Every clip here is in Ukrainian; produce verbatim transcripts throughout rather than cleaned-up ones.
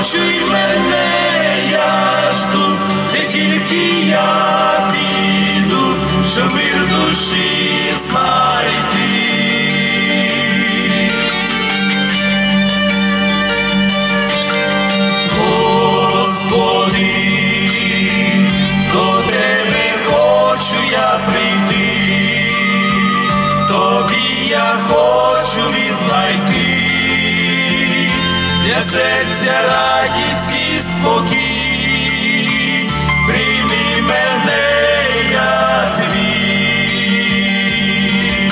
почуй мене, я жду, де тільки я піду, щоб мир душі знайти. Господи, до Тебе хочу я прийти, Тобі я хочу віднайти для серця радість і спокій, прийми мене, я твій.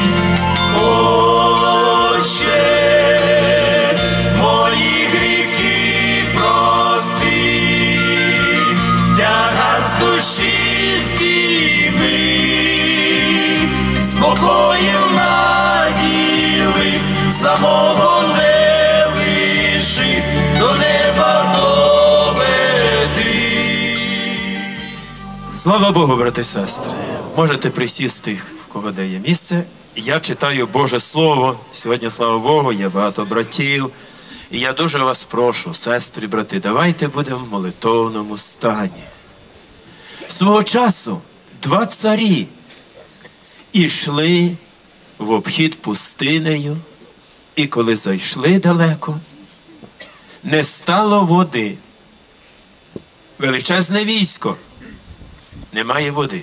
Отче, мої гріхи прости, тяга з душі здійми, спокоєм наділи, самого не лиши, до неба доведи. Слава Богу, брати і сестри! Можете присісти, в кого де є місце. Я читаю Боже Слово. Сьогодні, слава Богу, є багато братів. І я дуже вас прошу, сестри, брати, давайте будемо в молитовному стані. Свого часу два царі ішли в обхід пустинею, і коли зайшли далеко, не стало води. Величезне військо, немає води.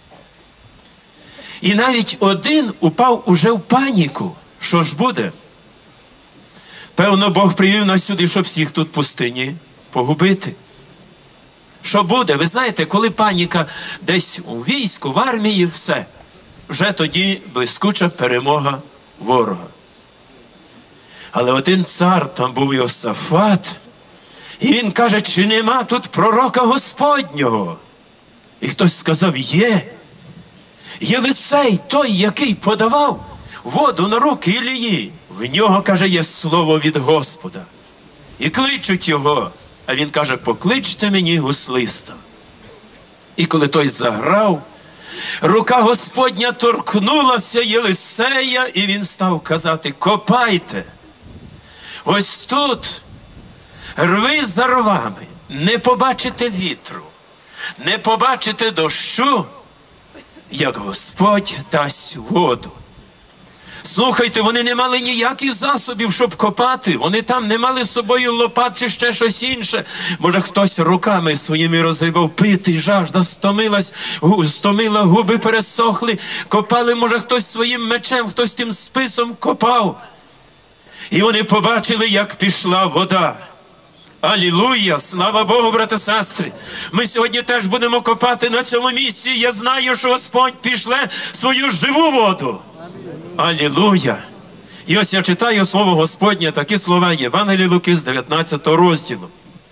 І навіть один упав уже в паніку. Що ж буде? Певно, Бог привів нас сюди, щоб всіх тут в пустині погубити. Що буде? Ви знаєте, коли паніка десь у війську, в армії, все. Вже тоді блискуча перемога ворога. Але один цар, там був Йосафат, і він каже, чи нема тут пророка Господнього? І хтось сказав, є. Єлисей, той, який подавав воду на руки Ілії, в нього, каже, є слово від Господа. І кличуть його, а він каже, покличте мені гуслиста. І коли той заграв, рука Господня торкнулася Єлисея, і він став казати, копайте. Ось тут, рви за рвами, не побачите вітру, не побачите дощу, як Господь дасть воду. Слухайте, вони не мали ніяких засобів, щоб копати. Вони там не мали з собою лопат чи ще щось інше. Може, хтось руками своїми розгрібав, пити, жажда стомилась, стомила, губи пересохли. Копали, може, хтось своїм мечем, хтось тим списом копав. І вони побачили, як пішла вода. Алілуя! Слава Богу, брати і сестри! Ми сьогодні теж будемо копати на цьому місці. Я знаю, що Господь пішле свою живу воду. Алілуя! І ось я читаю Слово Господнє, такі слова Євангелія Луки з дев'ятнадцятого розділу.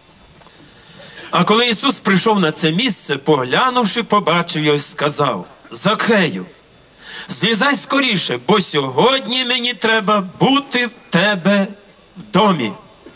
А коли Ісус прийшов на це місце, поглянувши, побачив його і сказав, Закхею, злізай скоріше, бо сьогодні мені треба бути в тебе в домі.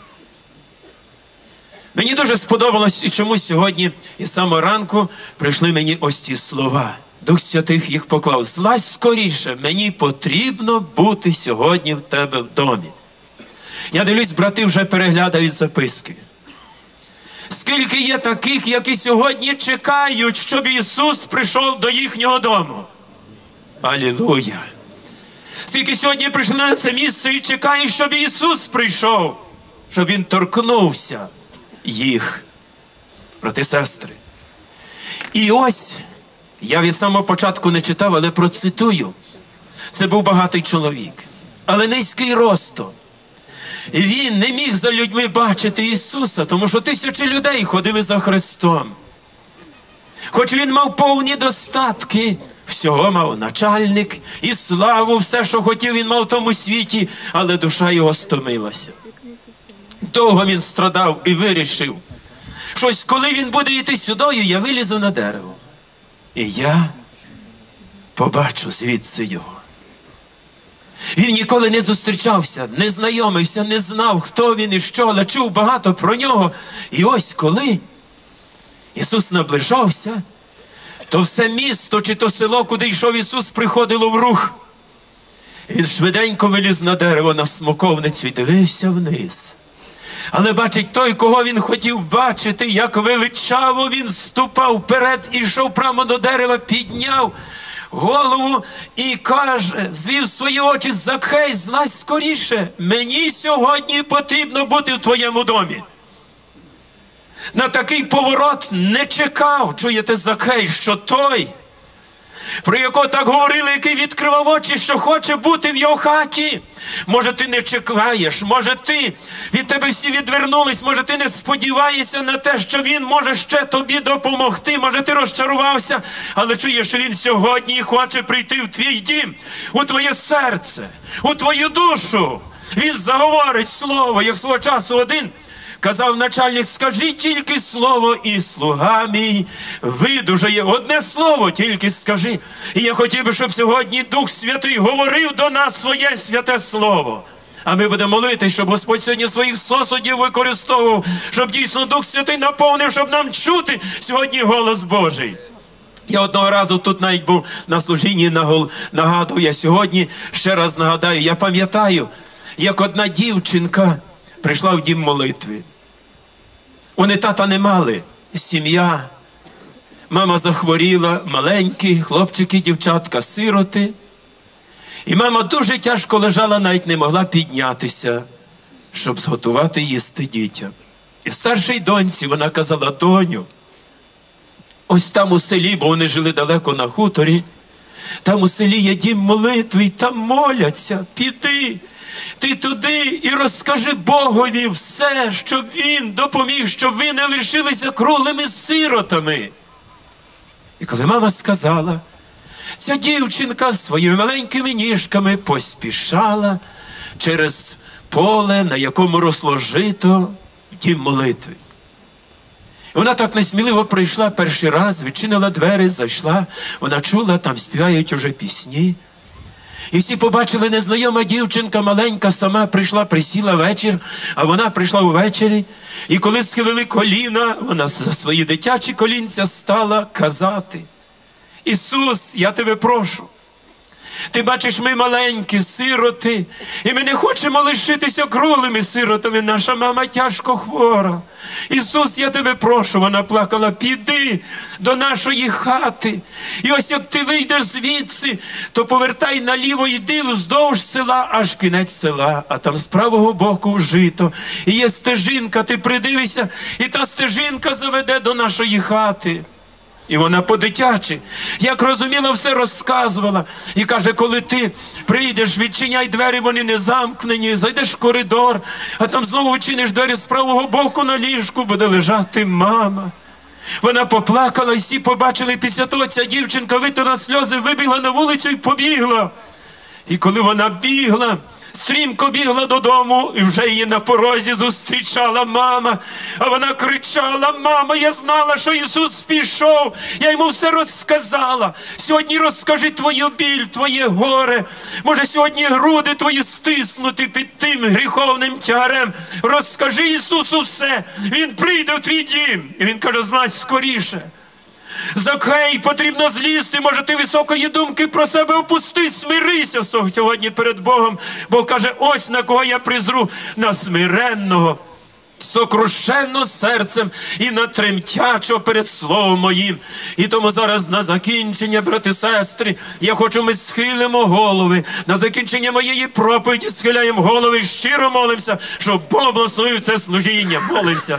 Мені дуже сподобалось, і чомусь сьогодні із самого ранку прийшли мені ось ці слова. Дух Святих їх поклав. Злазь скоріше, мені потрібно бути сьогодні в тебе в домі. Я дивлюсь, брати вже переглядають записки. Скільки є таких, які сьогодні чекають, щоб Ісус прийшов до їхнього дому. Алілуя! Скільки сьогодні прийшли на це місце і чекають, щоб Ісус прийшов, щоб Він торкнувся їх, брати і сестри. І ось, я від самого початку не читав, але процитую. Це був багатий чоловік, але низький ростом. І він не міг за людьми бачити Ісуса, тому що тисячі людей ходили за Христом. Хоч він мав повні достатки, всього мав начальник і славу, все, що хотів, він мав в тому світі, але душа його стомилася. Довго він страдав і вирішив, що ось коли він буде йти сюдою, я вилізу на дерево. І я побачу звідси його. Він ніколи не зустрічався, не знайомився, не знав, хто він і що, але чув багато про нього. І ось коли Ісус наближався, то все місто чи то село, куди йшов Ісус, приходило в рух. Він швиденько виліз на дерево, на смоковницю і дивився вниз. Але бачить той, кого він хотів бачити, як величаво він ступав вперед і йшов прямо до дерева, підняв голову і каже, звів свої очі: Закхей, злазь скоріше, мені сьогодні потрібно бути в твоєму домі. На такий поворот не чекав, чуєте, Закхей, що той, про якого так говорили, який відкривав очі, що хоче бути в його хаті. Може, ти не чекаєш, може, ти, від тебе всі відвернулись, може, ти не сподіваєшся на те, що він може ще тобі допомогти, може, ти розчарувався, але чуєш, він сьогодні хоче прийти в твій дім, у твоє серце, у твою душу. Він заговорить слово, як свого часу один казав начальник: скажи тільки слово, і слуга мій видужає. Одне слово тільки скажи. І я хотів би, щоб сьогодні Дух Святий говорив до нас своє святе слово. А ми будемо молитись, щоб Господь сьогодні своїх сосудів використовував, щоб дійсно Дух Святий наповнив, щоб нам чути сьогодні голос Божий. Я одного разу тут навіть був на служінні, нагадую, я сьогодні ще раз нагадаю, я пам'ятаю, як одна дівчинка прийшла в дім молитви. Вони тата не мали, сім'я, мама захворіла, маленькі хлопчики, дівчатка, сироти. І мама дуже тяжко лежала, навіть не могла піднятися, щоб зготувати їсти дітям. І старшій доньці вона казала: доню, ось там у селі, бо вони жили далеко на хуторі, там у селі є дім молитви, і там моляться, піди. Ти туди і розкажи Богові все, щоб Він допоміг, щоб ви не лишилися круглими сиротами. І коли мама сказала, ця дівчинка своїми маленькими ніжками поспішала через поле, на якому росло жито, в дім молитви. І вона так несміливо прийшла перший раз, відчинила двері, зайшла, вона чула, там співають уже пісні. І всі побачили, незнайома дівчинка маленька сама прийшла, присіла вечір, а вона прийшла увечері. І коли схилили коліна, вона за свої дитячі колінця стала казати: Ісус, я тебе прошу, ти бачиш, ми маленькі сироти, і ми не хочемо лишитися круглими сиротами, наша мама тяжко хвора. Ісус, я тебе прошу, вона плакала, піди до нашої хати. І ось як ти вийдеш звідси, то повертай наліво, йди вздовж села, аж кінець села, а там з правого боку жито. І є стежинка, ти придивися, і та стежинка заведе до нашої хати. І вона по-дитячі, як розуміла, все розказувала. І каже, коли ти прийдеш, відчиняй двері, вони не замкнені, зайдеш в коридор, а там знову відчиниш двері з правого боку, на ліжку буде лежати мама. Вона поплакала, і всі побачили, після того ця дівчинка витерла сльози, вибігла на вулицю і побігла. І коли вона бігла, стрімко бігла додому, і вже її на порозі зустрічала мама. А вона кричала: мамо, я знала, що Ісус пішов, я йому все розказала. Сьогодні розкажи твою біль, твоє горе. Може, сьогодні груди твої стиснути під тим гріховним тягарем. Розкажи Ісусу все, Він прийде в твій дім. І Він каже: злазь скоріше. Закхей, потрібно злізти, може ти високої думки про себе опусти, смирися сьогодні перед Богом. Бог каже: ось на кого я призру, на смиренного, сокрушенно серцем і на тремтячого перед словом моїм. І тому зараз на закінчення, брати, сестри, я хочу, ми схилимо голови. На закінчення моєї проповіді схиляємо голови і щиро молимося, щоб Бог благословив це служіння. Молимося.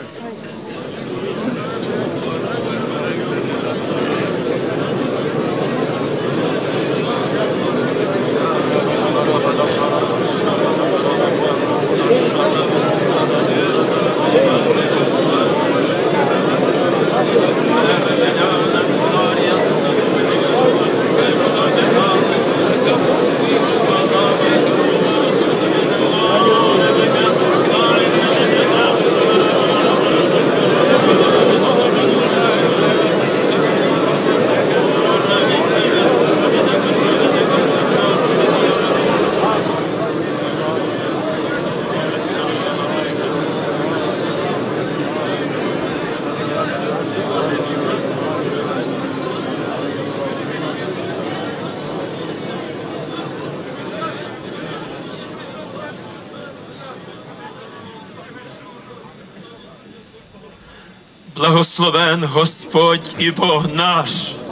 Благословен Господь і Бог наш.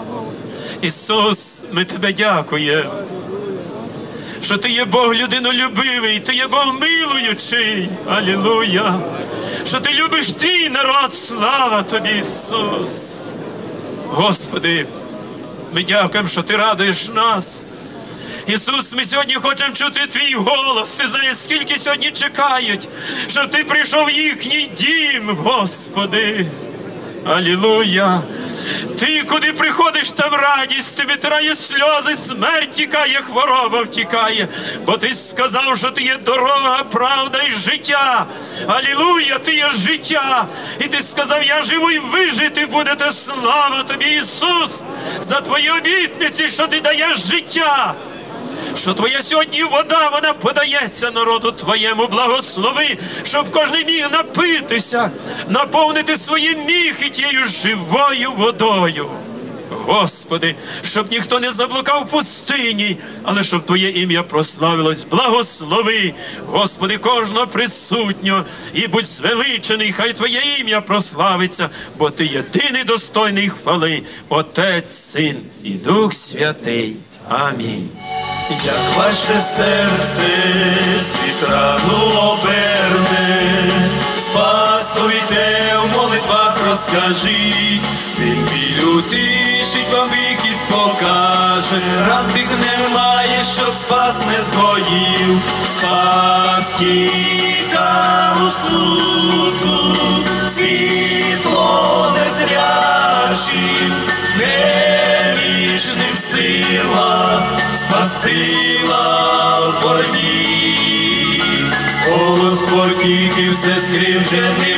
Ісус, ми Тебе дякуємо, що Ти є Бог людинолюбивий, Ти є Бог милуючий. Алілуя! Що Ти любиш Твій народ, слава Тобі, Ісус. Господи, ми дякуємо, що Ти радуєш нас. Ісус, ми сьогодні хочемо чути Твій голос. Ти знаєш, скільки сьогодні чекають, щоб Ти прийшов в їхній дім, Господи. Алілуя! Ти, куди приходиш, там радість, ти витирає сльози, смерть тікає, хвороба втікає. Бо ти сказав, що ти є дорога, правда і життя. Алілуя, ти є життя. І ти сказав, я живу і ви жити будете. Слава тобі, Ісус, за твої обітниці, що ти даєш життя. Що твоя сьогодні вода, вона подається народу твоєму. Благослови, щоб кожен міг напитися, наповнити свої міхи тією живою водою. Господи, щоб ніхто не заблукав в пустині, але щоб Твоє ім'я прославилось. Благослови, Господи, кожного присутнього, і будь звеличений, хай Твоє ім'я прославиться, бо Ти єдиний достойний хвали, Отець, Син і Дух Святий. Амінь. Як ваше серце світ рану оберне, спасуйте в молитвах розкажіть, він біль утишить, вам вихід покаже, ран тих немає, що спас не згоїв, спас кіта у смутку, світло незрячим, невічним сила, спасила в борні, голос потіки все скривджений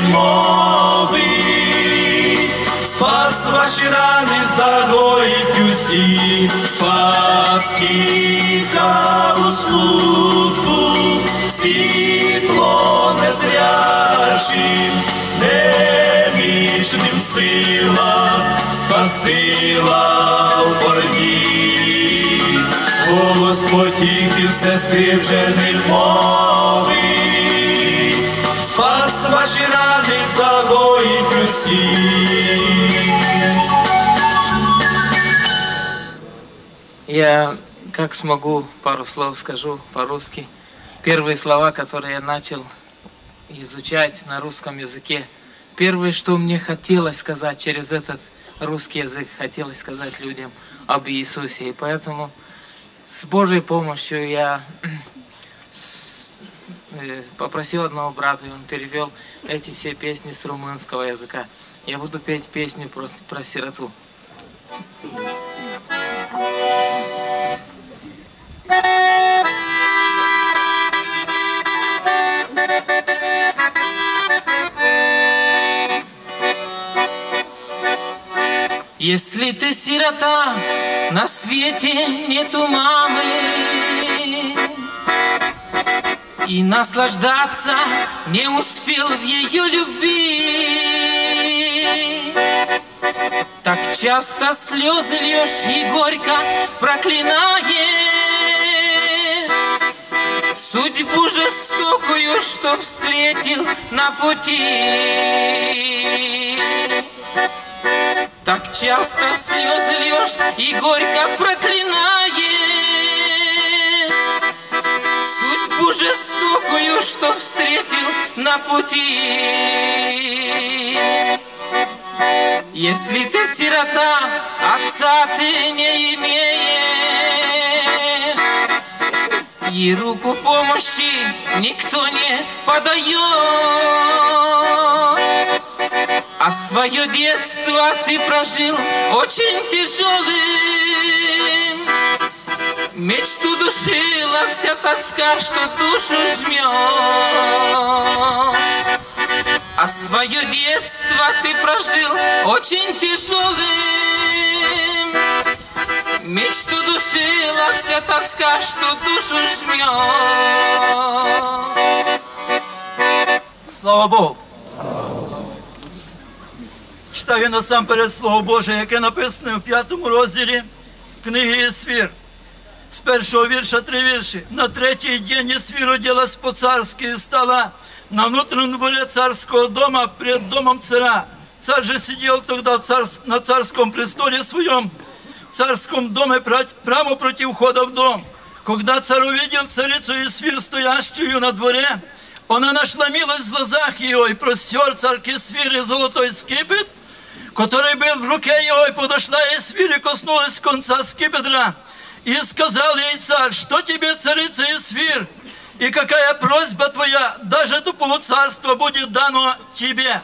мовить, спас ваші рани, загоїть усі, спас кіха у смутку, світло незрячим, немічним сила, спасила в борні, голос потіхи все скривджений мовить, спас ваші рани, загоїть усі. Я, как смогу, пару слов скажу по-русски. Первые слова, которые я начал изучать на русском языке. Первое, что мне хотелось сказать через этот русский язык, хотелось сказать людям об Иисусе. И поэтому с Божьей помощью я с, э, попросил одного брата, и он перевел эти все песни с румынского языка. Я буду петь песню про, про сироту. Если ты сирота, на свете нету мамы, и наслаждаться не успел в ее любви, так часто слезы льешь и горько проклинаешь судьбу жестокую, что встретил на пути. Так часто слезы льешь и горько проклинаешь судьбу жестокую, что встретил на пути. Если ты сирота, отца ты не имеешь, и руку помощи никто не подает, а свое детство ты прожил очень тяжелым. Мечту душила вся тоска, что душу жмет. А свое детство ты прожил очень тяжелым. Мечту душила вся тоска, что душу жмет. Слава Богу! Читаю насамперед Слово Боже, яке написане в п'ятому розділі книги Єсфір. З першого вірша три вірші. На третій день Єсфір оделась по-царски и стала на внутреннем дворе царского дома пред домом царя. Царь же сидел тогда в царс... на царском престоле своем, в царском доме прямо против входа в дом. Когда царь увидел царицу Исфир, стоящую на дворе, она нашла милость в глазах ее, и простер царь к Исфире золотой скипетр, который был в руке его, и подошла Исфир и коснулась конца скипетра. И сказал ей царь: что тебе, царица Исфир, и какая просьба твоя, даже до полуцарства будет дано тебе.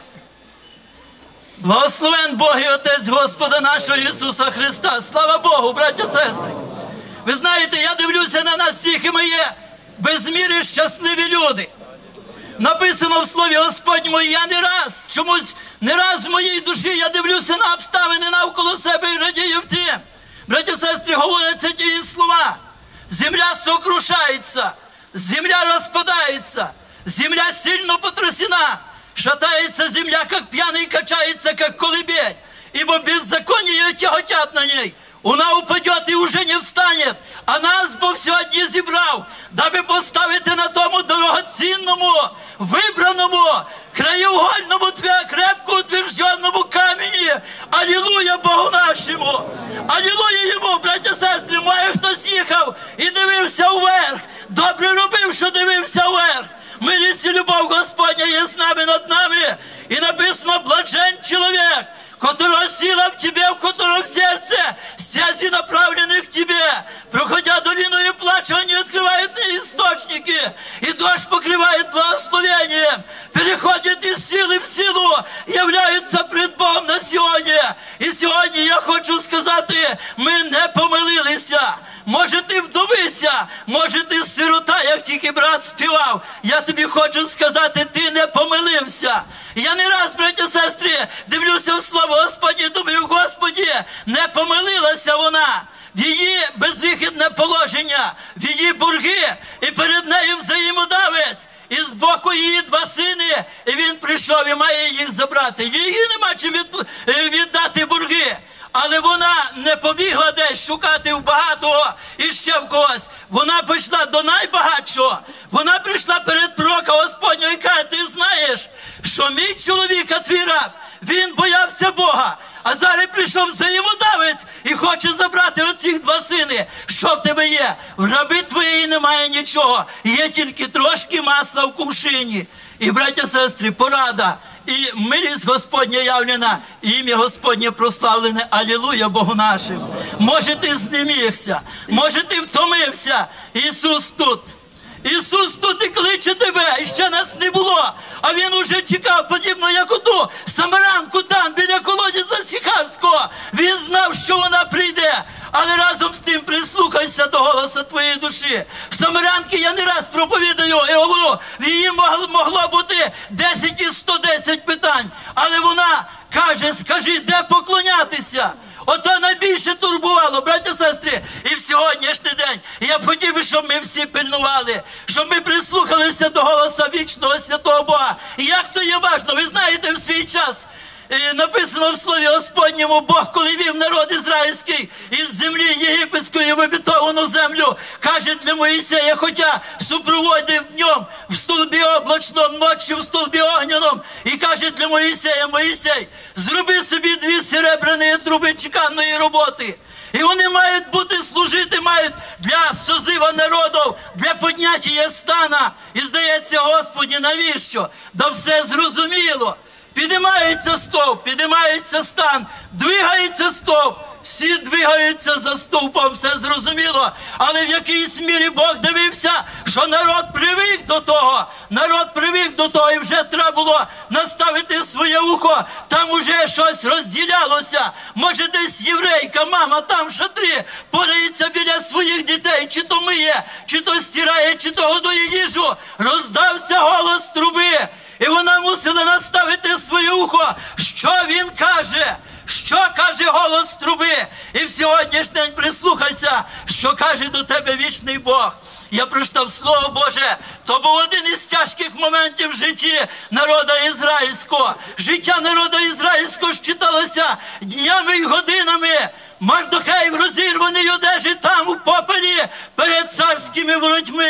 Благословен Бог і Отець Господа нашого Ісуса Христа. Слава Богу, браття, сестри. Ви знаєте, я дивлюся на нас всіх, і ми є без міри щасливі люди. Написано в Слові Господньому, я не раз, чомусь не раз в моїй душі я дивлюся на обставини навколо себе і радію в тим. Браття, сестри, говоряться ті слова. Земля сокрушається, земля розпадається, земля сильно потрясена. Шатается земля, как пьяный, качается, как колыбель, ибо беззаконие тяготят на ней. Она упадет и уже не встанет. А нас Бог сьогодні зібрав, даби поставити на тому дорогоцінному, вибраному, краєугольному, крепко утвержденному камені. Алілуя Богу нашому! Алілуя Йому, браття, сестри! Має хтось їхав і дивився вверх. Добре робив, що дивився вверх. Милість і любов Господня є з нами, над нами. И написано: блажен человек, которого сила в тебе, в котором сердце стези направлены к тебе. Проходя долиною плача, они открывают источники, и дождь покрывает благословением. Переходят из силы в силу, являются пред Богом на сьогодні. І сьогодні я хочу сказати, ми не помилилися. Може ти вдовиця, може ти сирота, як тільки брат співав. Я тобі хочу сказати, ти не помилився. Я не раз, браття, сестри, дивлюся в Слово Господнє, думаю: Господі, не помилилася вона. В її безвихідне положення, в її борги, і перед нею взаємодавець. І збоку її два сини, і він прийшов і має їх забрати. Її нема чим віддати борги. Але вона не побігла десь шукати в багатого і ще в когось. Вона пішла до найбагатшого. Вона прийшла перед пророка Господнього і каже: ти знаєш, що мій чоловік, а твій раб, він боявся Бога. А зараз прийшов взаємодавець і хоче забрати оцих два сини. Що в тебе є? В раби твоєї немає нічого. Є тільки трошки масла в кувшині. І, браття, сестри, порада. І милість Господня явлена, і ім'я Господнє прославлене. Алілуя Богу нашим. Може ти знемігся, може ти втомився. Ісус тут. Ісус тут і кличе тебе, і ще нас не було. А Він уже чекав, подібно як оту самарянку там, біля колодязя Сихарського. Він знав, що вона прийде. Але разом з тим прислухайся до голосу твоєї душі. В самарянки я не раз проповідаю і говорю, в її могло бути десять із сто десять питань. Але вона каже: скажи, де поклонятися? Ото найбільше турбувало, браття, сестри, і в сьогоднішній день. Я б хотів, щоб ми всі пильнували, щоб ми прислухалися до голосу вічного святого Бога. І як то є важливо, ви знаєте, в свій час написано в Слові Господньому: Бог, коли вів народ ізраїльський із землі єгипетської в обітовану землю, каже для Моїсея, хоча супроводив днем в столбі облачному, ночі в столбі огняному, і каже для Моїсея: Моїсей, зроби собі дві серебряні труби чеканної роботи. І вони мають бути, служити мають для созива народів, для підняття стана. І здається, Господі, навіщо? Да все зрозуміло. Підіймається стовп, підіймається стан, двигається стовп. Всі двигаються за стовпом, все зрозуміло. Але в якійсь мірі Бог дивився, що народ привик до того. Народ привик до того, і вже треба було наставити своє ухо. Там уже щось розділялося. Може, десь єврейка, мама там в шатрі порається біля своїх дітей. Чи то миє, чи то стирає, чи то годує їжу. Роздався голос труби. І вона мусила наставити своє ухо. Що він каже? Що каже голос труби? І в сьогоднішній день прислухайся, що каже до тебе вічний Бог. Я прочитав Слово Боже, то був один із тяжких моментів в житті народу ізраїльського. Життя народу ізраїльського читалося днями й годинами. Мардохей в розірваній одежі там у попелі перед царськими воротьми.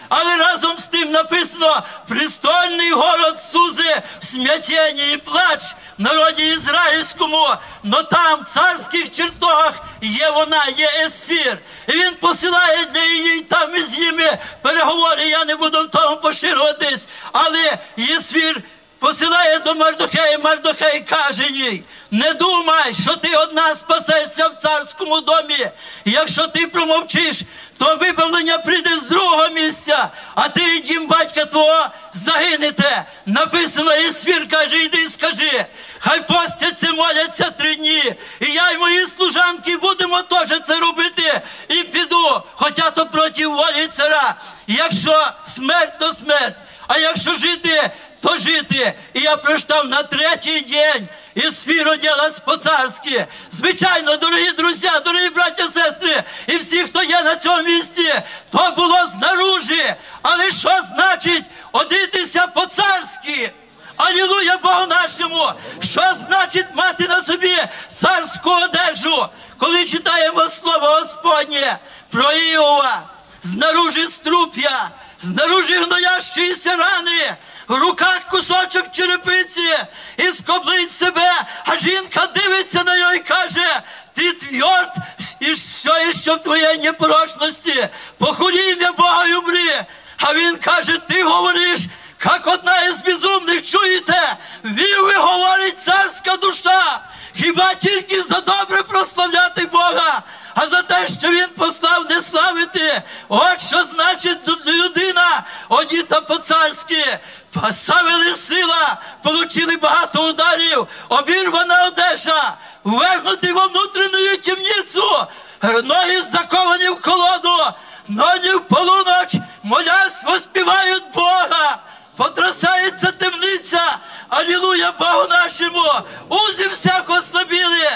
Але разом з тим написано: «Престольний город сузе, смятєння і плач в народі ізраїльському, но там, в царських чертогах, є вона, є Есфір». І він посилає для її, там із ними переговори, я не буду в тому поширюватись, але Есфір посилає до Мардохея, Мардохей каже їй: «Не думай, що ти одна спасешся в царському домі. Якщо ти промовчиш, то вибавлення прийде з другого місця, а ти і дім батька твого загинете». Написано, Есфір каже: «Іди і скажи, хай постяться, моляться три дні, і я й мої служанки будемо теж це робити, і піду, хоча то проти волі царя. Якщо смерть, то смерть, а якщо жити, то жити». І я прочитав: на третій день Есфір оділась по-царськи. Звичайно, дорогі друзі, дорогі браття, сестри, і всі, хто є на цьому місці, то було знаружи. Але що значить одітися по-царськи? Алілуя Богу нашому! Що значить мати на собі царську одежу? Коли читаємо Слово Господнє про Іова: знаружи струп'я, знаружи гноящіся рани, в руках кусочок черепиці, і скоблить себе, а жінка дивиться на нього і каже: «Ти тверд, і все ще в твоїй непорочності, похули ім'я Бога і умри». А він каже: «Ти говориш, як одна із безумних, чуєте? Віви, говорить царська душа, хіба тільки за добре прославляти Бога, а за те, що він послав, не славити». От що значить людина одіта по-царськи. Поставили сила, получили багато ударів, обірвана одежа, ввергнути во внутрішню темницю, ноги заковані в колоду, ноги в полуночь, молясь, воспівають Бога. Потрясається темниця, алілуя Богу нашому, узи всяк ослабіли.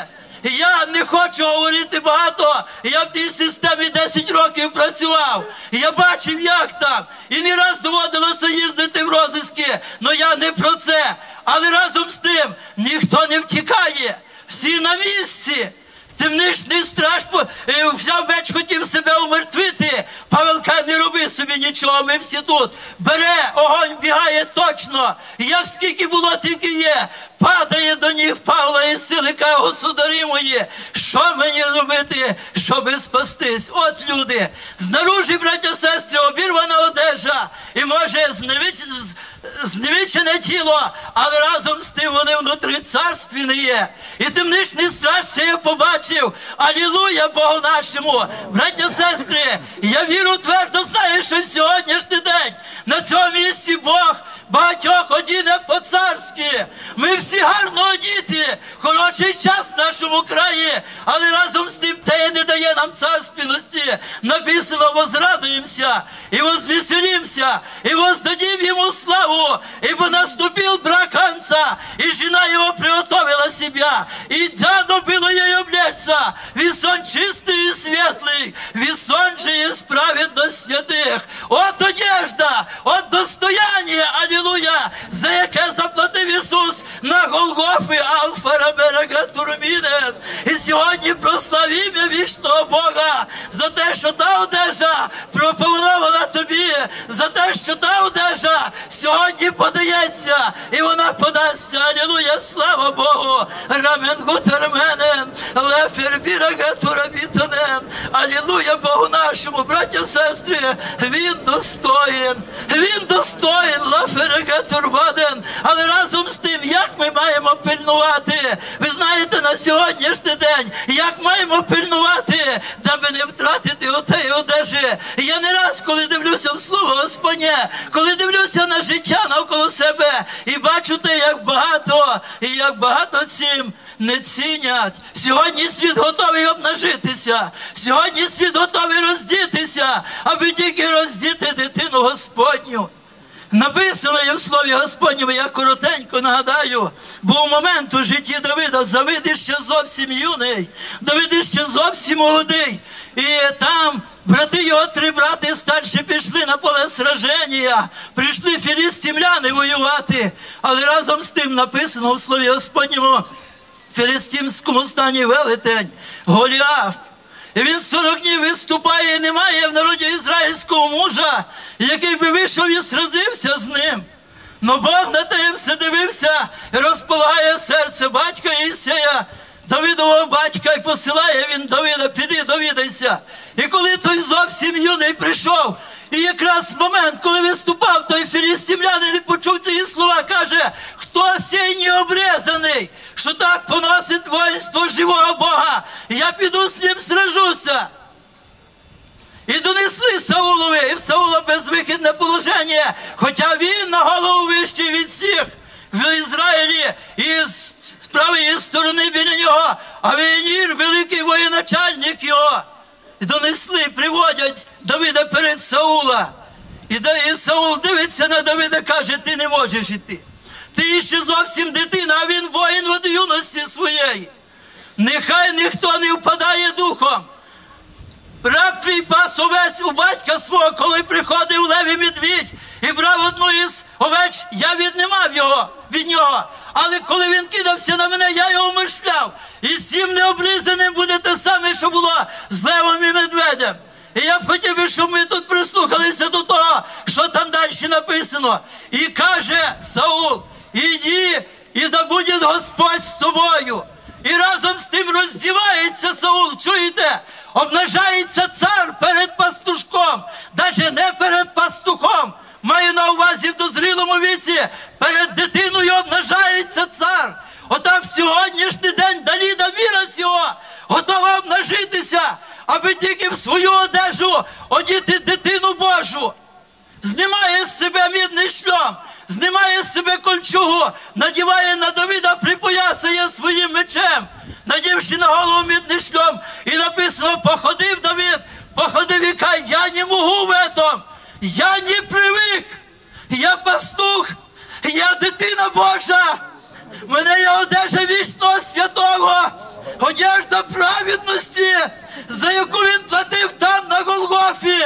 Я не хочу говорити багато, я в тій системі десять років працював, я бачив, як там, і не раз доводилося їздити в розиски, але я не про це. Але разом з тим, ніхто не втікає, всі на місці. Темничний страж взяв меч, хотів себе умертвити. Павел каже: «Не роби собі нічого, ми всі тут». Бере, огонь бігає точно, як скільки було, тільки є. Падає до ніг Павла і сили, каже: «Государі мої, що мені робити, щоб спастись?» От люди, знаружі, браття, сестри, обірвана одежа, і може зневічене тіло, але разом з тим вони внутрі царстві не є. І темничний страж це я побачив. Алілуя Богу нашому! Браття, сестри, я віру твердо знаю, що в сьогоднішній день на цьому місці Бог багатьох одіне по-царськи. Ми всі гарно одіті, хороший час в нашому краї, але разом з тим те не дає нам царственності. Написано: «Возрадуємося і возвеселимся, и воздадим ему славу, ибо наступил брак Анца, и жена его приготовила себя, и дано было ей облечься, весон чистый и светлый, весон же есть праведность святых». От одежда, от достояння, алілуя, за яке заплатив Ісус на Голгофі, Алфа Рамерага Турмінен. І сьогодні прослав ім'я вічного Бога за те, що та одежа пропонувала тобі, за те, що та одежа сьогодні подається, і вона подасться. Алілуя, слава Богу! Рамен гутерменен, лефер бірага турабітонен. Алілуя Богу нашому, браття, сестри, він достоїн, він достоїн, леферага турбаден. Але разом з тим, як ми маємо пильнувати? Ви знаєте, на сьогоднішній день, як маємо пильнувати, даби не втратити отеї одежі. Я не раз, коли дивлюся в Слово Господнє, коли дивлюся на життя навколо себе, і бачу те, як багато, і як багато цим не цінять. Сьогодні світ готовий обнажитися, сьогодні світ готовий роздітися, аби тільки роздіти дитину Господню. Написано є в Слові Господньому, я коротенько нагадаю, був момент у житті Давида. Давид ще зовсім юний, Давид ще зовсім молодий. І там брати його, три брати старші, пішли на поле сраження, прийшли філістимляни воювати. Але разом з тим написано в Слові Господньому, в філістимському стані велетень Голіаф. І він сорок днів виступає, і немає в народі ізраїльського мужа, який би вийшов і сразився з ним. Но Бог на те все дивився і розполагає серце батька Єсея, Давидового батька, і посилає він Давида: піди, довідайся. І коли той зовсім юний прийшов, і якраз момент, коли виступав, той філістимлянин і почув ці слова, каже: хто сей необрезаний, що так поносить воїнство живого Бога? Я піду з ним сражуся. І донесли Саулові, і в Саула безвихідне положення, хоча він на голову вищий від всіх в Ізраїлі, і з правої сторони біля нього Авіанір, великий воєначальник його. І донесли, приводять Давида перед Саула. І, і Саул дивиться на Давида, каже: ти не можеш іти. Ти ще зовсім дитина, а він воїн від юності своєї. Нехай ніхто не впадає духом. Раб твій пас овець у батька свого, коли приходив левий медвідь і брав одну із овець, я віднімав його від нього. Але коли він кидався на мене, я його умерщвляв. І з цим необрізаним буде те саме, що було з левом і медведем. І я б хотів би, щоб ми тут прислухалися до того, що там далі написано. І каже Саул: іди, і да буде Господь з тобою. І разом з тим роздівається Саул, чуєте? Обнажається цар перед пастушком, навіть не перед пастухом. Маю на увазі в дозрілому віці, перед дитиною обнажається цар. Отак в сьогоднішній день Даліда віра сього готова обнажитися, аби тільки в свою одежу одіти дитину Божу. Знімає з себе мідний шльом, знімає з себе кольчугу, надіває на Давида, припоясує своїм мечем, надівши на голову мідний шльом. І написано: походив Давид, походив і каже: я не можу в этом, я не привик, я пастух, я дитина Божа, в мене є одежа вічного святого, одежда праведності, за яку він платив там на Голгофі.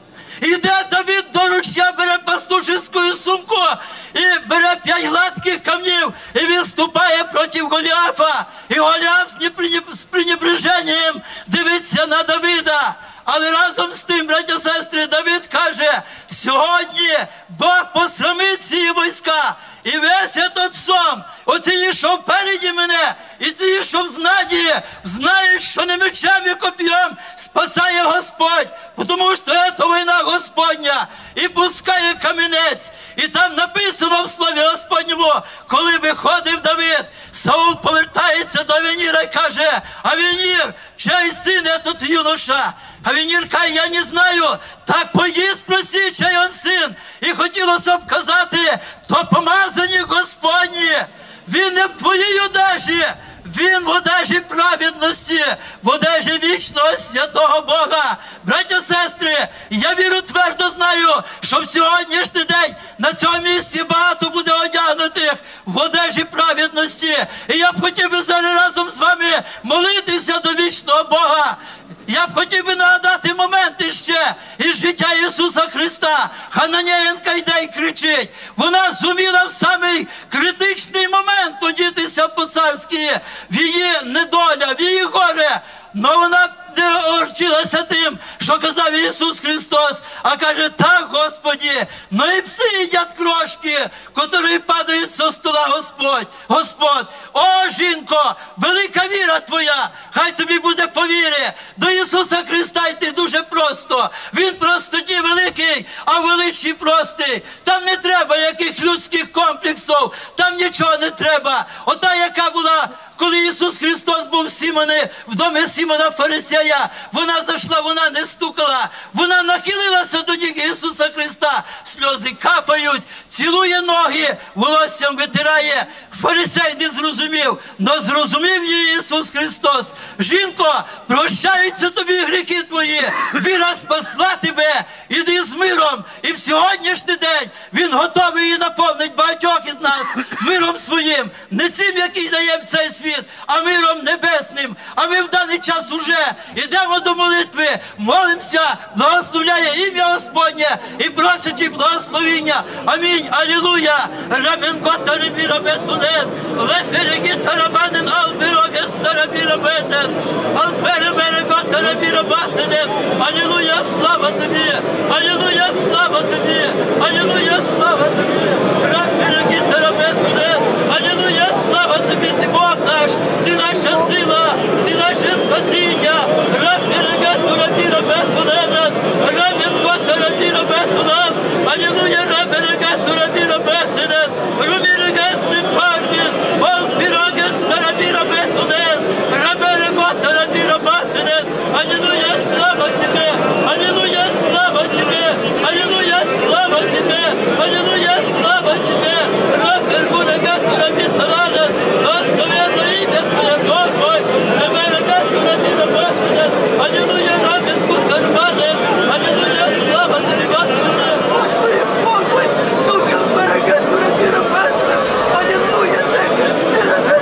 Іде Давид до ручя, бере пастушеську сумку і бере п'ять гладких камнів і виступає проти Голіафа. І Голіаф з пренебреженням дивиться на Давида. Але разом з тим, браття, сестри, Давид каже: сьогодні Бог посрамить ці війська. І весь этот сон, оці, що впереді мене, і ті, що взнаді, знають, що не мечем і коп'єм спасає Господь, тому що це війна Господня. І пускає камінець. І там написано в Слові Господньому, коли виходив Давид, Саул повертається до Авіаніра і каже: Авіанір, чий син этот юноша? Авіанір каже: я не знаю. Так поїзд спроси, чий он син. І хотілося б казати: то помазані Господні, він не в твоїй одежі, він в одежі праведності, в одежі вічного святого Бога. Браття, сестри, я вірю, твердо знаю, що в сьогоднішній день на цьому місці багато буде одягнутих в одежі праведності. І я б хотів би зараз разом з вами молитися до вічного Бога. Я б хотів би нагадати моменти ще із життя Ісуса Христа. Хананеєнка йде і кричить. Вона зуміла в самий критичний момент одітися по-царськи, в її недоля, в її горе. Но вона не огорчилася тим, що казав Ісус Христос, а каже: так, Господі, но і пси їдять крошки, котрі падають со стола Господь. Господь, о, жінко, велика віра твоя, хай тобі буде по вірі. До Ісуса Христа йти дуже просто. Він простоті великий, а величі простий. Там не треба яких людських комплексів, там нічого не треба. Ота, яка була, коли Ісус Христос був в Сімоні, в домі Сімона Фарисея, вона зайшла, вона не стукала, вона нахилилася до ніг Ісуса Христа, сльози капають, цілує ноги, волоссям витирає. Фарисей не зрозумів, но зрозумів її Ісус Христос. Жінко, прощаються тобі гріхи твої, віра спасла тебе, іди з миром. І в сьогоднішній день Він готовий і наповнить багатьох із нас миром своїм, не цим, який дає в цей світ, а миром небесним. А ми в даний час уже йдемо до молитви, молимося, благословляє ім'я Господнє і просячи благословіння. Амінь. Аминь, аллилуйя. Рамен готары бирабетунен. Лефереги тараманен албироге старабирабетен. Алферемере готары бирабатенен. Аллилуйя, слава тебе. Аллилуйя, слава тебе. Аллилуйя, слава тебе. Рафереги тарабетунен. Аллилуйя, слава тебе. Ты Бог наш, ты наша сила, ты наше спасение. Рафереги тарабирабетунен. Рамен готары бирабетунен. Аллилуйя, рафереги тарабирабетунен. Румиреги степармен. Алфереги старабирабетунен. Рафереги готары бирабетунен. Аллилуйя, слава тебе. Аллилуйя, слава тебе. Аллилуйя, слава тебе. Аллилуйя, слава тебе. Рафер бурага турабиталана. Достоверно имя твое, Бог мой. Раферага турабиталана. Аллилуйя, рафер кутарбана. Аллилуйя, слава тебе, Господи. Господи, Бог мой, духа барага турабиталана. Аллилуйя, так спирага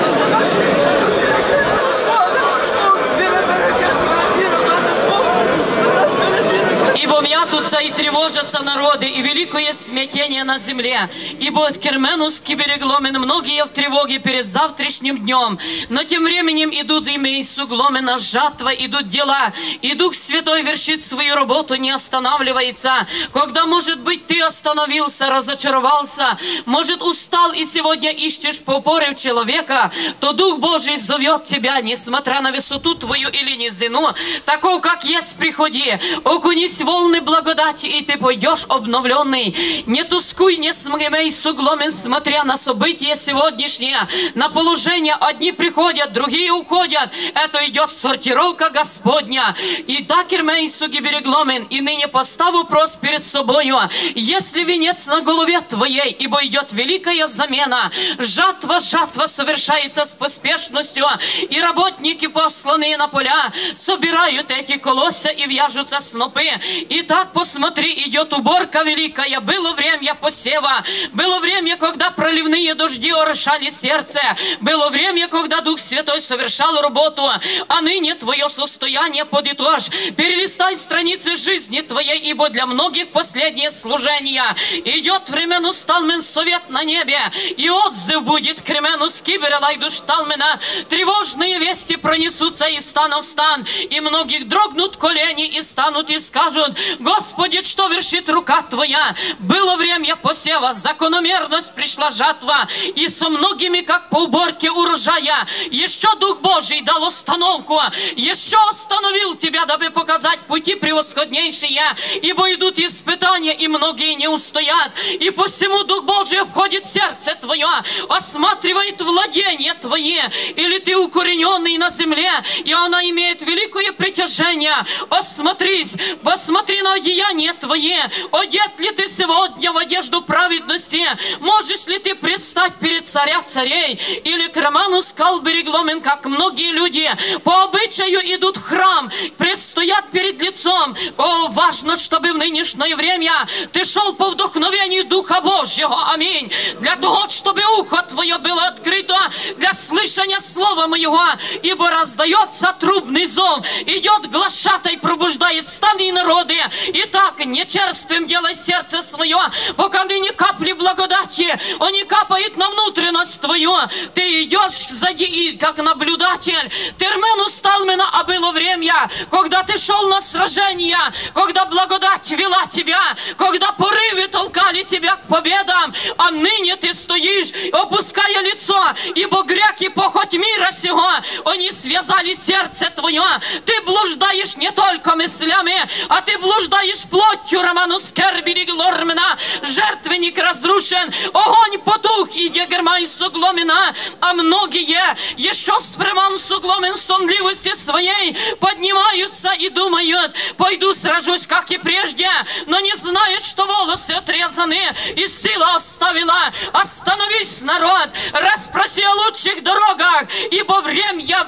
Ибо мятутся и тревожатся народы, и великое смятение на земле. Ибо от Керменус киберегломен многие в тревоге перед завтрашним днем. Но тем временем идут имя Иисугломена жатва, идут дела. И Дух Святой вершит свою работу, не останавливается. Когда, может быть, ты остановился, разочаровался, может, устал и сегодня ищешь попоры в человека, то Дух Божий зовет тебя, несмотря на высоту твою или низину, таков, как есть, приходи, окунись в волны благодати, и ты пойдешь обновленный. Не тускуй, не смремей сугломен, смотря на события сегодняшние, на положение. Одни приходят, другие уходят. Это идет сортировка Господня. И да, кермей сугиберегломен, и ныне поставь вопрос перед собою. Если венец на голове твоей, ибо идет великая замена, жатва, жатва совершается с поспешностью, и работники, посланные на поля, собирают эти колосья и вяжутся снопы. Итак, посмотри, идет уборка великая. Было время посева, было время, когда проливные дожди орошали сердце, было время, когда Дух Святой совершал работу, а ныне твое состояние подытожь. Перелистай страницы жизни твоей, ибо для многих последнее служение. Идет времену сталмен совет на небе, и отзыв будет кремену скиберелай душ талмена. Тревожные вести пронесутся из стана в стан, и многих дрогнут колени и станут и скажут: Господи, что вершит рука Твоя? Было время посева, закономерность пришла жатва, и со многими, как по уборке урожая, еще Дух Божий дал остановку, еще остановил тебя, дабы показать пути превосходнейшие, ибо идут испытания, и многие не устоят, и посему Дух Божий обходит сердце твое, осматривает владения твои, или ты укорененный на земле, и она имеет великое притяжение. Осмотрись, посмотри на одеяния твои, одет ли ты сегодня в одежду праведности, можешь ли ты предстать перед царя царей, или краману скал берегломен, как многие люди по обычаю идут в храм, предстоят перед лицом. О, важно, чтобы в нынешнее время ты шел по вдохновению Духа Божьего, аминь, для того, чтобы ухо твое было открыто для слышания слова моего, ибо раздается трубный зов, идет глашатай, пробуждает станы и народы. Итак, не черствым делай сердце свое, пока ныне капли благодати, он не капает на внутренность твою. Ты идешь сзади, и как наблюдатель. Термену сталмена, а было время, когда ты шел на сражение, когда благодать вела тебя, когда порывы толкали тебя к победам, а ныне ты стоишь, опуская лицо, ибо грех и похоть мира сего, они связали сердце твое. Ты блуждаешь не только мыслями, а ты блуждаешь плотью, роману скербили глормена. Жертвенник разрушен, огонь потух, и дегермай сугломена, а многие еще с преман сугломен сонливости своей поднимаются и думают: пойду сражусь, как и прежде, но не знают, что волосы отрезаны и сила оставила. Остановись, народ, расспроси о лучших дорогах, ибо время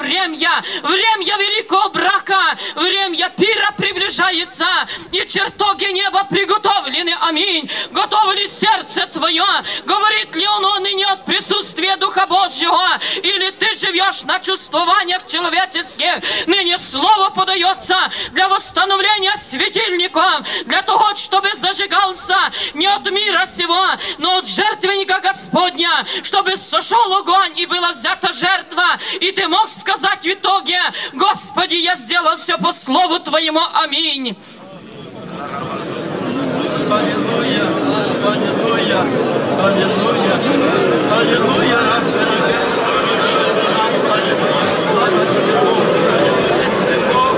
время, время великого брака, время пира приближается, и чертоги неба приготовлены, аминь. Готово ли сердце твое? Говорит ли оно ныне от присутствия Духа Божьего? Или ты живешь на чувствованиях человеческих? Ныне слово подается для восстановления светильников, для того, чтобы зажигался не от мира сего, но от жертвенника Господня, чтобы сошел огонь и была взята жертва, и ты мог сказать в итоге: Господи, я сделал все по слову Твоему, аминь. Аллилуйя, аллилуйя, аллилуйя, аллилуйя, слава тебе, Бог,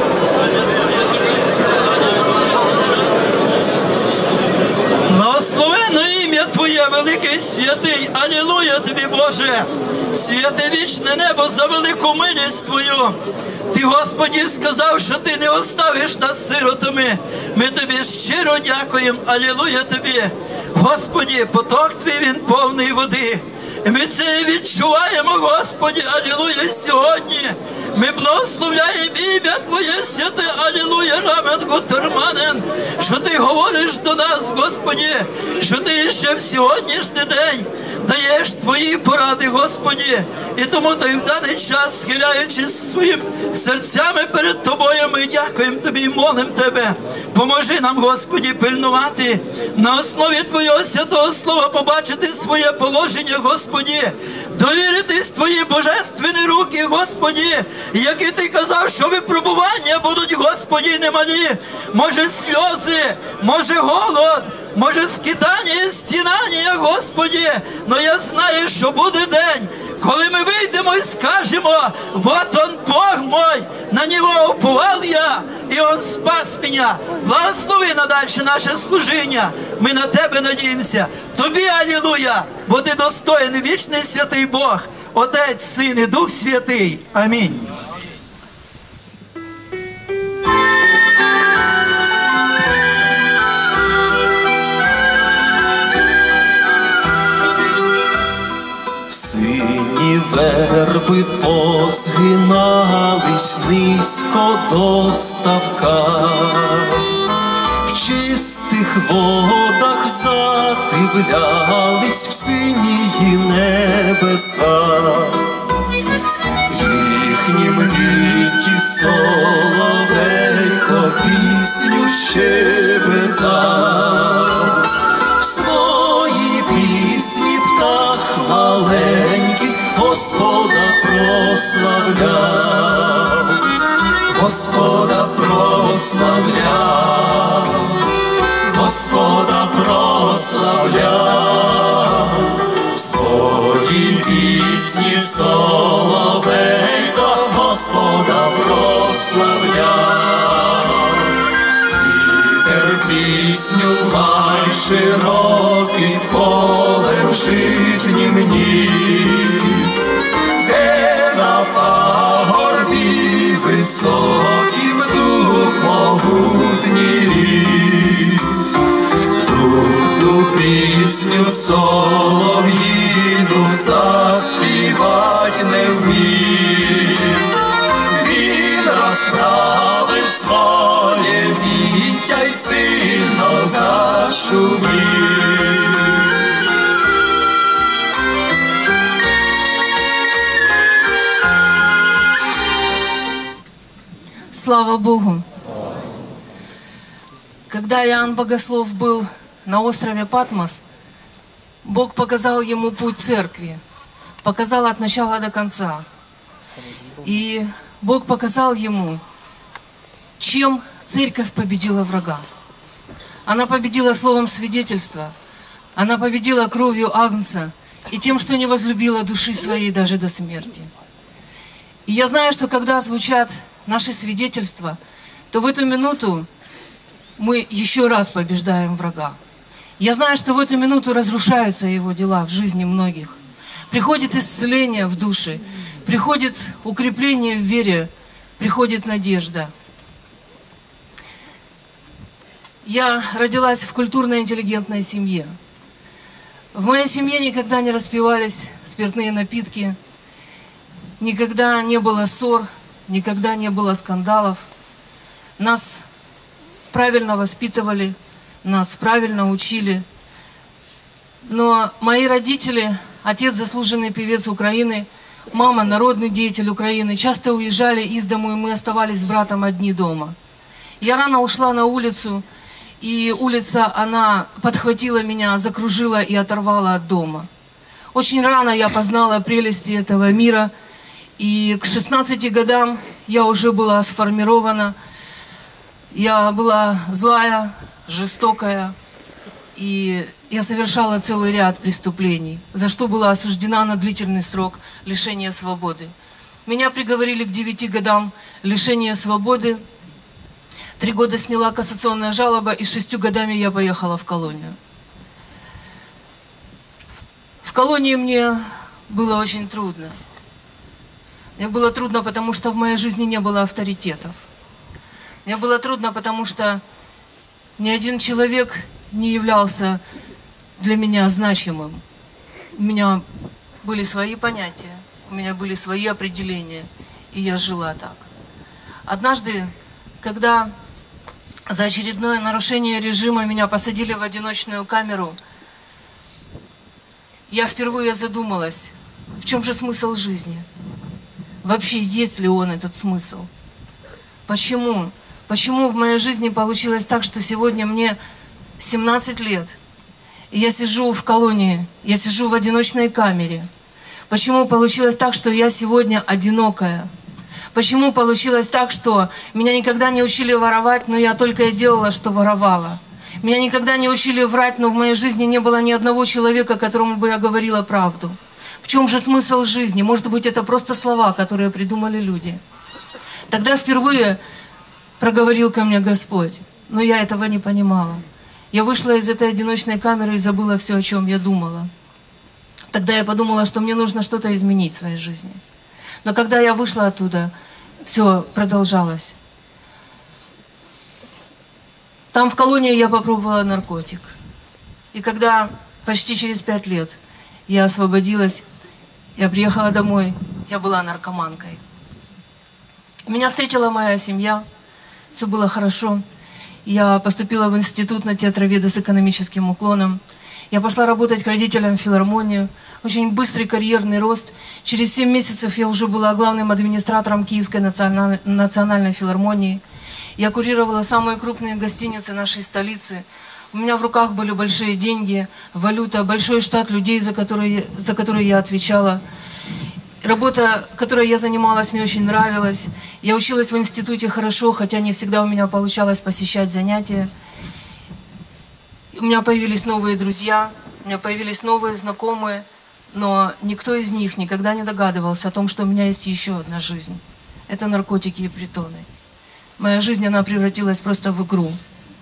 благословено ім'я Твоє, великий святий, аллилуйя тобі, Боже, святе вічне небо за велику милість Твою. Ти, Господі, сказав, що Ти не оставиш нас сиротами. Ми Тобі щиро дякуємо, алілуя Тобі. Господі, поток Твій, він повний води. І ми це відчуваємо, Господі, алілуя, сьогодні. Ми благословляємо ім'я Твоє святе, алілуя, рамен гутерманен, що Ти говориш до нас, Господі, що Ти ще в сьогоднішній день даєш Твої поради, Господі. І тому Ти в даний час, схиляючись своїм серцями перед Тобою, ми дякуємо Тобі і молимо Тебе. Поможи нам, Господі, пильнувати на основі Твого святого слова, побачити своє положення, Господі, довіритись Твої божественні руки, Господі, які Ти казав, що випробування будуть, Господі, немалі. Може сльози, може голод, може скитання і стінання, Господі, но я знаю, що буде день, коли ми вийдемо і скажемо: вот он, Бог мой, на Нього уповал я, і Он спас мене. Благослови надальше наше служіння. Ми на Тебе надіємося. Тобі алілуя, бо Ти достоїн, вічний святий Бог, Отець, Син і Дух Святий. Амінь. Сині верби позгинались низько до ставка, в чистих водах задивлялись в синії небеса. В їхнім літі соловейко пісню щебетав, в своїй пісні птах маленький Господа прославляв, Господа прославляв, Господа прославляв, в своїй пісні соловейко Господа прославляв. Вітер пісню гай широкий полем житнім ніс, де на пагорбі високім дуб могутній ріс. Тут ту пісню солов'їну заспівать не вмів. Він розправив своє віття й сильно зашумів. Слава Богу! Когда Иоанн Богослов был на острове Патмос, Бог показал ему путь церкви, показал от начала до конца. И Бог показал ему, чем церковь победила врага. Она победила словом свидетельства, она победила кровью Агнца и тем, что не возлюбила души своей даже до смерти. И я знаю, что когда звучат наши свидетельства, то в эту минуту мы еще раз побеждаем врага. Я знаю, что в эту минуту разрушаются его дела в жизни многих. Приходит исцеление в души, приходит укрепление в вере, приходит надежда. Я родилась в культурно-интеллигентной семье. В моей семье никогда не распивались спиртные напитки. никогда не было ссор, никогда не было скандалов. Нас правильно воспитывали, нас правильно учили. Но мои родители, отец заслуженный певец Украины, мама народный деятель Украины, часто уезжали из дому, и мы оставались с братом одни дома. Я рано ушла на улицу, и улица, она подхватила меня, закружила и оторвала от дома. Очень рано я познала прелести этого мира, и к шестнадцати годам я уже была сформирована. Я была злая, жестокая, и я совершала целый ряд преступлений, за что была осуждена на длительный срок лишения свободы. Меня приговорили к девяти годам лишения свободы. Три года сняла кассационная жалоба, и с шестью годами я поехала в колонию. В колонии мне было очень трудно. Мне было трудно, потому что в моей жизни не было авторитетов. Мне было трудно, потому что ни один человек не являлся для меня значимым. У меня были свои понятия, у меня были свои определения, и я жила так. Однажды, когда за очередное нарушение режима меня посадили в одиночную камеру, я впервые задумалась, в чем же смысл жизни? Вообще, есть ли он, этот смысл? Почему? Почему в моей жизни получилось так, что сегодня мне семнадцать лет, и я сижу в колонии, я сижу в одиночной камере? Почему получилось так, что я сегодня одинокая? Почему получилось так, что меня никогда не учили воровать, но я только и делала, что воровала? Меня никогда не учили врать, но в моей жизни не было ни одного человека, которому бы я говорила правду. В чем же смысл жизни? Может быть, это просто слова, которые придумали люди. Тогда впервые проговорил ко мне Господь, но я этого не понимала. Я вышла из этой одиночной камеры и забыла все, о чем я думала. Тогда я подумала, что мне нужно что-то изменить в своей жизни. Но когда я вышла оттуда, все продолжалось. Там в колонии я попробовала наркотик. И когда почти через пять лет я освободилась, я приехала домой, я была наркоманкой. Меня встретила моя семья, все было хорошо. Я поступила в институт на театроведа с экономическим уклоном. Я пошла работать к родителям в филармонию. Очень быстрый карьерный рост. Через семь месяцев я уже была главным администратором Киевской национальной, национальной филармонии. Я курировала самые крупные гостиницы нашей столицы. У меня в руках были большие деньги, валюта, большой штат людей, за которые, за которые я отвечала. Работа, которой я занималась, мне очень нравилась. Я училась в институте хорошо, хотя не всегда у меня получалось посещать занятия. У меня появились новые друзья, у меня появились новые знакомые, но никто из них никогда не догадывался о том, что у меня есть еще одна жизнь. Это наркотики и притоны. Моя жизнь, она превратилась просто в игру.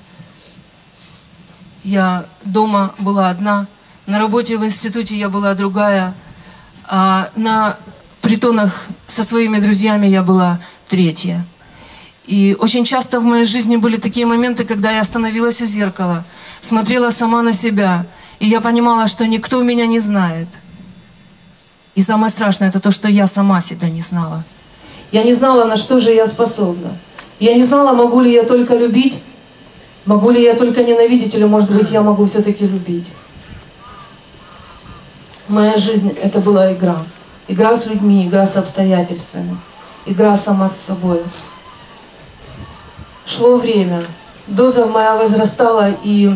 Я дома была одна, на работе в институте я была другая, а на притонах со своими друзьями я была третья. И очень часто в моей жизни были такие моменты, когда я остановилась у зеркала, смотрела сама на себя, и я понимала, что никто меня не знает. И самое страшное, это то, что я сама себя не знала. Я не знала, на что же я способна. Я не знала, могу ли я только любить, могу ли я только ненавидеть, или, может быть, я могу все-таки любить. Моя жизнь — это была игра. Игра с людьми, игра с обстоятельствами, игра сама с собой. Шло время, доза моя возрастала, и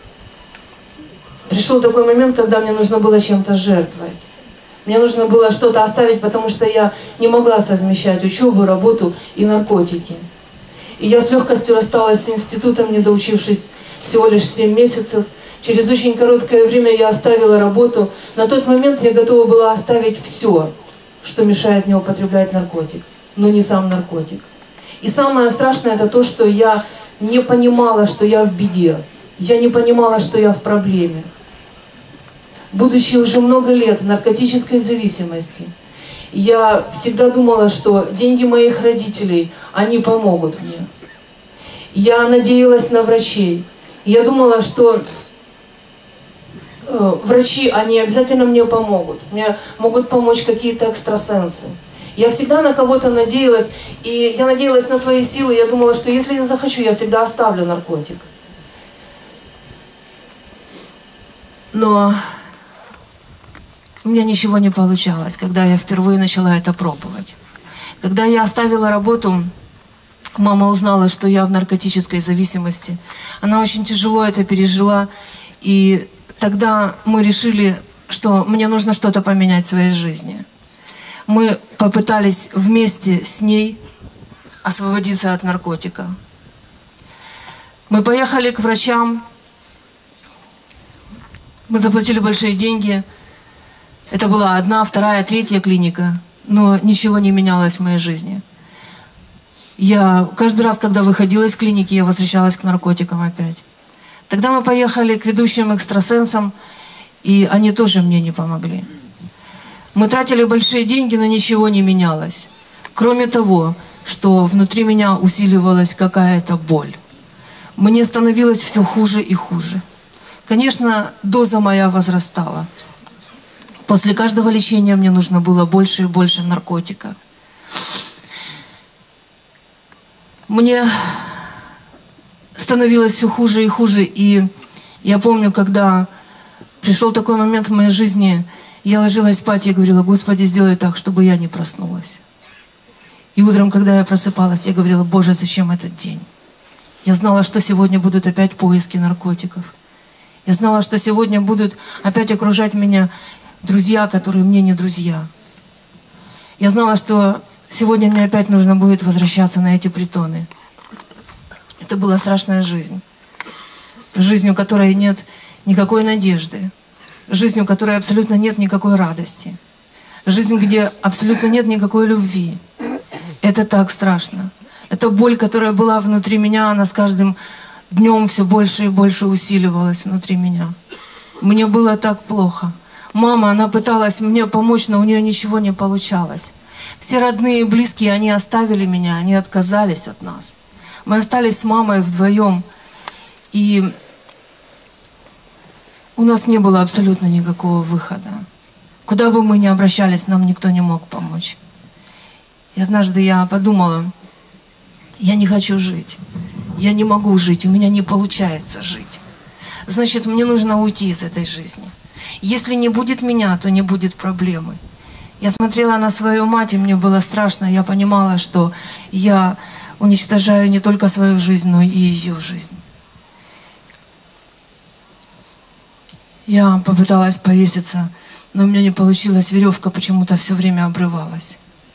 пришел такой момент, когда мне нужно было чем-то жертвовать. Мне нужно было что-то оставить, потому что я не могла совмещать учебу, работу и наркотики. И я с легкостью рассталась с институтом, не доучившись всего лишь семь месяцев. Через очень короткое время я оставила работу. На тот момент я готова была оставить все, что мешает мне употреблять наркотик, но не сам наркотик. И самое страшное — это то, что я не понимала, что я в беде. Я не понимала, что я в проблеме. Будучи уже много лет в наркотической зависимости, я всегда думала, что деньги моих родителей, они помогут мне. Я надеялась на врачей. Я думала, что э, врачи, они обязательно мне помогут. Мне могут помочь какие-то экстрасенсы. Я всегда на кого-то надеялась, и я надеялась на свои силы. Я думала, что если я захочу, я всегда оставлю наркотик. Но у меня ничего не получалось, когда я впервые начала это пробовать. Когда я оставила работу, мама узнала, что я в наркотической зависимости. Она очень тяжело это пережила, и тогда мы решили, что мне нужно что-то поменять в своей жизни. Мы попытались вместе с ней освободиться от наркотика. Мы поехали к врачам, мы заплатили большие деньги. Это была одна, вторая, третья клиника, но ничего не менялось в моей жизни. Я каждый раз, когда выходила из клиники, я возвращалась к наркотикам опять. Тогда мы поехали к ведущим экстрасенсам, и они тоже мне не помогли. Мы тратили большие деньги, но ничего не менялось. Кроме того, что внутри меня усиливалась какая-то боль. Мне становилось все хуже и хуже. Конечно, доза моя возрастала. После каждого лечения мне нужно было больше и больше наркотика. Мне становилось все хуже и хуже. И я помню, когда пришел такой момент в моей жизни, я ложилась спать и говорила: Господи, сделай так, чтобы я не проснулась. И утром, когда я просыпалась, я говорила: Боже, зачем этот день? Я знала, что сегодня будут опять поиски наркотиков. Я знала, что сегодня будут опять окружать меня друзья, которые мне не друзья. Я знала, что сегодня мне опять нужно будет возвращаться на эти притоны. Это была страшная жизнь. Жизнь, у которой нет никакой надежды. Жизнь, у которой абсолютно нет никакой радости. Жизнь, где абсолютно нет никакой любви. Это так страшно. Эта боль, которая была внутри меня, она с каждым днем все больше и больше усиливалась внутри меня. Мне было так плохо. Мама, она пыталась мне помочь, но у нее ничего не получалось. Все родные и близкие, они оставили меня, они отказались от нас. Мы остались с мамой вдвоем, и у нас не было абсолютно никакого выхода. Куда бы мы ни обращались, нам никто не мог помочь. И однажды я подумала: я не хочу жить. Я не могу жить, у меня не получается жить. Значит, мне нужно уйти из этой жизни. Если не будет меня, то не будет проблемы. Я смотрела на свою мать, и мне было страшно. Я понимала, что я уничтожаю не только свою жизнь, но и ее жизнь. Я попыталась повеситься, но у меня не получилось. Веревка почему-то все время обрывалась.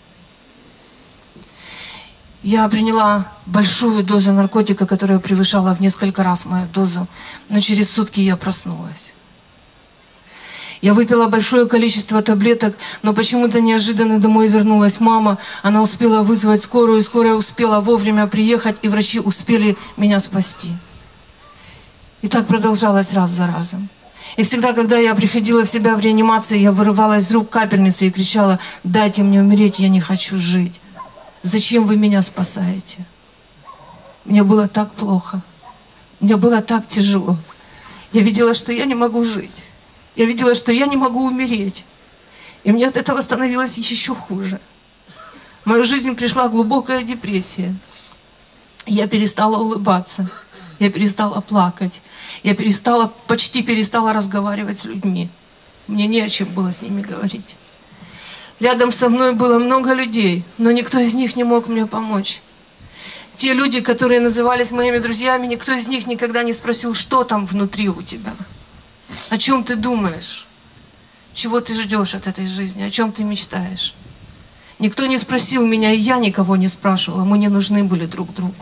Я приняла большую дозу наркотика, которая превышала в несколько раз мою дозу, но через сутки я проснулась. Я выпила большое количество таблеток, но почему-то неожиданно домой вернулась мама. Она успела вызвать скорую, скорая успела вовремя приехать, и врачи успели меня спасти. И так продолжалось раз за разом. И всегда, когда я приходила в себя в реанимации, я вырывала из рук капельницы и кричала: «Дайте мне умереть, я не хочу жить. Зачем вы меня спасаете?» Мне было так плохо. Мне было так тяжело. Я видела, что я не могу жить. Я видела, что я не могу умереть. И мне от этого становилось еще хуже. В мою жизнь пришла глубокая депрессия. Я перестала улыбаться. Я перестала плакать. Я перестала, почти перестала разговаривать с людьми. Мне не о чем было с ними говорить. Рядом со мной было много людей, но никто из них не мог мне помочь. Те люди, которые назывались моими друзьями, никто из них никогда не спросил, что там внутри у тебя. О чем ты думаешь? Чего ты ждешь от этой жизни? О чем ты мечтаешь? Никто не спросил меня, и я никого не спрашивала. Мы не нужны были друг другу.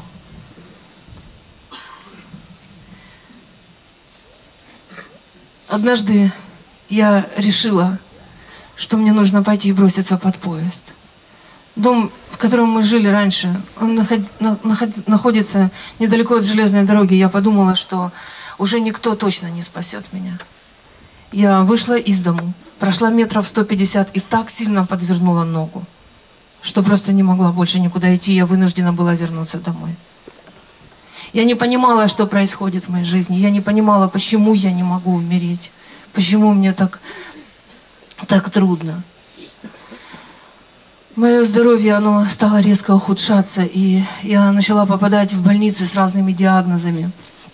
Однажды я решила, что мне нужно пойти и броситься под поезд. Дом, в котором мы жили раньше, он наход, наход, находится недалеко от железной дороги. Я подумала, что уже никто точно не спасет меня. Я вышла из дому, прошла метров сто пятьдесят и так сильно подвернула ногу, что просто не могла больше никуда идти. Я вынуждена была вернуться домой. Я не понимала, что происходит в моей жизни. Я не понимала, почему я не могу умереть. Почему мне так, так трудно. Мое здоровье, оно стало резко ухудшаться, и я начала попадать в больницы с разными диагнозами.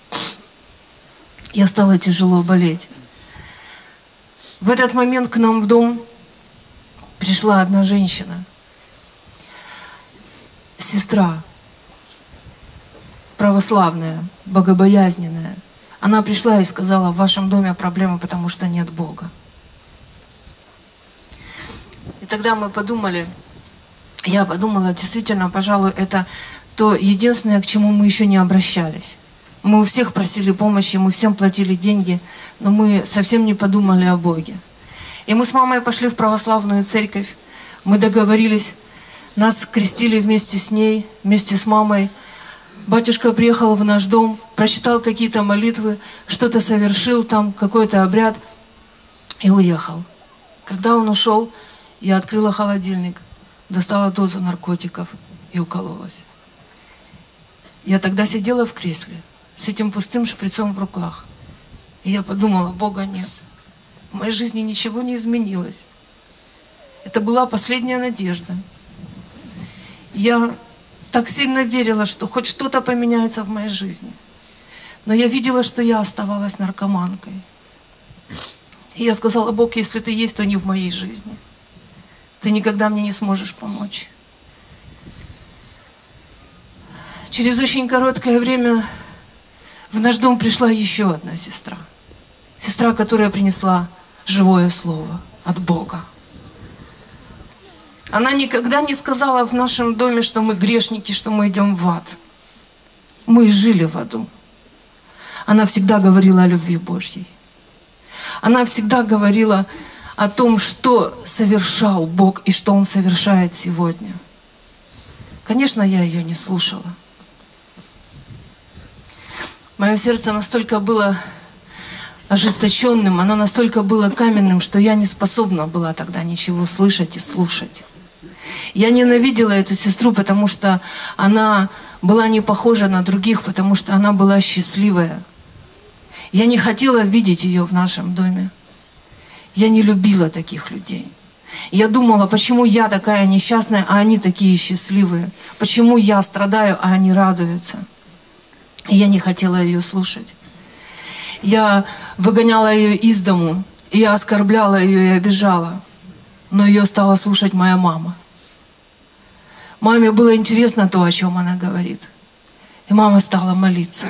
Я стала тяжело болеть. В этот момент к нам в дом пришла одна женщина, сестра, православная, богобоязненная. Она пришла и сказала: в вашем доме проблемы, потому что нет Бога. И тогда мы подумали, я подумала, действительно, пожалуй, это то единственное, к чему мы еще не обращались. Мы у всех просили помощи, мы всем платили деньги, но мы совсем не подумали о Боге. И мы с мамой пошли в православную церковь, мы договорились, нас крестили вместе с ней, вместе с мамой. Батюшка приехал в наш дом, прочитал какие-то молитвы, что-то совершил там, какой-то обряд и уехал. Когда он ушел, я открыла холодильник, достала дозу наркотиков и укололась. Я тогда сидела в кресле с этим пустым шприцом в руках. И я подумала: Бога нет. В моей жизни ничего не изменилось. Это была последняя надежда. Я так сильно верила, что хоть что-то поменяется в моей жизни. Но я видела, что я оставалась наркоманкой. И я сказала: Бог, если ты есть, то не в моей жизни. Ты никогда мне не сможешь помочь. Через очень короткое время в наш дом пришла еще одна сестра. Сестра, которая принесла живое слово от Бога. Она никогда не сказала в нашем доме, что мы грешники, что мы идем в ад. Мы жили в аду. Она всегда говорила о любви Божьей. Она всегда говорила о том, что совершал Бог и что Он совершает сегодня. Конечно, я ее не слушала. Мое сердце настолько было ожесточенным, оно настолько было каменным, что я не способна была тогда ничего слышать и слушать. Я ненавидела эту сестру, потому что она была не похожа на других, потому что она была счастливая. Я не хотела видеть ее в нашем доме. Я не любила таких людей. Я думала, почему я такая несчастная, а они такие счастливые? Почему я страдаю, а они радуются? И я не хотела ее слушать. Я выгоняла ее из дому, и я оскорбляла ее и обижала. Но ее стала слушать моя мама. Маме было интересно то, о чем она говорит. И мама стала молиться.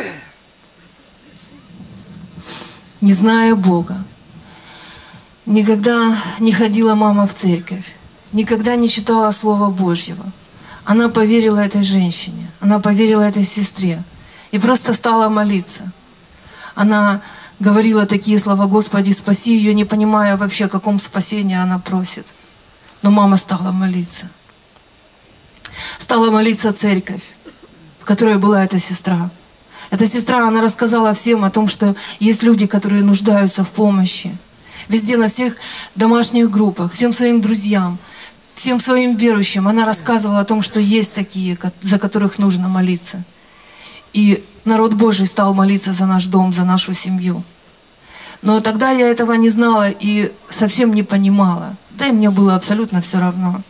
Не зная Бога. Никогда не ходила мама в церковь. Никогда не читала Слова Божьего. Она поверила этой женщине. Она поверила этой сестре. И просто стала молиться. Она говорила такие слова: Господи, спаси ее, не понимая вообще, о каком спасении она просит. Но мама стала молиться. Стала молиться церковь, в которой была эта сестра. Эта сестра, она рассказала всем о том, что есть люди, которые нуждаются в помощи. Везде, на всех домашних группах, всем своим друзьям, всем своим верующим она рассказывала о том, что есть такие, за которых нужно молиться. И народ Божий стал молиться за наш дом, за нашу семью. Но тогда я этого не знала и совсем не понимала. Да и мне было абсолютно все равно.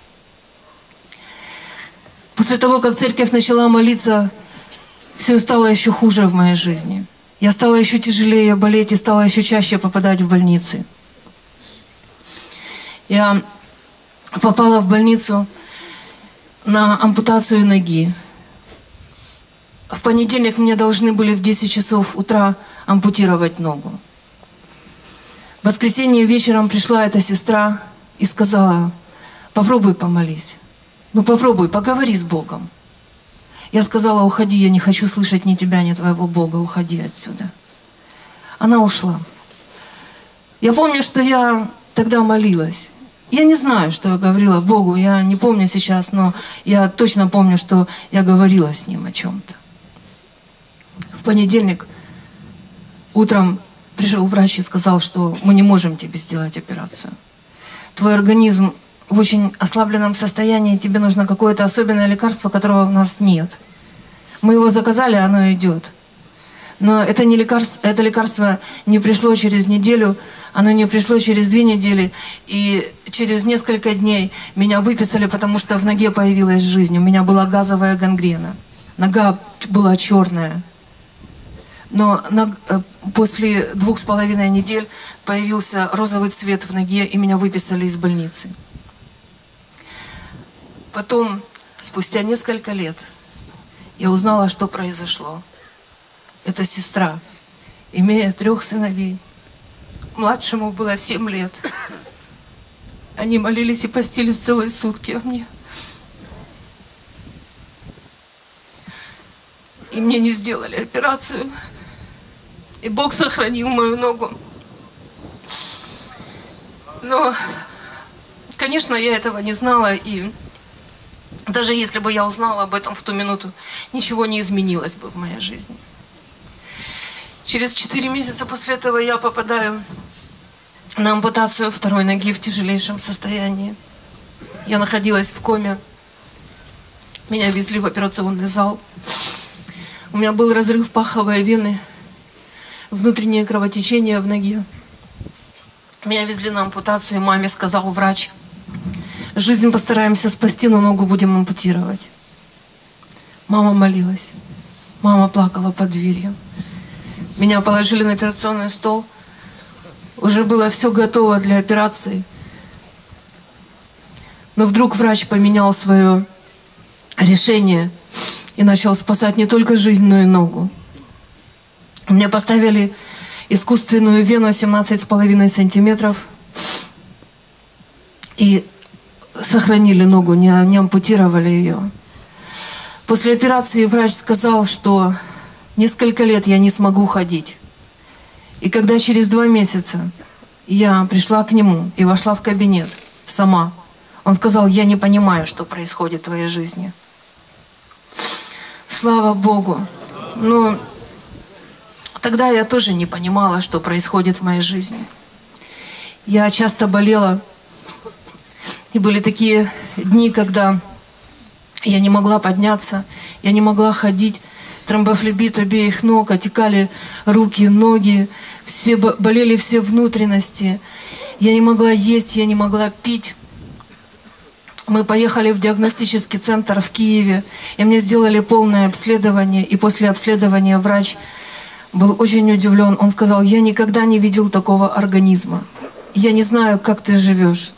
После того, как церковь начала молиться, все стало еще хуже в моей жизни. Я стала еще тяжелее болеть и стала еще чаще попадать в больницы. Я попала в больницу на ампутацию ноги. В понедельник мне должны были в десять часов утра ампутировать ногу. В воскресенье вечером пришла эта сестра и сказала: попробуй помолись. Ну попробуй, поговори с Богом. Я сказала: уходи, я не хочу слышать ни тебя, ни твоего Бога, уходи отсюда. Она ушла. Я помню, что я тогда молилась. Я не знаю, что я говорила Богу, я не помню сейчас, но я точно помню, что я говорила с Ним о чем-то. В понедельник утром пришел врач и сказал, что мы не можем тебе сделать операцию. Твой организм в очень ослабленном состоянии, тебе нужно какое-то особенное лекарство, которого у нас нет. Мы его заказали, оно идет. Но это, не лекарство, это лекарство не пришло через неделю, оно не пришло через две недели. И через несколько дней меня выписали, потому что в ноге появилась жизнь. У меня была газовая гангрена. Нога была черная. Но на, после двух с половиной недель появился розовый цвет в ноге, и меня выписали из больницы. Потом, спустя несколько лет, я узнала, что произошло. Эта сестра, имея трех сыновей, младшему было семь лет. Они молились и постились целые сутки о мне. И мне не сделали операцию. И Бог сохранил мою ногу. Но, конечно, я этого не знала. И даже если бы я узнала об этом в ту минуту, ничего не изменилось бы в моей жизни. Через четыре месяца после этого я попадаю на ампутацию второй ноги в тяжелейшем состоянии. Я находилась в коме. Меня везли в операционный зал. У меня был разрыв паховой вены, внутреннее кровотечение в ноге. Меня везли на ампутацию, и маме сказал врач: жизнь постараемся спасти, но ногу будем ампутировать. Мама молилась. Мама плакала под дверью. Меня положили на операционный стол. Уже было все готово для операции. Но вдруг врач поменял свое решение и начал спасать не только жизнь, но и ногу. Мне поставили искусственную вену семнадцать с половиной сантиметров и сохранили ногу, не, не ампутировали ее. После операции врач сказал, что несколько лет я не смогу ходить. И когда через два месяца я пришла к нему и вошла в кабинет сама, он сказал: я не понимаю, что происходит в твоей жизни. Слава Богу. Но тогда я тоже не понимала, что происходит в моей жизни. Я часто болела. И были такие дни, когда я не могла подняться, я не могла ходить. Тромбофлебит обеих ног, отекали руки, ноги, все болели все внутренности. Я не могла есть, я не могла пить. Мы поехали в диагностический центр в Киеве, и мне сделали полное обследование. И после обследования врач был очень удивлен. Он сказал: я никогда не видел такого организма. Я не знаю, как ты живешь.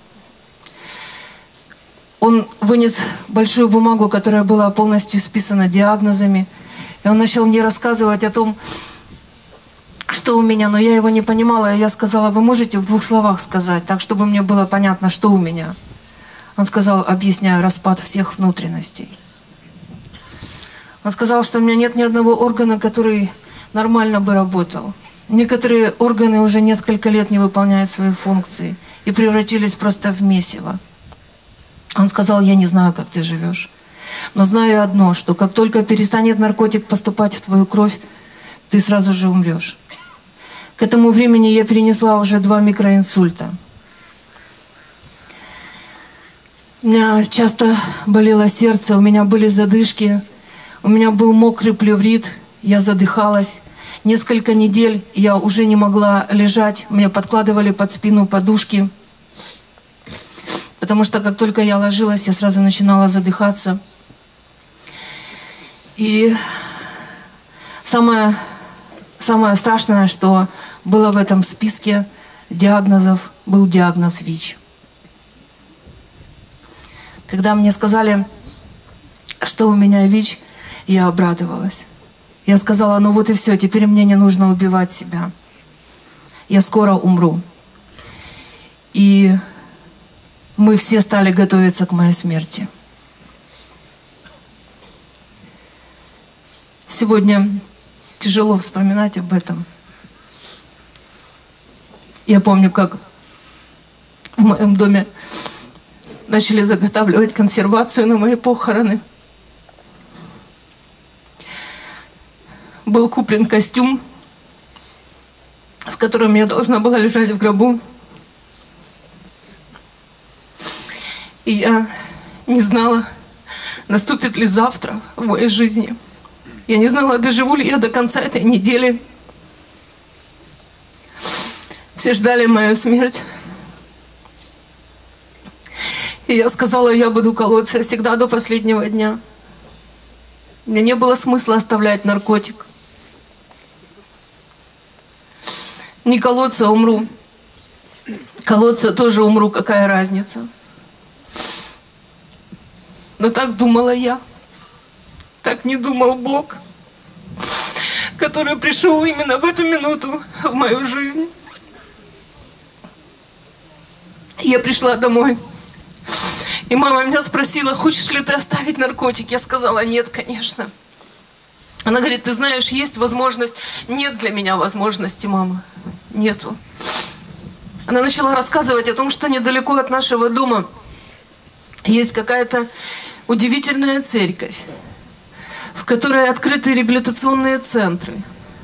Он вынес большую бумагу, которая была полностью исписана диагнозами. И он начал мне рассказывать о том, что у меня, но я его не понимала. И я сказала: вы можете в двух словах сказать, так, чтобы мне было понятно, что у меня? Он сказал, объясняя: распад всех внутренностей. Он сказал, что у меня нет ни одного органа, который нормально бы работал. Некоторые органы уже несколько лет не выполняют свои функции и превратились просто в месиво. Он сказал: я не знаю, как ты живешь. Но знаю одно, что как только перестанет наркотик поступать в твою кровь, ты сразу же умрешь. К этому времени я перенесла уже два микроинсульта. У меня часто болело сердце, у меня были задышки, у меня был мокрый плеврит, я задыхалась. Несколько недель я уже не могла лежать, мне подкладывали под спину подушки, потому что как только я ложилась, я сразу начинала задыхаться. И самое, самое страшное, что было в этом списке диагнозов, был диагноз ВИЧ. Когда мне сказали, что у меня ВИЧ, я обрадовалась. Я сказала: ну вот и все, теперь мне не нужно убивать себя. Я скоро умру. И мы все стали готовиться к моей смерти. Сегодня тяжело вспоминать об этом. Я помню, как в моем доме начали заготавливать консервацию на мои похороны. Был куплен костюм, в котором я должна была лежать в гробу. И я не знала, наступит ли завтра в моей жизни. Я не знала, доживу ли я до конца этой недели. Все ждали мою смерть. И я сказала, я буду колоться всегда до последнего дня. Мне не было смысла оставлять наркотик. Не колоться, умру. Колоться тоже умру, какая разница. Но так думала я. Так не думал Бог, который пришел именно в эту минуту в мою жизнь. Я пришла домой. И мама меня спросила, хочешь ли ты оставить наркотик? Я сказала, нет, конечно. Она говорит, ты знаешь, есть возможность. Нет для меня возможности, мама. Нету. Она начала рассказывать о том, что недалеко от нашего дома есть какая-то удивительная церковь, в которой открыты реабилитационные центры.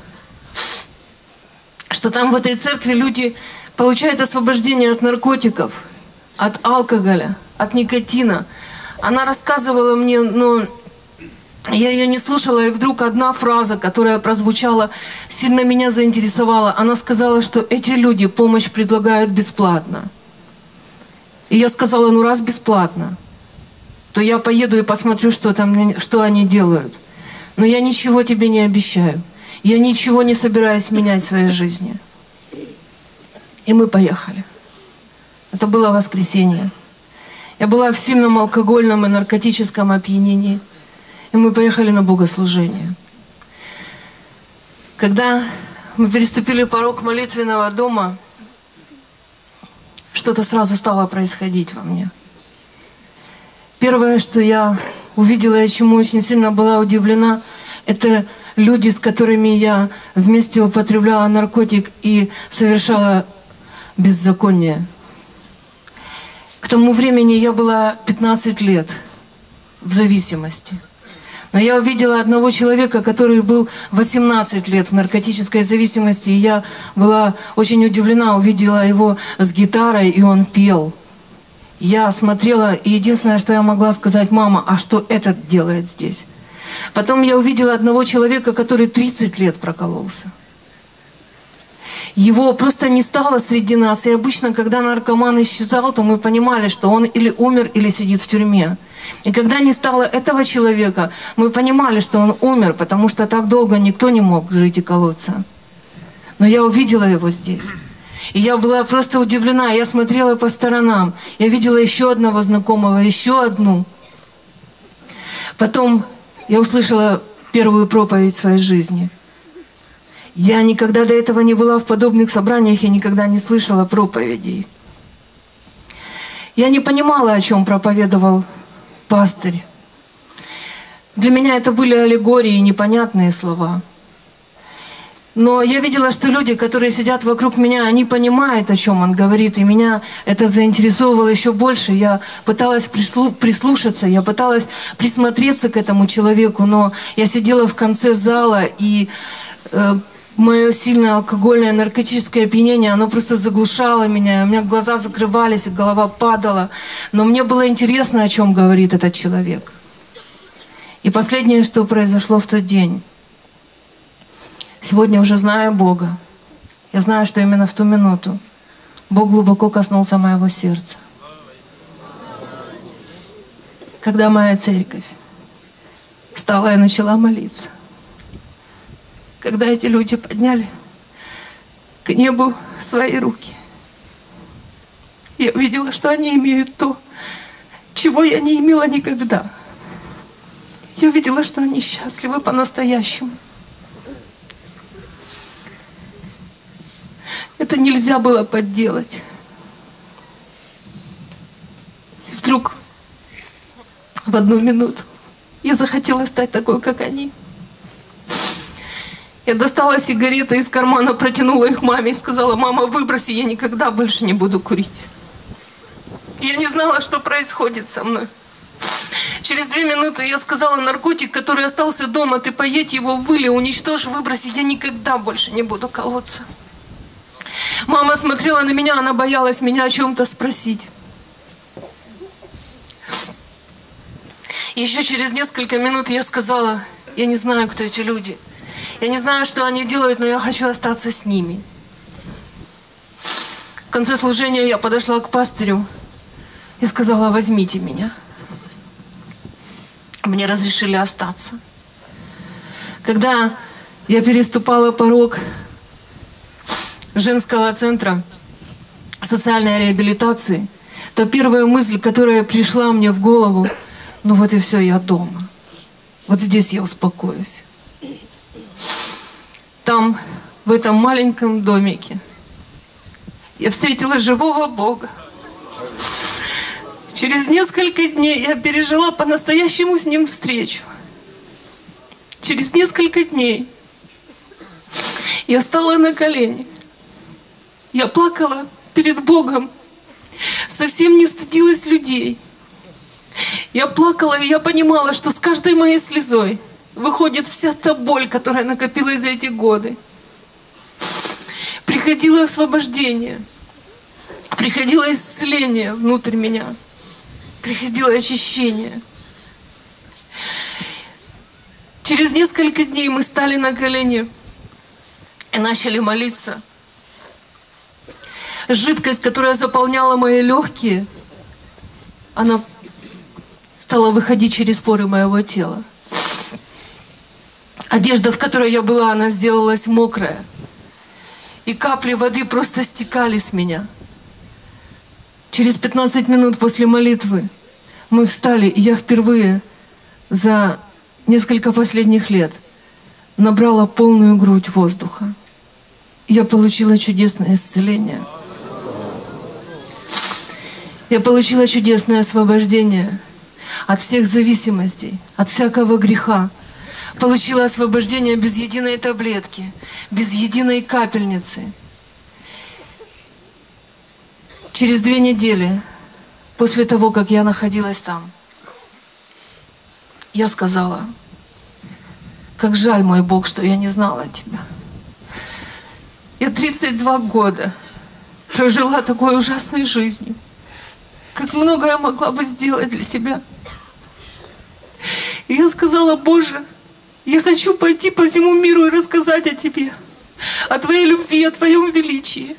Что там в этой церкви люди получают освобождение от наркотиков, от алкоголя, от никотина. Она рассказывала мне, но я ее не слушала, и вдруг одна фраза, которая прозвучала, сильно меня заинтересовала. Она сказала, что эти люди помощь предлагают бесплатно. И я сказала, ну раз бесплатно, то я поеду и посмотрю, что там, что они делают. Но я ничего тебе не обещаю. Я ничего не собираюсь менять в своей жизни. И мы поехали. Это было воскресенье. Я была в сильном алкогольном и наркотическом опьянении. И мы поехали на богослужение. Когда мы переступили порог молитвенного дома, что-то сразу стало происходить во мне. Первое, что я увидела и чему очень сильно была удивлена, это люди, с которыми я вместе употребляла наркотик и совершала беззаконие. К тому времени я была пятнадцать лет в зависимости. Но я увидела одного человека, который был восемнадцать лет в наркотической зависимости, и я была очень удивлена, увидела его с гитарой, и он пел. Я смотрела, и единственное, что я могла сказать, мама, а что этот делает здесь? Потом я увидела одного человека, который тридцать лет прокололся. Его просто не стало среди нас. И обычно, когда наркоман исчезал, то мы понимали, что он или умер, или сидит в тюрьме. И когда не стало этого человека, мы понимали, что он умер, потому что так долго никто не мог жить и колоться. Но я увидела его здесь. И я была просто удивлена. Я смотрела по сторонам. Я видела еще одного знакомого, еще одну. Потом я услышала первую проповедь в своей жизни. Я никогда до этого не была в подобных собраниях, я никогда не слышала проповедей. Я не понимала, о чем проповедовал пастырь. Для меня это были аллегории, непонятные слова. Но я видела, что люди, которые сидят вокруг меня, они понимают, о чем он говорит, и меня это заинтересовывало еще больше. Я пыталась прислу- прислушаться, я пыталась присмотреться к этому человеку, но я сидела в конце зала, и э, мое сильное алкогольное наркотическое опьянение, оно просто заглушало меня, у меня глаза закрывались, голова падала. Но мне было интересно, о чем говорит этот человек. И последнее, что произошло в тот день. Сегодня уже знаю Бога. Я знаю, что именно в ту минуту Бог глубоко коснулся моего сердца. Когда моя церковь встала и начала молиться. Когда эти люди подняли к небу свои руки. Я увидела, что они имеют то, чего я не имела никогда. Я увидела, что они счастливы по-настоящему. Это нельзя было подделать. И вдруг в одну минуту я захотела стать такой, как они. Я достала сигареты из кармана, протянула их маме и сказала: мама, выброси, я никогда больше не буду курить. Я не знала, что происходит со мной. Через две минуты я сказала: наркотик, который остался дома, ты поедь его выли, уничтожь, выброси, я никогда больше не буду колоться. Мама смотрела на меня, она боялась меня о чем-то спросить. Еще через несколько минут я сказала: Я не знаю, кто эти люди. Я не знаю, что они делают, но я хочу остаться с ними. В конце служения я подошла к пастырю и сказала: возьмите меня. Мне разрешили остаться. Когда я переступала порог женского центра социальной реабилитации, то первая мысль, которая пришла мне в голову: ну вот и все, я дома. Вот здесь я успокоюсь. Там, в этом маленьком домике, я встретила живого Бога. Через несколько дней я пережила по-настоящему с Ним встречу. Через несколько дней я стала на колени. Я плакала перед Богом, совсем не стыдилась людей. Я плакала, и я понимала, что с каждой моей слезой выходит вся та боль, которая накопилась за эти годы. Приходило освобождение, приходило исцеление внутрь меня, приходило очищение. Через несколько дней мы стали на колени и начали молиться. Жидкость, которая заполняла мои легкие, она стала выходить через поры моего тела. Одежда, в которой я была, она сделалась мокрая. И капли воды просто стекали с меня. Через пятнадцать минут после молитвы мы встали, и я впервые за несколько последних лет набрала полную грудь воздуха. Я получила чудесное исцеление. Я получила чудесное освобождение от всех зависимостей, от всякого греха. Получила освобождение без единой таблетки, без единой капельницы. Через две недели после того, как я находилась там, я сказала: как жаль, мой Бог, что я не знала Тебя. Я тридцать два года прожила такой ужасной жизнью. Как много я могла бы сделать для Тебя. И я сказала: Боже, я хочу пойти по всему миру и рассказать о Тебе, о Твоей любви, о Твоем величии.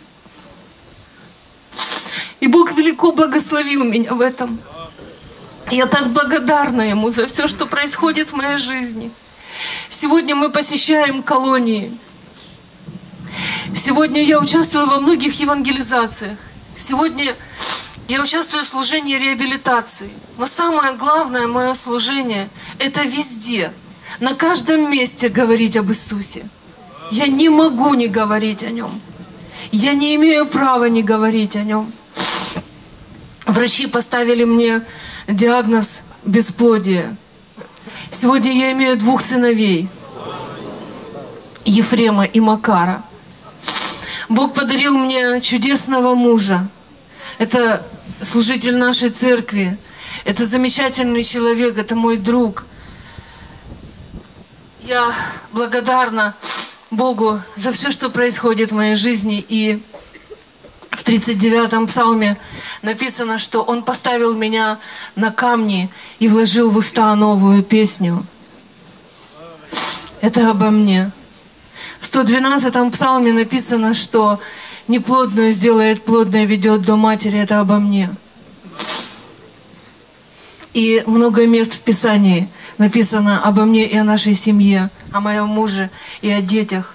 И Бог велико благословил меня в этом. Я так благодарна Ему за все, что происходит в моей жизни. Сегодня мы посещаем колонии. Сегодня я участвую во многих евангелизациях. Сегодня я участвую в служении реабилитации. Но самое главное мое служение – это везде, на каждом месте говорить об Иисусе. Я не могу не говорить о Нем. Я не имею права не говорить о Нем. Врачи поставили мне диагноз бесплодия. Сегодня я имею двух сыновей, Ефрема и Макара. Бог подарил мне чудесного мужа. Это служитель нашей церкви. Это замечательный человек, это мой друг. Я благодарна Богу за все, что происходит в моей жизни. И в тридцать девятом псалме написано, что Он поставил меня на камни и вложил в уста новую песню. Это обо мне. В сто двенадцатом псалме написано, что неплодную сделает плодной, ведет до матери. Это обо мне. И много мест в Писании написано обо мне и о нашей семье, о моем муже и о детях.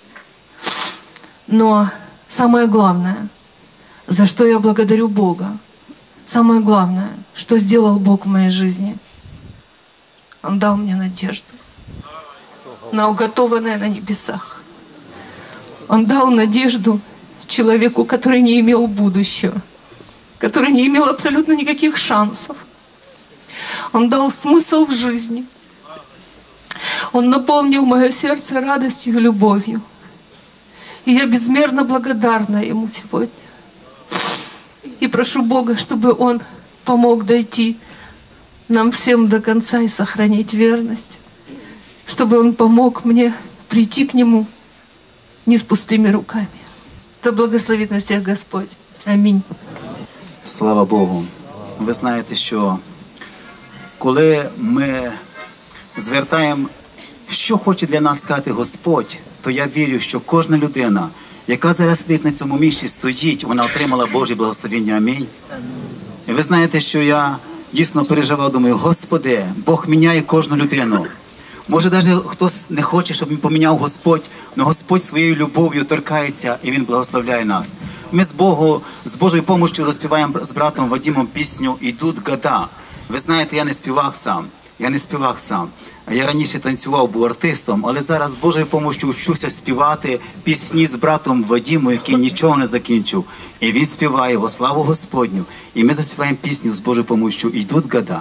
Но самое главное, за что я благодарю Бога, самое главное, что сделал Бог в моей жизни, Он дал мне надежду на уготованное на небесах. Он дал надежду человеку, который не имел будущего, который не имел абсолютно никаких шансов. Он дал смысл в жизни. Он наполнил мое сердце радостью и любовью. И я безмерно благодарна Ему сегодня. И прошу Бога, чтобы Он помог дойти нам всем до конца и сохранить верность. Чтобы Он помог мне прийти к Нему не с пустыми руками. Да благословит нас всех Господь. Амінь. Слава Богу. Ви знаєте, що коли ми звертаємо що хоче для нас сказати Господь, то я вірю, що кожна людина, яка зараз сидить на цьому місці, стоїть, вона отримала Божє благословення. Амінь. І ви знаєте, що я дійсно переживав, думаю, Господи, Бог міняє кожну людину. Може, навіть хтось не хоче, щоб він поміняв Господь, але Господь своєю любов'ю торкається і Він благословляє нас. Ми з Богу, з Божою допомогою заспіваємо з братом Вадимом пісню «Ідуть года». Ви знаєте, я не співав сам, я не співав сам. Я раніше танцював, був артистом, але зараз з Божою допомогою вчуся співати пісні з братом Вадимом, який нічого не закінчив. І він співає во славу Господню. І ми заспіваємо пісню з Божою допомогою «Ідуть года».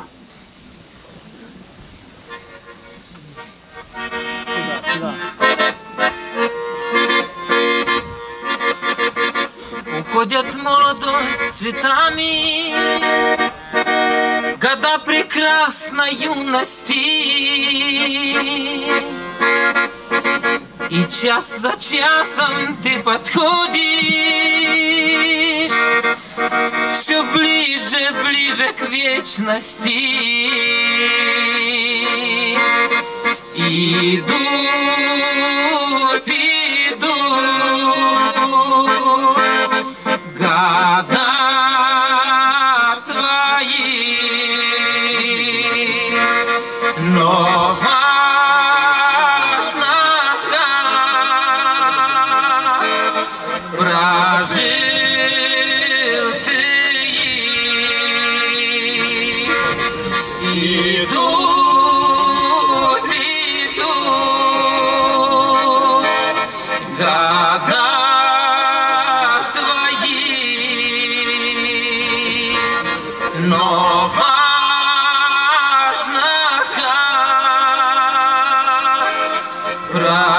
Уходят молодость цветами, года прекрасной юности, и час за часом ты подходишь все ближе, ближе к вечности. Идут, идут года твои, но важно, как прожил ты их. Идут, идут года но важно, как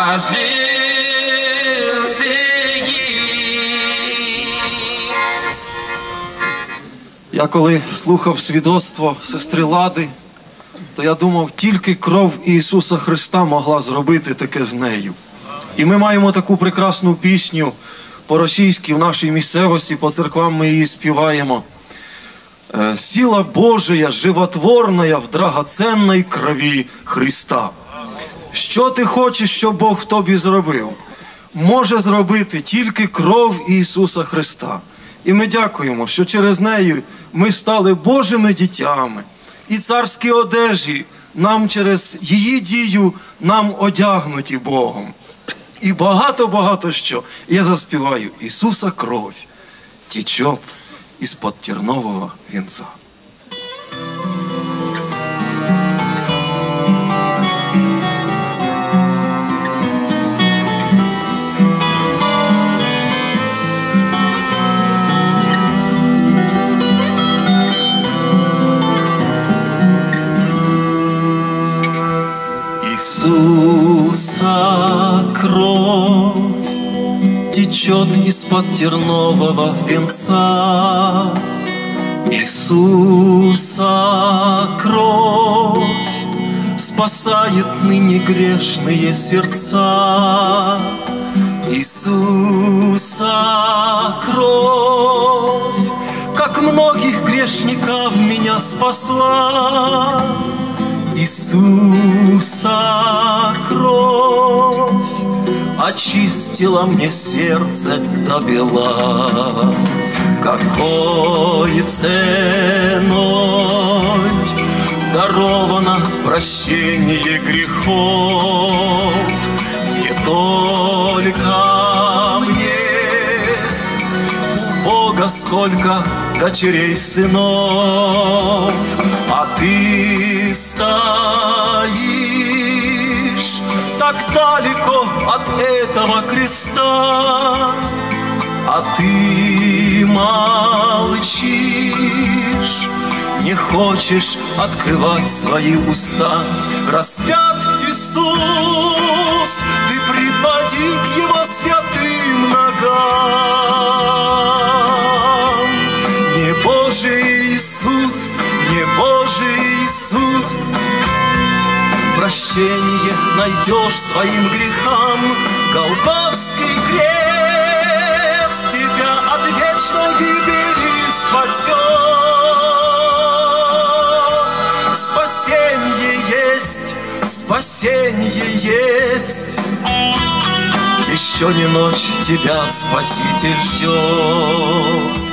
прожил ты их. Я коли слухав свідоцтво сестри Лади, то я думав, тільки кров Ісуса Христа могла зробити таке з нею. І ми маємо таку прекрасну пісню по-російськи в нашій місцевості, по церквам ми її співаємо. «Сила Божия, животворная в драгоценной крові Христа». Що ти хочеш, щоб Бог в тобі зробив? Може зробити тільки кров Ісуса Христа. І ми дякуємо, що через неї ми стали Божими дітями. І царські одежі нам через її дію нам одягнуті Богом. І багато-багато що. Я заспіваю «Ісуса кров течет из-под тернового венца». Иисуса кровь течет из-под тернового венца. Иисуса кровь спасает ныне грешные сердца. Иисуса кровь, как многих грешников меня спасла. Иисуса кровь очистила мне сердце до бела. Какой ценой даровано прощение грехов, не только мне, у Бога сколько дочерей, сынов, а ты стоишь так далеко от этого креста, а ты молчишь, не хочешь открывать свои уста. Распят Иисус, ты припади к Его святым ногам. Не Божий суд, не Божий суд, прощение найдешь своим грехам. Голгофский крест тебя от вечной гибели спасет. Спасение есть, спасение спасение есть. Еще не ночь, тебя Спаситель ждет.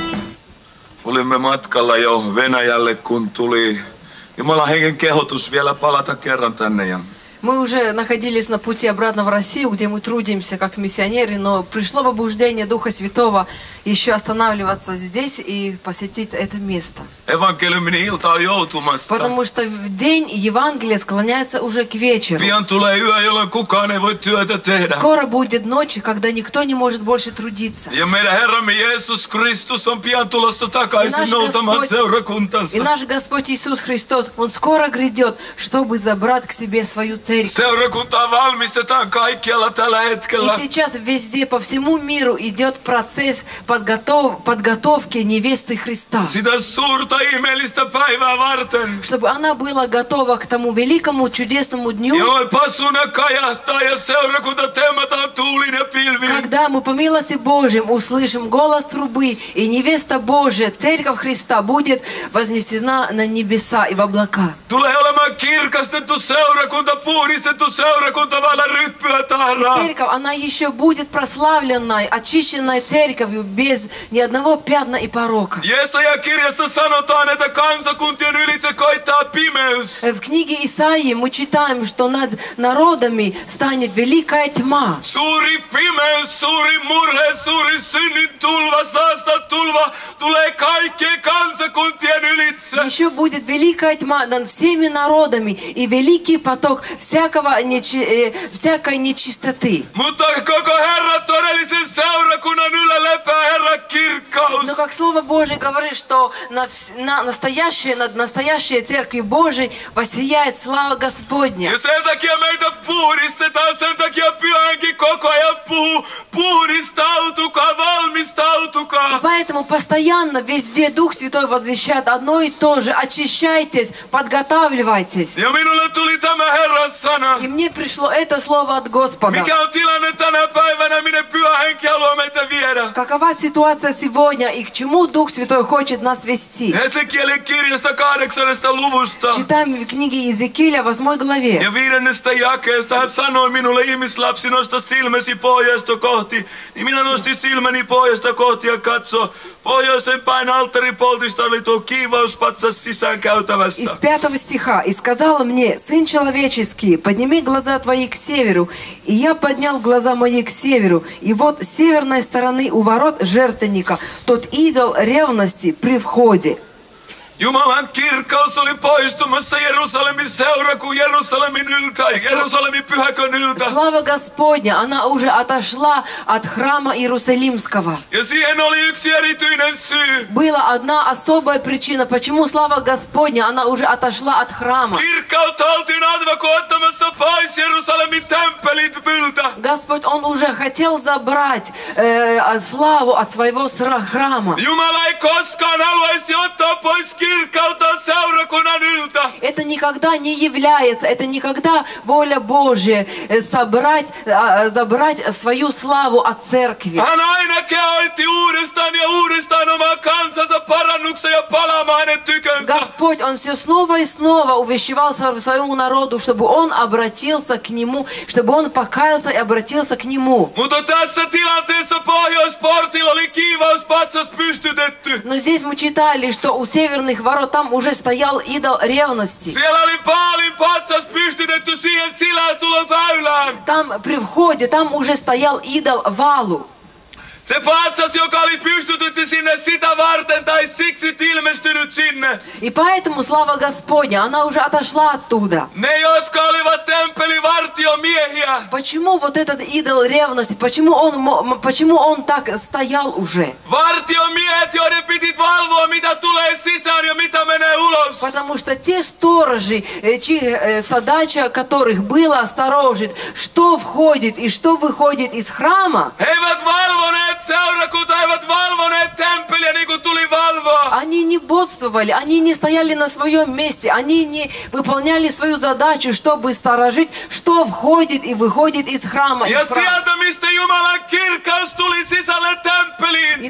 Olimme matkalla jo Venäjälle, kun tuli Jumalan hengen kehotus vielä palata kerran tänne. Ja Мы уже находились на пути обратно в Россию, где мы трудимся как миссионеры, но пришло побуждение Духа Святого еще останавливаться здесь и посетить это место. evankeliumin ilta on joutumassa. Потому что в день Евангелия склоняется уже к вечеру. Pian tulee yö, jolloin kukaan ei voi työtä tehdä. Скоро будет ночь, когда никто не может больше трудиться. Ja meidän Herramme Jeesus Kristus on pian tulossa takaisin noutamaan seurakuntansa. И наш Господь Иисус Христос, Он скоро грядет, чтобы забрать к себе свою церковь. Seurakuntaa valmistetaan kaikkialla tällä hetkellä. И сейчас везде, по всему миру идет процесс подготов... подготовки невесты Христа. Sitä suurta ihmeellistä päivää varten. Чтобы она была готова к тому великому чудесному дню. Jolloin pasuna kajahtaa ja seurakunta temmataan tuulin ja pilviin. Когда мы по милости Божьим услышим голос трубы, и невеста Божия, церковь Христа, будет вознесена на небеса и в облака. Tulee olemaan kirkastettu seurakunta, puhdistettu seurakunta vailla ryppyä tahraa. Церковь, она еще будет прославленной, очищенной церковью, без ни одного пятна и порока. Jesaja kirjassa sanotaan, että kansakuntien ylitse koittaa pimeys. В книге Исаии мы читаем, что над народами станет великая тьма. Suuri pimeys, suuri murhe, suuri synnin tulva, saasta tulva tulee kaikkien kansakuntien ylitse. Еще будет великая тьма над всеми народами и великий поток всякого нечи, э, всякой нечистоты. Mutta koko Herran todellisen seurakunnan yllä lepää Herran kirkkaus. Но как Слово Божие говорит, что на, на настоящее, над настоящей церковью Божией воссияет слава Господня. Ja sen takia meitä puhdistetaan, sen takia Pyhä Henki koko ajan puhuu, puhdistautukaa, valmistautukaa. И поэтому постоянно везде Дух Святой возвещает одно и то же. Очищайтесь, подготавливайтесь. Ja minulle tuli tämä Herran sana. И мне пришло это слово от Господа. Mikä on tilanne tänä päivänä, minne Pyhä Henki haluaa meitä viedä? Какова ситуация сегодня и к чему Дух Святой хочет нас вести? Hesekielin kirjasta kahdeksannesta luvusta. Читаем в книге Иезекииля восьмой главе. Ja viidennestä jakeesta hän sanoi minulle, ihmislapsi, nosta silmäsi pohjoista kohti. Niin minä nostin silmäni pohjoista kohti ja katso, pohjoisen päin alttaripoltista oli tuo kiivauspatsas sisäänkäytävässä. Из пятого стиха. «И сказала мне, сын человеческий, подними глаза твои к северу. И я поднял глаза мои к северу. И вот с северной стороны у ворот жертвенника тот идол ревности при входе». Jumalan kirkkaus oli poistumassa Jerusalemin seurakuun Jerusalemin yltä, Jerusalemin pyhäkön yltä. Слава Господня, она уже отошла от храма Иерусалимского. Ja siihen oli yksi erityinen syy. Была одна особая причина, почему слава Господня, она уже отошла от храма. Kirkkautta oltiin Advoko ottamassa pois Jerusalemin temppelin yltä. Господь, Он уже хотел забрать э, славу от своего храма. Jumala ei koskaan haluaisi ottaa pois kirkkautta seurakunnan yltä. Это никогда не является, это никогда воля Божья собрать, забрать свою славу от церкви. Hän aina kehoitti uudestaan ja uudestaan oman kansansa parannuksen ja palaamaan hänen tykönsä. Господь, Он все снова и снова увещевал своему народу, чтобы он обратился к Нему, чтобы он покаялся и обратился к Нему. Mutta tässä tilanteessa pohjoisportilla oli kiivauspatsas pystytetty. Но здесь мы читали, что у северных ворот там уже стоял идол ревности. Siellä oli Baalin patsas pystytetty siihen sisääntuloväylään. Там при входе, там уже стоял идол Валу. Se patsas, joka oli pystytetty sinne sitä varten tai siksi ilmestynyt sinne. И поэтому слава Господня, она уже отошла оттуда. Ne, jotka olivat temppelivartiomiehiä. Почему вот этот идол ревности, почему он, почему он так стоял уже? Vartiomiehet, joiden piti valvoa, mitä tulee sisään ja mitä menee ulos. Потому что те сторожи, чьи, задача которых было осторожить, что входит и что выходит из храма, He eivät valvoneet seurakuntaa, eivät valvoneet temppeliä niin kuin tuli valvoa. они не бодствовали, они не стояли на своем месте, они не выполняли свою задачу, чтобы сторожить, что входит и выходит из храма. Ja sieltä, mistä Jumalan kirkkaus tuli sisälle temppeliin. И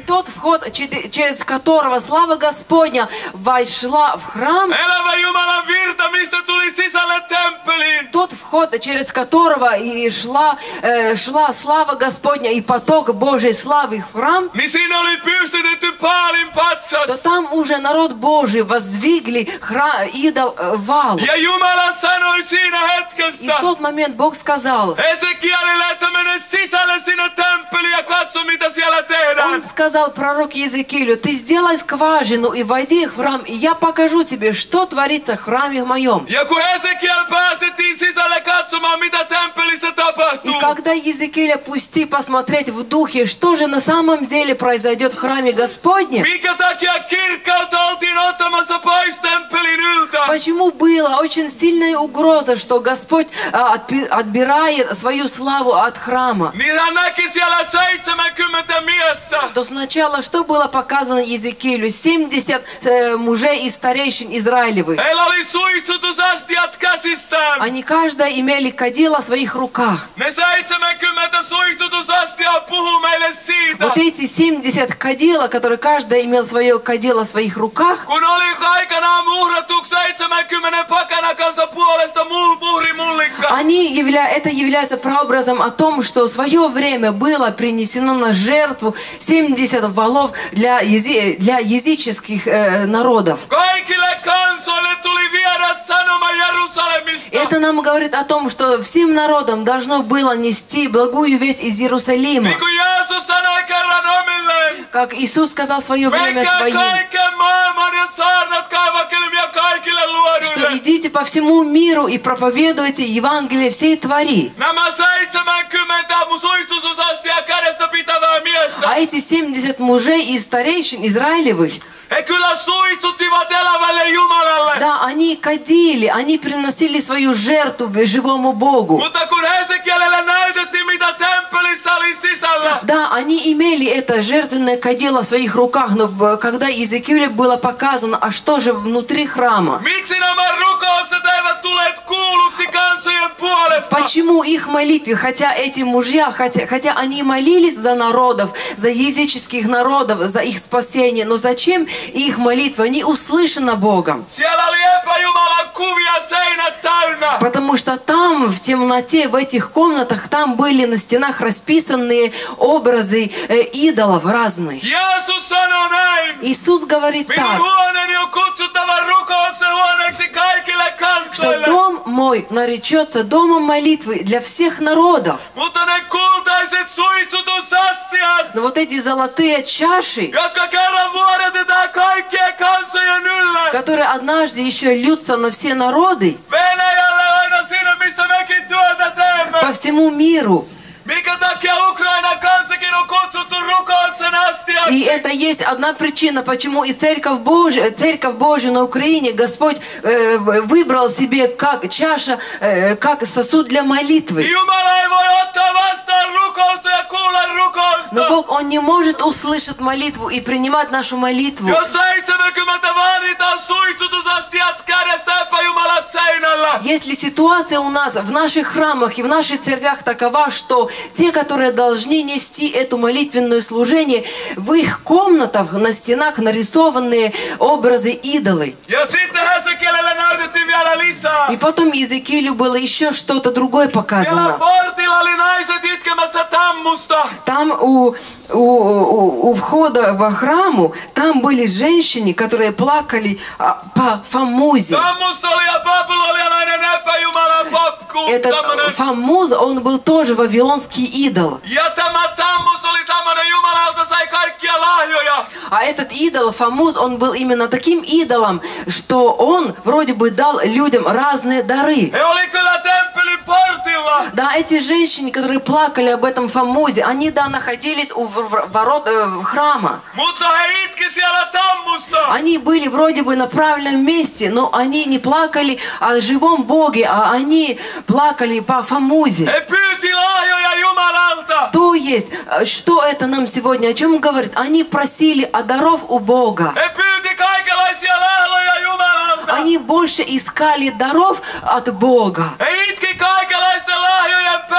тот вход, че- через которого слава Господня вошла в храм, Elävä Jumalan virta, mistä tuli sisälle temppeliin. тот вход, через которого и шла, э, шла слава Господня и поток Божьей славы в храм, Niin siinä oli pystytetty paalin patsas. то там уже народ Божий воздвигли храм, идол э, вал. Ja Jumala sanoi siinä И hetkessä в тот момент Бог сказал, Esekielille, että mene sisälle sinne temppeliin ja katso mitä siellä Он tehdään. сказал пророк Иезекиилю, ты сделай скважину и войди в храм, и я покажу тебе, что творится в храме моем. Ja kun Esekiel päästettiin sisälle katsomaan mitä temppelissä И tapahtuu, когда Иезекииля пусти посмотреть в духе, что же на самом деле произойдет в храме Господнем, minkä takia kirkkautta oltiin ottamassa pois temppelin yltä? почему была очень сильная угроза, что Господь а, отпи- отбирает свою славу от храма, Niin hän näki siellä seitsemänkymmentä miestä. то сначала что было показано Иезекиилю? семьдесят э, мужей и старейшин Израилевых. Heillä oli suitsutusastiat käsissään. Они каждая имели кадила в своих руках. Ne seitsemänkymmentä suitsutusastiaa puhuu meille siitä, Вот эти семьдесят кадила, которые каждая имел свое кадило в своих руках, kun oli aikanaan muhrattu seitsemänkymmenen pakana kanssa puolesta mul- muhrimullikka. они явля... это является прообразом о том, что в свое время было принесено на жертву семьдесят валов для, ези... для языческих э, народов. Kaikille kansoille tuli viedä sanoma Jerusalemista. Это нам говорит о том, что всем народам должно было нести благую весть из Иерусалима. Niin kuin Jeesus sanoi kerran omilleen, Как Иисус сказал в свое время menkää своим, kaiken maailman ja saarnat kaivakelmia kaikille что luoduille. идите по всему миру и проповедуйте Евангелие всей твари. Nämä seitsemänkymmentä suitsutusastia kädessä pitävää miestä, А эти семьдесят мужей и старейшин Израилевых, he kyllä suitsuttivat elävälle Jumalalle. да, они кадили, они приносили свою жертву живому Богу. Mutta kun Hesekielelle näytettiin mitä temppelissä oli sisällä, Да, они имели это жертвенное кадило в своих руках, но в- когда Иезекиилю было показано, а что же внутри храма? miksi nämä rukoukset eivät tulleet kuulluksi kansojen puolesta? Почему их молитвы, хотя эти мужья, хотя, хотя они молились за народов, за языческих народов, за их спасение, но зачем их молитва не услышана Богом? Siellä oli epäjumalan kuvia seinät täynnä. Потому что там, в темноте, в этих комнатах, там были на стенах расписанные образы э, идолов разных. Jeesus sanoi näin. Иисус говорит Minun так, huoneeni on kutsuttava rukouksen huoneeksi kaikille что kansoille. дом мой наречется домом молитвы для всех народов. Mutta ne kultaiset suitsutusastiat, Но вот эти золотые чаши, jotka kerran vuodatetaan kaikkien kansojen ylle, которые однажды еще льются на все народы Venäjälle aina sinne, missä mekin työtä teemme. по всему миру. Minkä takia Ukrainan kansakin on kutsuttu rukouksen astiaksi? И это есть одна причина, почему и Церковь Божия, Церковь Божия на Украине Господь э, выбрал себе как чаша, э, как сосуд для молитвы. Jumala ei voi ottaa vastaan rukousta ja kuulla rukousta. Но Бог, Он не может услышать молитву и принимать нашу молитву. Jos seitsemänkymmentä vaaditaan suitsutusastiat kädessä epäjumalat seinällä. Если ситуация у нас в наших храмах и в наших церквях такова, что те, которые должны нести эту молитвенное служение, в их комнатах на стенах нарисованные образы идолы. Ja sitten Hesekielelle näytettiin vielä lisää. И потом Иезекиилю было еще что-то другое Siellä показано. portilla oli naiset itkemässä tammusta. Там у, у, у, у входа во храму, там были женщины, которые плакали а, по Фамузе. Tammussa oli ja babylonialainen epäjumalan popku. Этот Tämmönen. Фамуз, он был тоже вавилонский идол. Ja tämä tammus oli tämmönen jumalalta sai kaikkia lahjoja. А этот идол, Фамуз, он был именно таким идолом, что он вроде бы дал людям разные дары. He oli kyllä temppelin portilla. Да, эти женщины, которые плакали об этом Фамузе, они, да, находились у в- в- ворот э, храма. Mutta he itki siellä tammusta. Они были вроде бы на правильном месте, но они не плакали о живом Боге, а они плакали по Фамузе. He pyyti lahjoja Jumalalta. То есть, э, что это нам сегодня, о чем говорит? Они просили о даров у Бога. He pyyti kaikenlaisia lahjoja Jumalalta. Они больше искали даров от Бога. He itki kaikenlaisten lahjojen perään.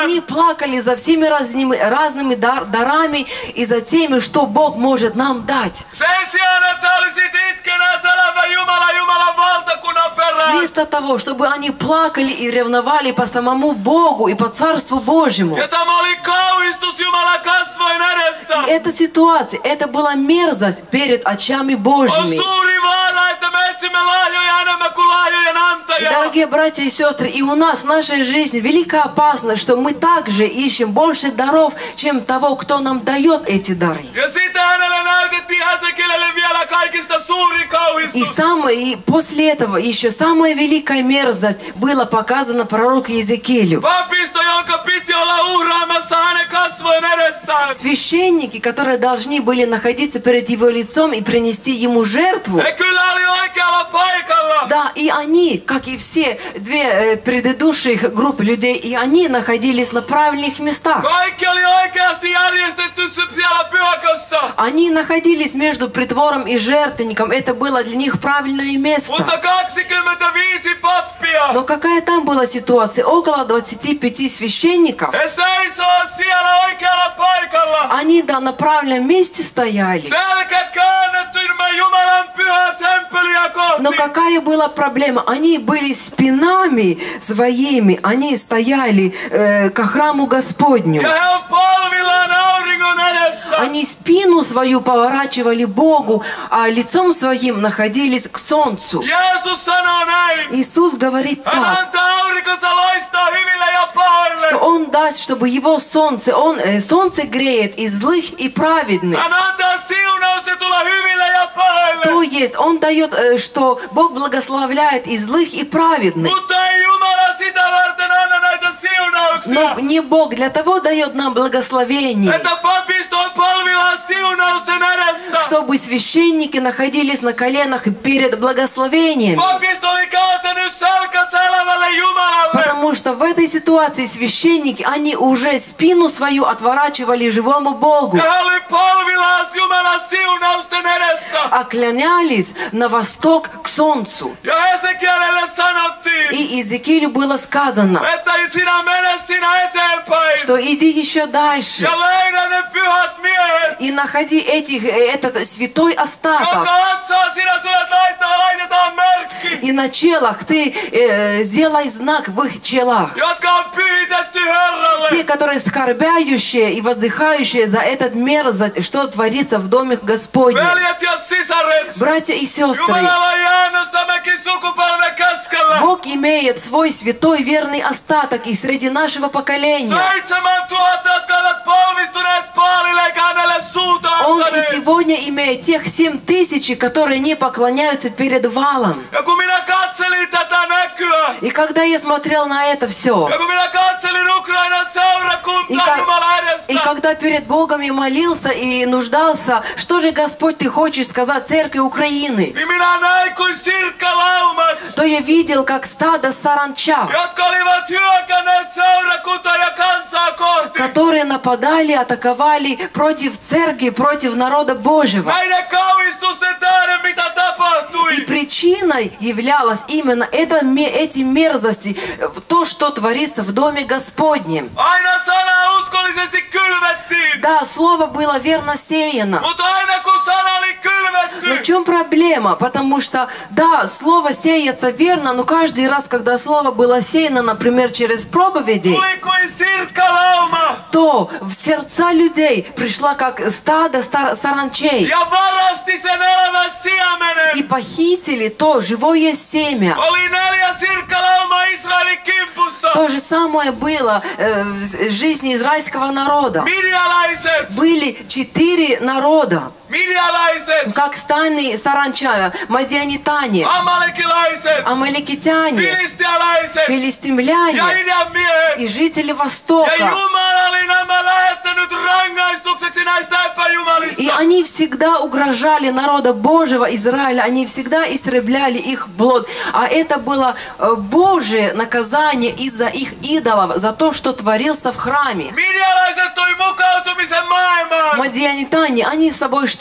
они плакали за всеми разными, разными дар, дарами и за теми, что Бог может нам дать. Sen sijaan, että olisit itkeneet elävä Jumala, Jumalan valtakunnan perään. Вместо того, чтобы они плакали и ревновали по самому Богу и по Царству Божьему. Ja tämä oli kauhistus Jumalan kasvojen edessä. И эта ситуация, это была мерзость перед очами On Божьими. suuri vaara, että me etsimme lahjoja enemmän kuin lahjojen И, antajaa. дорогие братья и сестры, и у нас в нашей жизни велика опасность, что мы также ищем больше даров, чем того, кто нам дает эти дары. Ja sitä hänelle näytettiin Hesekielelle vielä kaikista suuri И, kauhistus. самое, и после этого еще самая великая мерзость была показана пророку Иезекиилю. Papisto, jonka piti olla uhraamassa hänen kasvojen edessään. Священники, которые должны были находиться перед его лицом и принести ему жертву, He kyllä oli oikealla paikalla. да, и они, как и все две э, предыдущих группы людей, и они находились на правильных местах. Kaikki oli oikeasti järjestetty siellä pyhäkössä. Они находились между притвором и жертвенником. Это было для них правильное место. Mutta kaksikymmentäviisi pappia. Но какая там была ситуация? Около двадцати пяти священников. He seisoo siellä oikealla paikalla. Они, да, на правильном месте стояли. Selkä käännetty Jumalan pyhää temppeliä Но kohti. какая была проблема? Они были спинами своими. Они стояли э, ко храму Господню. Ja he on polvillaan auringon edessä. Они спину свою поворачивали Богу, а лицом своим находились к солнцу. Jeesus sanoo näin. Иисус говорит Hän так, antaa aurinkonsa loistaa hyville ja pahoille. что Он даст, чтобы Его солнце, Он, э, солнце греет и злых, и праведных. Hän antaa siunausta tulla hyville ja pahoille. То есть Он дает, э, что Бог благословляет и злых, и праведных. Mutta ei Jumala sitä varten anna näitä siunauksia. Но не Бог для того дает нам благословение, Että papisto on polvillaan siunausten edessä. чтобы священники находились на коленах перед благословением. Papisto oli kääntänyt selkänsä elävälle Jumalalle. Потому что в этой ситуации священники, они уже спину свою отворачивали живому Богу, Ja he oli polvillaan Jumalan siunausten edessä. оклонялись на восток к солнцу. Ja Hesekielelle sanottiin, И Иезекиилю было сказано, että sinä mene sinä eteenpäin. что иди еще дальше Ja löydä ne pyhät miehet, и находи этих, этот святой остаток. jonka otsaan sinä tulet laittaa, laitetaan merkki. И на челах ты э, сделай знак в их челах. Jotka on pyhitetty Herralle. Те, которые скорбяющие и воздыхающие за этот мерзость, что творится в доме Господнем. Veljet ja sisaret, Братья и сестры, Jumalalla on jäännös tämäkin sukupolven keskellä. Бог имеет свой святой верный остаток и среди нашего поколения. Seitsemän tuhatta, jotka ovat polvistuneet Baalille eikä hänelle suuta Он и antaneet. сегодня имеет тех семь тысяч, которые не поклоняются перед валом. Ja kun minä katselin tätä näkyä, И когда я смотрел на это все, ja kun minä katselin Ukrainan и, seurakuntaa ка- Jumalan и edessä, когда перед Богом я молился и нуждался, что же, Господь, Ты хочешь сказать церкви Украины, niin minä näin kuin sirkkalaumat, то я видел, как стадо саранча, jotka olivat hyökänneet seurakuntaa ja kansaa kohti. которые нападали, атаковали против церкви, против народа Божьего. Näiden kauhistusten tähden, mitä И tapahtui. причиной являлось именно это, ме- эти мерзости, э, то, что творится в Доме Господнем. Aina sana uskollisesti kylvettiin, Да, слово было верно сеяно. mutta aina kun sana oli Но в kylvetty, чем проблема? Потому что, да, слово сеется верно, но каждый раз, когда слово было сеяно, например, через проповеди, tuli kuin sirkkalauma то в сердца людей пришла как стадо стар- саранчей. ja varasti sen elämän siemenen. И похитили то живое семя. Oli neljä sirkkalaumaa Israelin kimpussa. То же самое было э, в жизни израильского народа. Midialaiset, Были четыре народа, midialaiset, как станы саранча, мадианитане, amalekilaiset, амаликитяне, filistialaiset ja филистимляне idän miehet. и жители Ja Востока. Jumala oli nämä lähettänyt rangaistukseksi näistä И epäjumalista. они всегда угрожали народа Божьего Израиля, они всегда истребляли их плод. А это было э, Божие наказание из-за их идолов, за то, что творился в храме. Midialaiset toi mukautumisen maailmaan. Мадианитане, они с собой что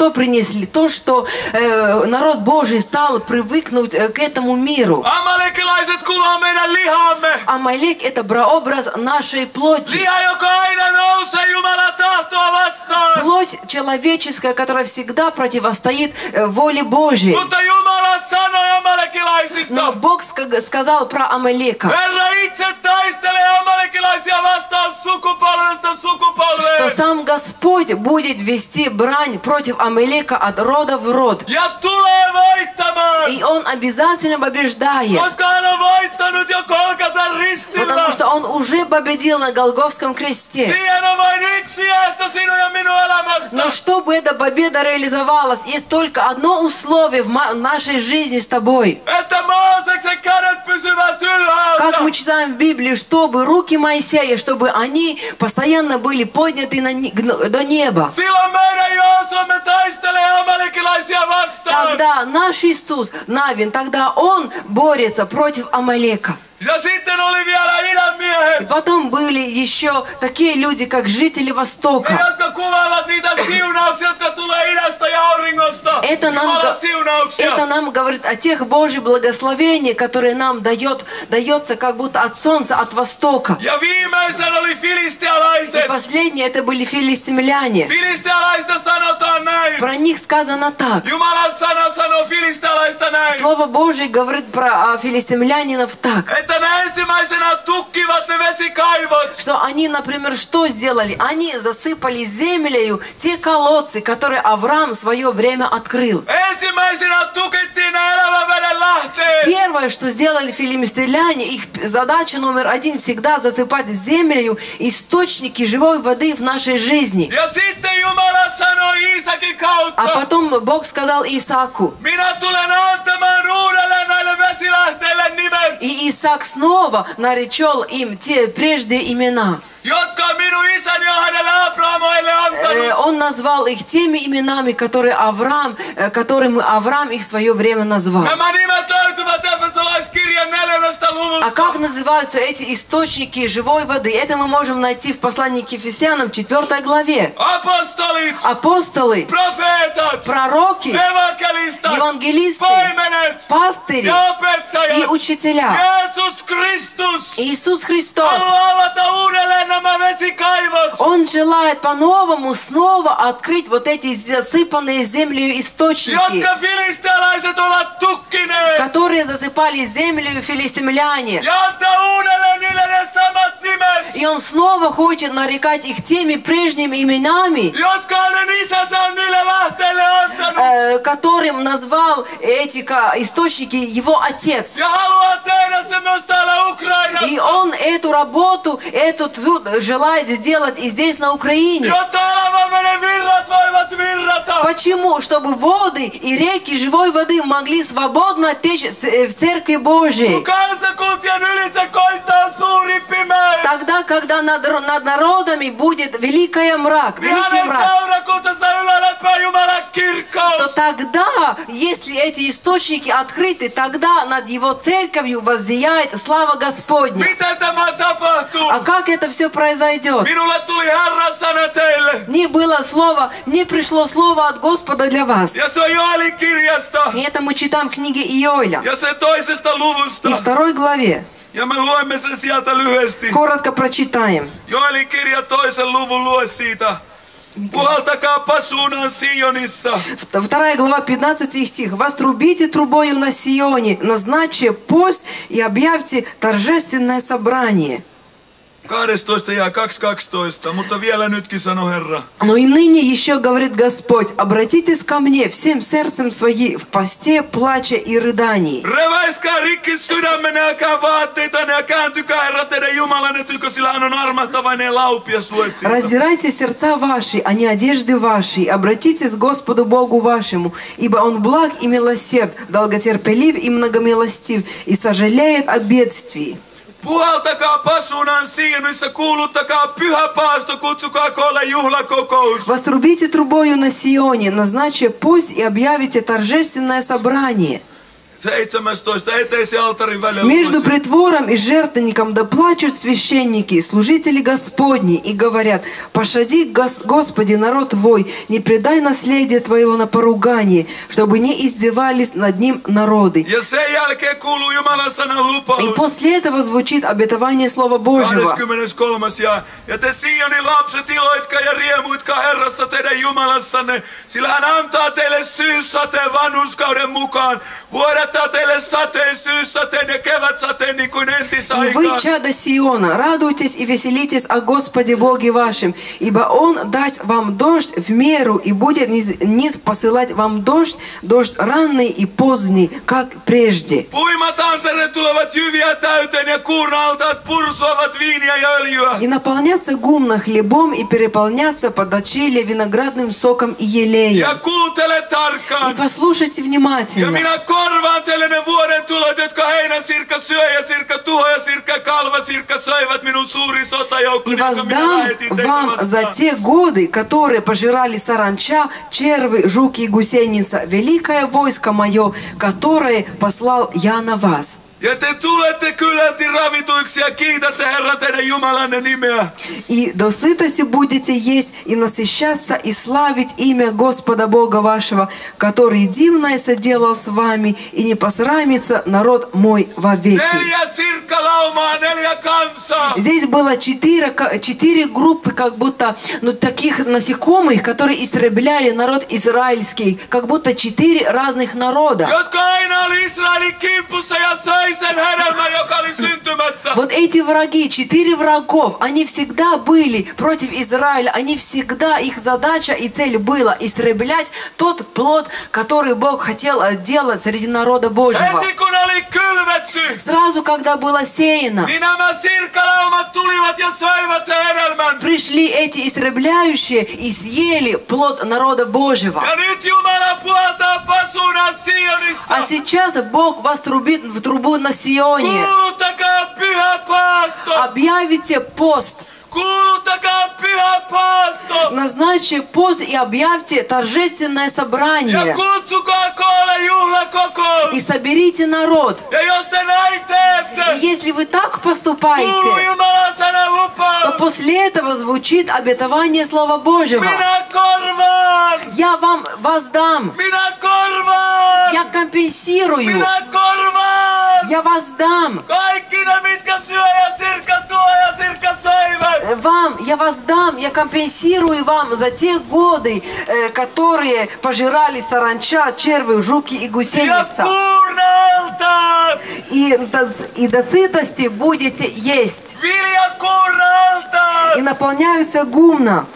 что принесли? То, что э, народ Божий стал привыкнуть э, к этому миру. Amalekilaiset kuvaa meidän lihamme. Амалек — это прообраз нашей плоти. Liha, joka aina nousee Jumalan tahtoa vastaan. Плоть человеческая, которая всегда противостоит э, воле Божьей. Mutta Jumala sanoi amalekilaisista. Но Бог ска- сказал про Амалека, Herra itse taistelee amalekilaisia vastaan sukupolvesta что sukupolveen. сам Господь будет вести брань против Амалека от рода в род. Ja tulee voittamaan. И он обязательно побеждает, Koska hän on voittanut jo Golgatan ristillä. потому что он уже победил на Голгофском кресте. Siihen on vain yksi ehto sinun ja minun elämässä. Но чтобы эта победа реализовалась, есть только одно условие в ма- нашей жизни с тобой. Että Mooseksen kädet pysyvät Как мы ylhäältä. читаем в Библии, чтобы руки Моисея, чтобы они постоянно были подняты на не- гно- до неба. Silloin meidän Joosuamme taistelee amalekilaisia vastaan. Тогда наш Иисус, Навин, тогда Он борется против Амалека. Ja sitten oli vielä idän И miehet. потом были еще такие люди, как жители Ne, Востока. jotka kuvaavat niitä siunauksia, jotka tulee idästä ja auringosta. Это нам, Jumalan га- siunauksia. это нам говорит о тех Божьих благословениях, которые нам дает, дается как будто от солнца, от востока. Ja viimeisen oli И filistealaiset. последние это были филистимляне. Filistealaista sanotaan näin. Про них сказано так. Jumalan sana sanoo filistealaista näin. Слово Божие говорит про а, филистимлянинов так, Että ne ensimmäisenä tukkivat ne vesikaivot. что они, например, что сделали? Они засыпали землею те колодцы, которые Авраам в свое время открыл. Ensimmäisenä tukittiin ne elävän veden lähteet. Первое, что сделали филистимляне, их задача номер один всегда засыпать землею источники живой воды в нашей жизни. Ja sitten Jumala sanoi Iisakin А kautta. потом Бог сказал Исааку, Minä tulen antamaan uudelleen näille vesilähteille nimet, и Исаак снова наречел им те прежде имена. jotka minun isäni on hänelle Abrahamoille Э, antanut. Он назвал их теми именами, которые Авраам, э, которым Авраам их в свое время назвал. Nämä nimet löytyvät Efesolaiskirjan neljännestä А luvusta. как называются эти источники живой воды? Это мы можем найти в послании к Ефесянам, четвёртой главе. Apostolit, Апостолы, profeetat, пророки, evankelistat, евангелисты, paimenet пастыри ja и opettajat. учителя. Jeesus Kristus Иисус Христос, haluaa avata uudelleen nämä vesikaivot. Он желает по-новому снова открыть вот эти засыпанные землей источники, Jotka filistealaiset ovat tukkineet. которые засыпали землю филистимляне. Ja antaa uudelleen niille ne samat nimet, И Он снова хочет нарекать их теми прежними именами, jotka hänen isänsä on niille lähteille antanut. э, которым назвал эти ка- источники его отец. Ja haluaa tehdä se myös täällä И Ukrainassa. Он эту работу, эту труд желает сделать и здесь, на Украине. Jotta elämän veden virrat voivat virrata. Почему? Чтобы воды и реки живой воды могли свободно течь с- э, в Церкви Божией. Kun kansakuntien ylitse koittaa suuri pimeys, Тогда, когда над, ро- над народами будет великая мрак, niin великий hänen мрак, seurakuntansa ylölepää Jumalan то kirkkaus. тогда, если эти источники открыты, тогда над его церковью воссияет слава Господня. Miten tämä tapahtuu? А как это все произойдет? Minulle tuli Herran sana teille. Не было слова, не пришло слово от Господа для вас. Ja se on Joelin kirjasta. И это мы читаем в книге Иоиля, Ja se toisesta luvusta. и второй главе. Ja me luemme sen sieltä lyhyesti. Коротко прочитаем. Joelin kirja toisen luvun lue siitä. Puhaltakaa pasuunaan Sionissa. Вт- Вторая глава, пятнадцатый стих. «Вострубите трубою на Сионе, назначьте пост и объявьте торжественное собрание». kaksitoista ja kaksi kaksitoista, mutta vielä nytkin sano Herra. Но и ныне еще говорит Господь, обратитесь ко мне всем сердцем свои в посте, плача и рыдании. Reväiskää rikki sydämenne, älkää vaatteitanne ja kääntykää Herra teidän Jumalanne tykö, sillä hän on armahtavainen ja laupias lue siitä. Раздирайте сердца ваши, а не одежды ваши, обратитесь к Господу Богу вашему, ибо Он благ и милосерд, долготерпелив и многомилостив, и сожалеет о бедствии. Puhaltakaa pasuunaan Sionissa, kuuluttakaa pyhä paasto, kutsukaa koolle juhlakokous. Вострубите трубою на Сионе, назначьте пост и объявите торжественное собрание. seitsemäntoista eteisen alttarin välillä. Между притвором и жертвенником да плачут священники, служители Господни, и говорят: «Пощади, Гос- Господи, народ твой, не предай наследие твоего на поругание, чтобы не издевались над ним народы». Ja sen jälkeen kuuluu Jumalan sanan И lupaus. после этого звучит обетование Слова Божьего. kaksikymmentäkolmas ja, ja te Sionin lapset, iloitkaa ja riemuitkaa Herrassa teidän Jumalassanne, sillä hän antaa teille syyssateen vanhurskauden mukaan. Vuodattaa teille sateen, syyssateen ja kevätsateen niin kuin И вы, entisaikaan. чада Сиона, радуйтесь и веселитесь о Господе Боге вашем, ибо Он даст вам дождь в меру и будет низ, низ посылать вам дождь, дождь ранний и поздний, как прежде. Puimatantereet tulevat jyviä täyteen ja kuurnaltaat pursuavat viiniä ja öljyä. И наполняться гумно хлебом и переполняться подочелье виноградным соком и елеем. Ja kuuntele И tarkkaan. послушайте Ja внимательно. minä korvaan teille ne vuoden tulot, jotka heinäsirkka syö ja sirkka tuho ja sirkka kalva sirkka söivät minun suuri sotajoukko, И jonka minä воздам lähetin teitä вам за vastaan. те годы, которые пожирали саранча, червы, жуки и гусеница, великое войско мое, которое послал я на вас. Ja te tulette kylälti ravituiksi ja kiitätte Herran teidän Jumalanne nimeä. И до сытости будете есть и насыщаться и славить имя Господа Бога вашего, который дивное соделал с вами, и не посрамится народ мой вовеки». Neljä sirkkalaumaa, neljä kansaa. Здесь было четыре, ка- четыре группы, как будто, ну, таких насекомых, которые истребляли народ израильский, как будто четыре разных народа. Jotka aina oli Israelin kimpussa ja söi sen hedelmän, joka oli syntymässä. Вот эти враги, четыре врагов, они всегда были против Израиля, они всегда, их задача и цель была истреблять тот плод, который Бог хотел делать среди народа Божьего. Heti kun oli kylvetty, Сразу, когда было сеяно, niin nämä sirkkalaumat tulivat ja söivät sen hedelmän. пришли эти истребляющие и съели плод народа Божьего. Ja nyt Jumala puhaltaa pasunan Sionissa. А сейчас Бог вас трубит в трубу на Сионе. Kuuluttakaa pyhä paasto. Объявите пост. Kuuluttakaa pyhä paasto. Назначьте пост и объявьте торжественное Ja собрание. kutsukaa koolle juhlakokous. И соберите народ. Ja jos te näin teette, И если вы так kuuluu поступаете, Jumalan sanan то lupaus. после этого звучит обетование Слова Божьего. Minä korvaan. Я вам воздам. Minä korvaan. Я компенсирую. Minä korvaan. Я воздам. Kaikki ne, mitkä syö ja sirkka tuo ja sirkka söivät. Вам, я воздам, я компенсирую вам за те годы, э, которые пожирали саранча, черви, жуки и Ja гусеница. kuurnaltaat. И, до- и до сытости будете есть. Viljakuurnaltaat. И наполняются гумно.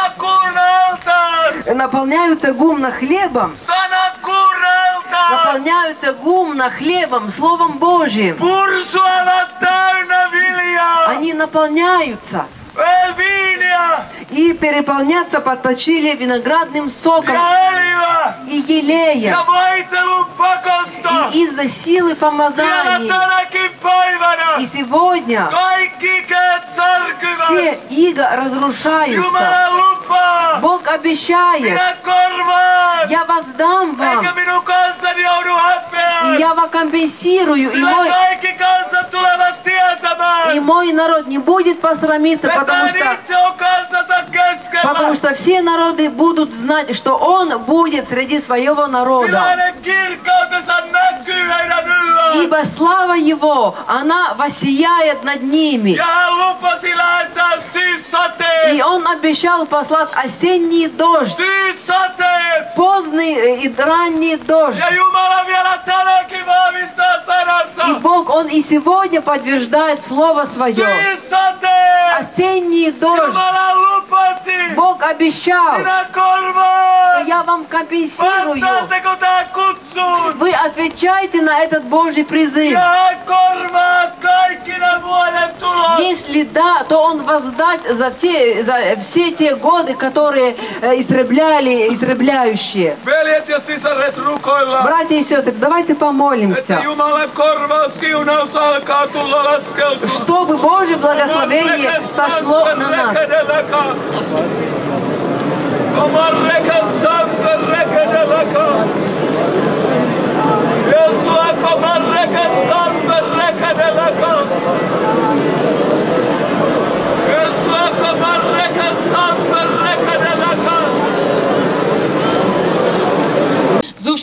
Viljakuurnaltaat. Наполняются гумно хлебом. Sanakuurnaltaat. Наполняются гумно хлебом, Словом Божьим. Pursuavat täynnä viljaa. Они наполняются. Veel viiniä. И переполнятся подточили виноградным соком Ja öljyä. и елеем. Ja vaihtelun pakosta. И из-за силы Vielä помазаний. tänäkin päivänä. И сегодня Kaikki keet särkyvät. все иго разрушаются. Jumalan lupaa. Бог обещает, Minä korvaan. я воздам Eikä вам, minun kansani joudu и häpeään. я вам компенсирую, и Sillä мой, kaikki kansat tulevat tietämään. и мой народ не будет посрамиться, потому Että что, hän itse on kansansa keskellä. потому что все народы будут знать, что Он будет среди своего Sillä народа. hänen kirkkautensa näkyy heidän yllään. Ибо слава Его, она воссияет над ними. Ja hän lupasi lähettää syyssateen. И Он обещал послать осенний дождь, Syyssateet. поздний э, и ранний дождь. Ja Jumala vielä tänäkin vahvistaa sanansa. И Бог, Он и сегодня подтверждает Слово Свое. Syyssateet. Осенний дождь. Jumala lupasi. Бог обещал, Minä что korvaan. я вам компенсирую. Vastaatteko tähän kutsuun? Вы отвечаете на этот Божий призыв. Ja hän korvaa kaikki ne vuoden tulot. Если да, то Он воздать за все, за все те годы, которые э, истребляли, истребляющие. Veljet ja sisaret, rukoillaan. Братья и сестры, давайте Että помолимся, Jumalan korvaus, siunaus alkaa tulla laskeutua. чтобы Божье благословение сошло на нас. Jeesua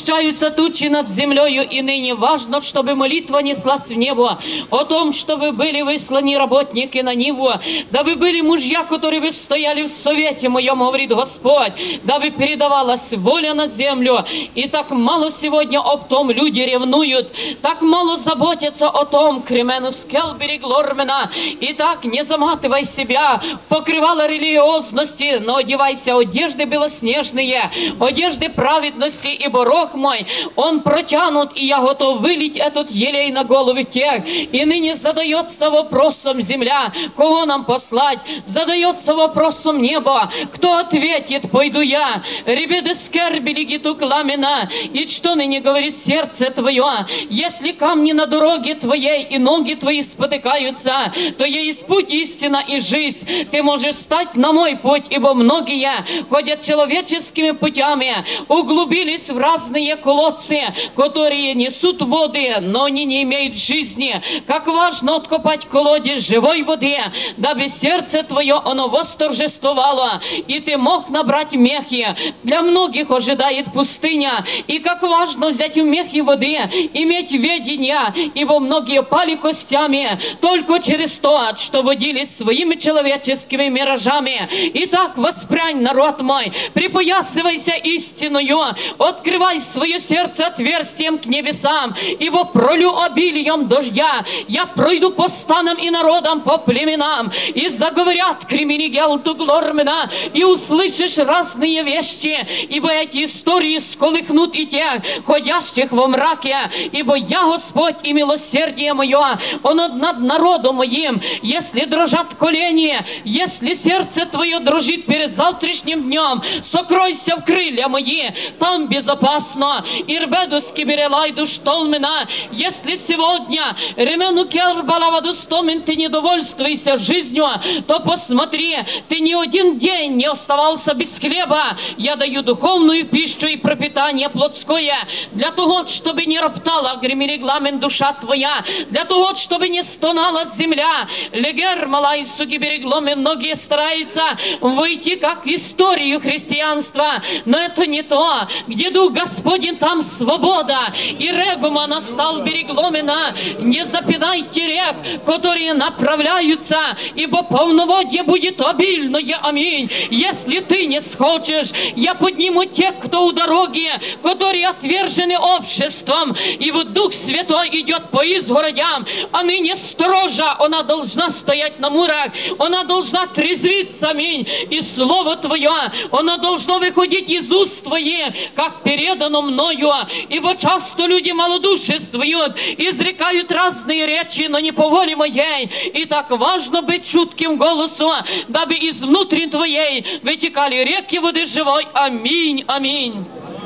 Сгущаются тучи над землею, и ныне важно, чтобы молитва неслась в небо, о том, чтобы были высланы работники на Ниву, дабы были мужья, которые бы стояли в совете моем, говорит Господь, дабы передавалась воля на землю. И так мало сегодня об том люди ревнуют, так мало заботятся о том, кременус келбери глормена. И так не заматывай себя в покрывало религиозности, но одевайся одежды белоснежные, одежды праведности, ибо рог мой, он протянут, и я готов вылить этот елей на головы тех. И ныне задается вопросом земля, кого нам послать? Задается вопросом небо, кто ответит? Пойду я. Ребеды скербили гиту кламена. И что ныне говорит сердце твое? Если камни на дороге твоей и ноги твои спотыкаются, то есть путь истина и жизнь. Ты можешь стать на мой путь, ибо многие ходят человеческими путями, углубились в разные колодцы, которые несут воды, но они не имеют жизни. Как важно откопать колодец живой воды, дабы сердце твое оно восторжествовало, и ты мог набрать мехи. Для многих ожидает пустыня, и как важно взять у мехи воды, иметь ведение, ибо многие пали костями только через то, что водились своими человеческими миражами. Итак, воспрянь, народ мой, припоясывайся истиною, открывай свое сердце отверстием к небесам, ибо пролю обилием дождя, я пройду по станам и народам, по племенам, и заговорят кремени гелту глормена, и услышишь разные вещи, ибо эти истории сколыхнут и тех, ходящих во мраке, ибо я Господь, и милосердие мое, оно над народом моим. Если дрожат колени, если сердце твое дрожит перед завтрашним днем, сокройся в крылья мои, там безопасно. Ирбедус киберелайду штолмена, если сегодня ремену кербалаваду стомен ты не довольствуйся жизнью, то посмотри, ты ни один день не оставался без хлеба. Я даю духовную пищу и пропитание плотское, для того, чтобы не роптала гремерегламен душа твоя, для того, чтобы не стонала земля. Легер малайсу гиберегломен, многие стараются войти как в историю христианства, но это не то. Где Дух Господень, там свобода. И регума настал берегломена. Не запинайте рек, которые направляются, ибо полноводье будет обильное. Аминь. Если ты не схочешь, я подниму тех, кто у дороги, которые отвержены обществом, и вот Дух Святой идет по изгородям, а ныне сторожа, она должна стоять на мурах, она должна трезвиться, аминь, и Слово Твое, оно должно выходить из уст Твоих, как передано мною, ибо часто люди малодушествуют, изрекают разные речи, но не по воле моей, и так важно быть чутким голосу, дабы из внутренней Твоей вытекали реки воды живой. Аминь, аминь.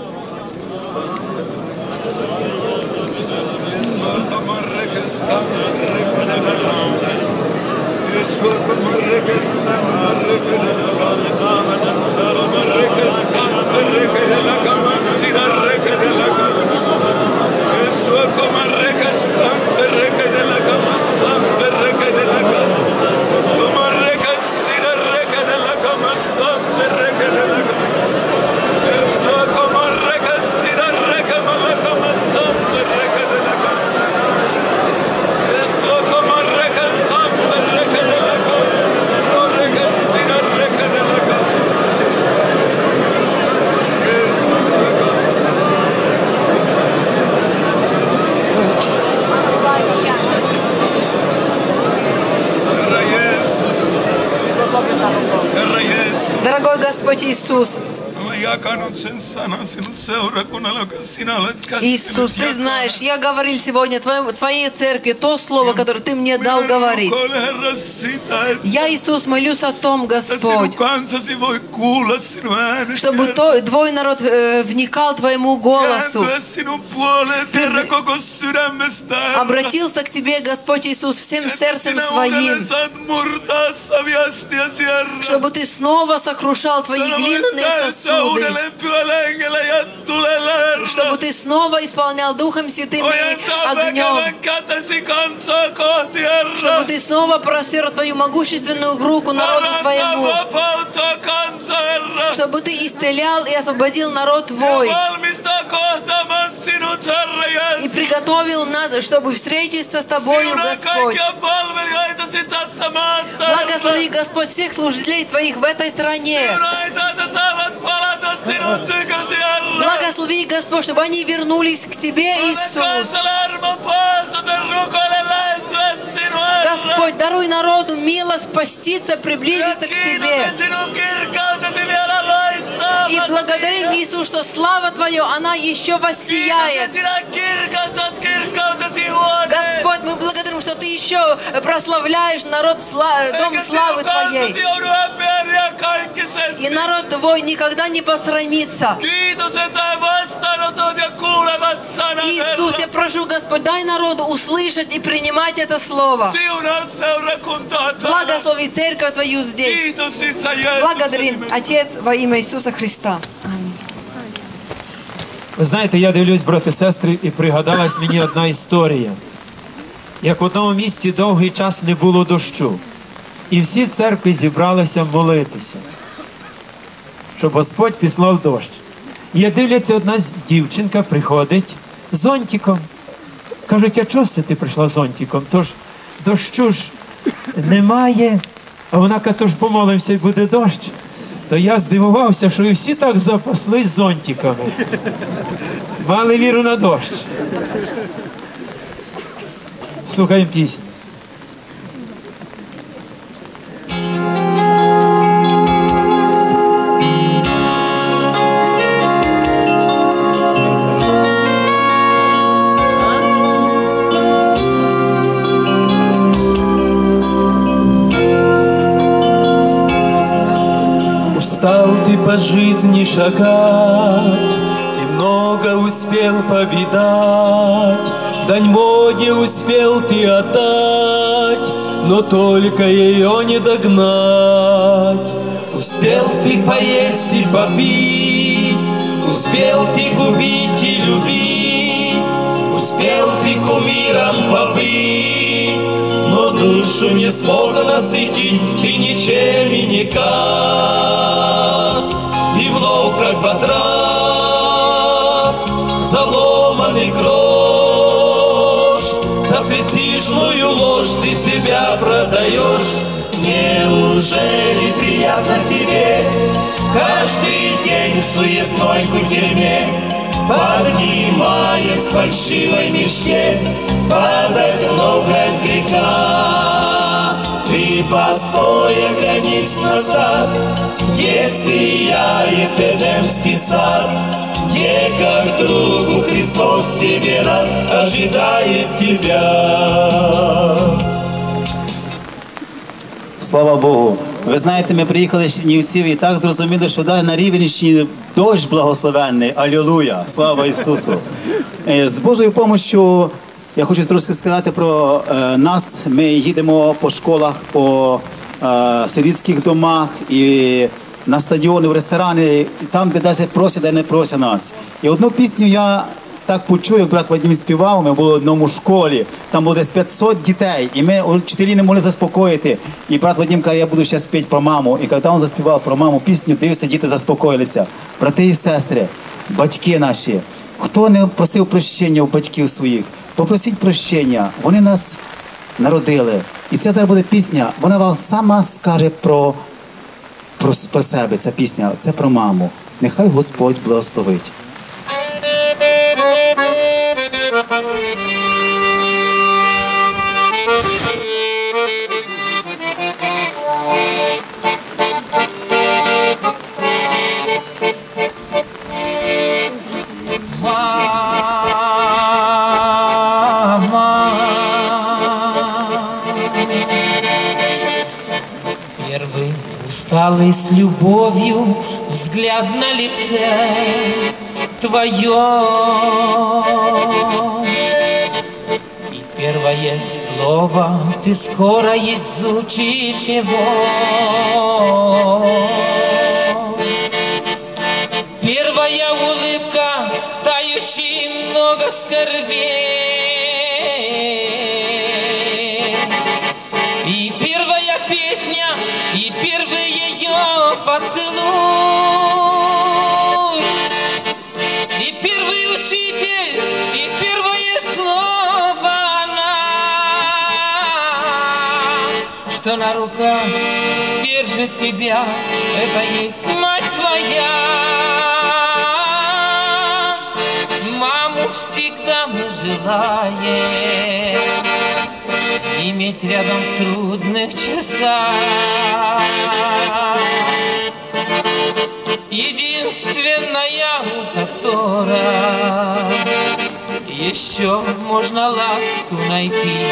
Дорогой Господь Иисус, Иисус, Ты знаешь, я говорил сегодня Твоей, Твоей церкви то слово, которое Ты мне дал говорить. Я, Иисус, молюсь о том, Господь, чтобы то, Твой народ э, вникал Твоему голосу, обратился к Тебе, Господь Иисус, всем сердцем своим, чтобы Ты снова сокрушал Твои глиняные сосуды, чтобы Ты снова исполнял Духом Святым и огнем, чтобы Ты снова простер Твою могущественную руку народу Твоему, чтобы Ты исцелял и освободил народ Твой, приготовил нас, чтобы встретиться с Тобою, Господь. Благослови, Господь, всех служителей Твоих в этой стране. Благослови, Господь, чтобы они вернулись к Тебе, Иисус. Господь, даруй народу милость спаститься, приблизиться к Тебе. И благодарим, Иисус, что слава Твоя, она еще воссияет. Господь, мы благодарим, что Ты еще прославляешь народ, дом славы Твоей. И народ Твой никогда не посрамится. Иисус, я прошу, Господь, дай народу услышать и принимать это слово. Благослови церковь Твою здесь. Благодарим, Отец, во имя Иисуса Христа. Амінь. Ви знаєте, я дивлюсь, брати і сестри, і пригадалась мені одна історія. Як в одному місці довгий час не було дощу. І всі церкви зібралися молитися, щоб Господь післав дощ. І я дивляться, одна дівчинка приходить з зонтиком. Кажуть, а чого це ти прийшла з зонтиком? Тож дощу ж немає. А вона каже, тож помолився і буде дощ. То я здивувався, що ви всі так запаслись зонтиками. Мали віру на дощ. Слухаємо пісню. Устал ты по жизни шагать, и много успел повидать, дань моде успел ты отдать, но только ее не догнать. Успел ты поесть и попить, успел ты губить и любить, успел ты кумиром побыть, но душу не смог насытить ты ничем и никак. И вновь как батрак, заломанный грош, за престижную ложь ты себя продаешь. Неужели приятно тебе каждый день в суетной кутерьме, поднимаясь в фальшивой мешке, падать вновь из греха? Ты постой, оглянись назад, где сияет Эдемский сад, где как другу Христос тебе рад, ожидает тебя. Слава Богу. Ви знаєте, ми приїхали з Чернівців і так зрозуміли, що далі на Рівненщині дощ благословенний. Алілуя! Слава Ісусу! З Божою допомогою я хочу трошки сказати про е, нас. Ми їдемо по школах, по е, сирітських домах і на стадіони, в ресторани, там, де навіть просять, де не просять нас. І одну пісню я так почув, як брат Вадим співав, ми були в одному школі, там було десь п'ятсот дітей, і ми вчителі не могли заспокоїти. І брат Вадим каже, я буду зараз спіти про маму. І коли він заспівав про маму пісню, дивився, діти заспокоїлися. Брати і сестри, батьки наші, хто не просив прощення у батьків своїх, попросіть прощення, вони нас народили. І це зараз буде пісня, вона вам сама скаже про, про, про себе, ця пісня, це про маму. Нехай Господь благословить. Первый усталый с любовью взгляд на лице твое, и первое слово ты скоро изучишь его. Первая улыбка, тающий много скорбей, и первая песня, и первый ее поцелуй, и первый учитель, и первое слово. что на руках держит тебя, это есть мать твоя. Маму всегда мы желаем иметь рядом в трудных часах. Единственная, у которой еще можно ласку найти.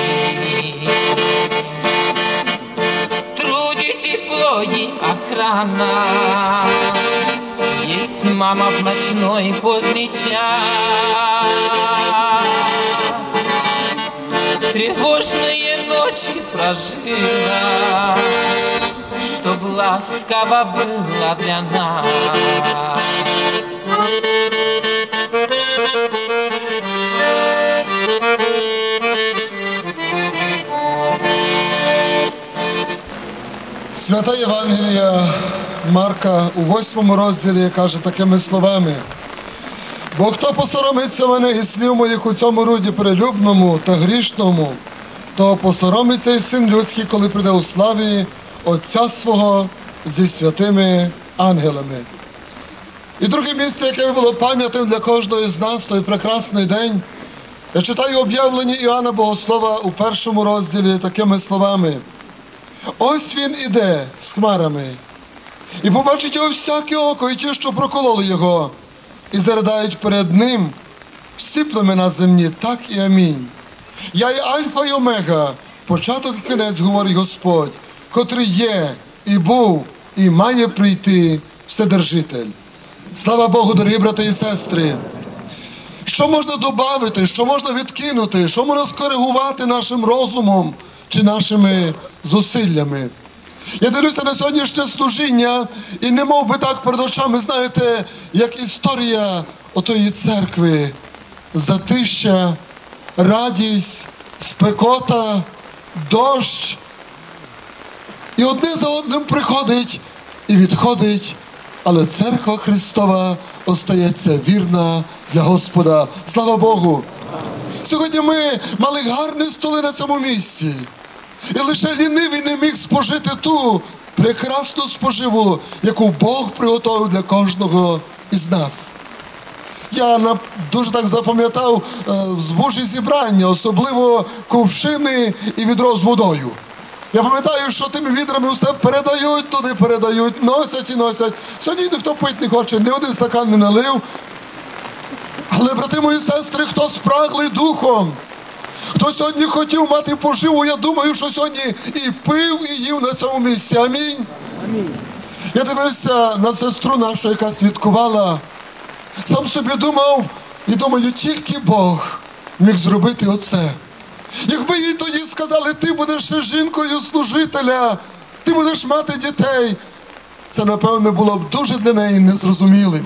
Труд и тепло и охрана, есть мама в ночной поздний час. Тревожные ночи прожила, чтоб ласково было для нас. Свята Євангелія Марка у восьмому розділі каже такими словами: «Бо хто посоромиться мене і слів моїх у цьому роді прилюбному та грішному, то посоромиться і Син Людський, коли прийде у славі Отця свого зі святими ангелами». І друге місце, яке було пам'ятним для кожного з нас, той прекрасний день, я читаю об'явлення Іоанна Богослова у першому розділі такими словами: «Ось він іде з хмарами, і побачить його всяке око, і ті, що прокололи його, і заридають перед ним всі племена земні, так і амінь. Я є Альфа і Омега, початок і кінець, говорить Господь, котрий є, і був, і має прийти Вседержитель». Слава Богу, дорогі брати і сестри! Що можна додати, що можна відкинути, що можна скоригувати нашим розумом чи нашими зусиллями? Я дивлюся на сьогоднішнє служіння і не мов би так перед очами, знаєте, як історія отої церкви. Затища, радість, спекота, дощ. І одне за одним приходить і відходить, але церква Христова остається вірна для Господа. Слава Богу! Сьогодні ми мали гарні столи на цьому місці. І лише лінивий не міг спожити ту прекрасну споживу, яку Бог приготовив для кожного із нас. Я дуже так запам'ятав збожі зібрання, особливо кувшини і відро з водою. Я пам'ятаю, що тими відрами все передають, туди передають, носять і носять. Сьогодні ніхто пити не хоче, ні один стакан не налив. Але, брати мої сестри, хто спраглий духом, хто сьогодні хотів мати поживу, я думаю, що сьогодні і пив, і їв на цьому місці. Амінь. Амінь. Я дивився на сестру нашу, яка святкувала. Сам собі думав, і думаю, тільки Бог міг зробити оце. Якби їй тоді сказали, ти будеш ще жінкою служителя, ти будеш мати дітей, це, напевно, було б дуже для неї незрозумілим.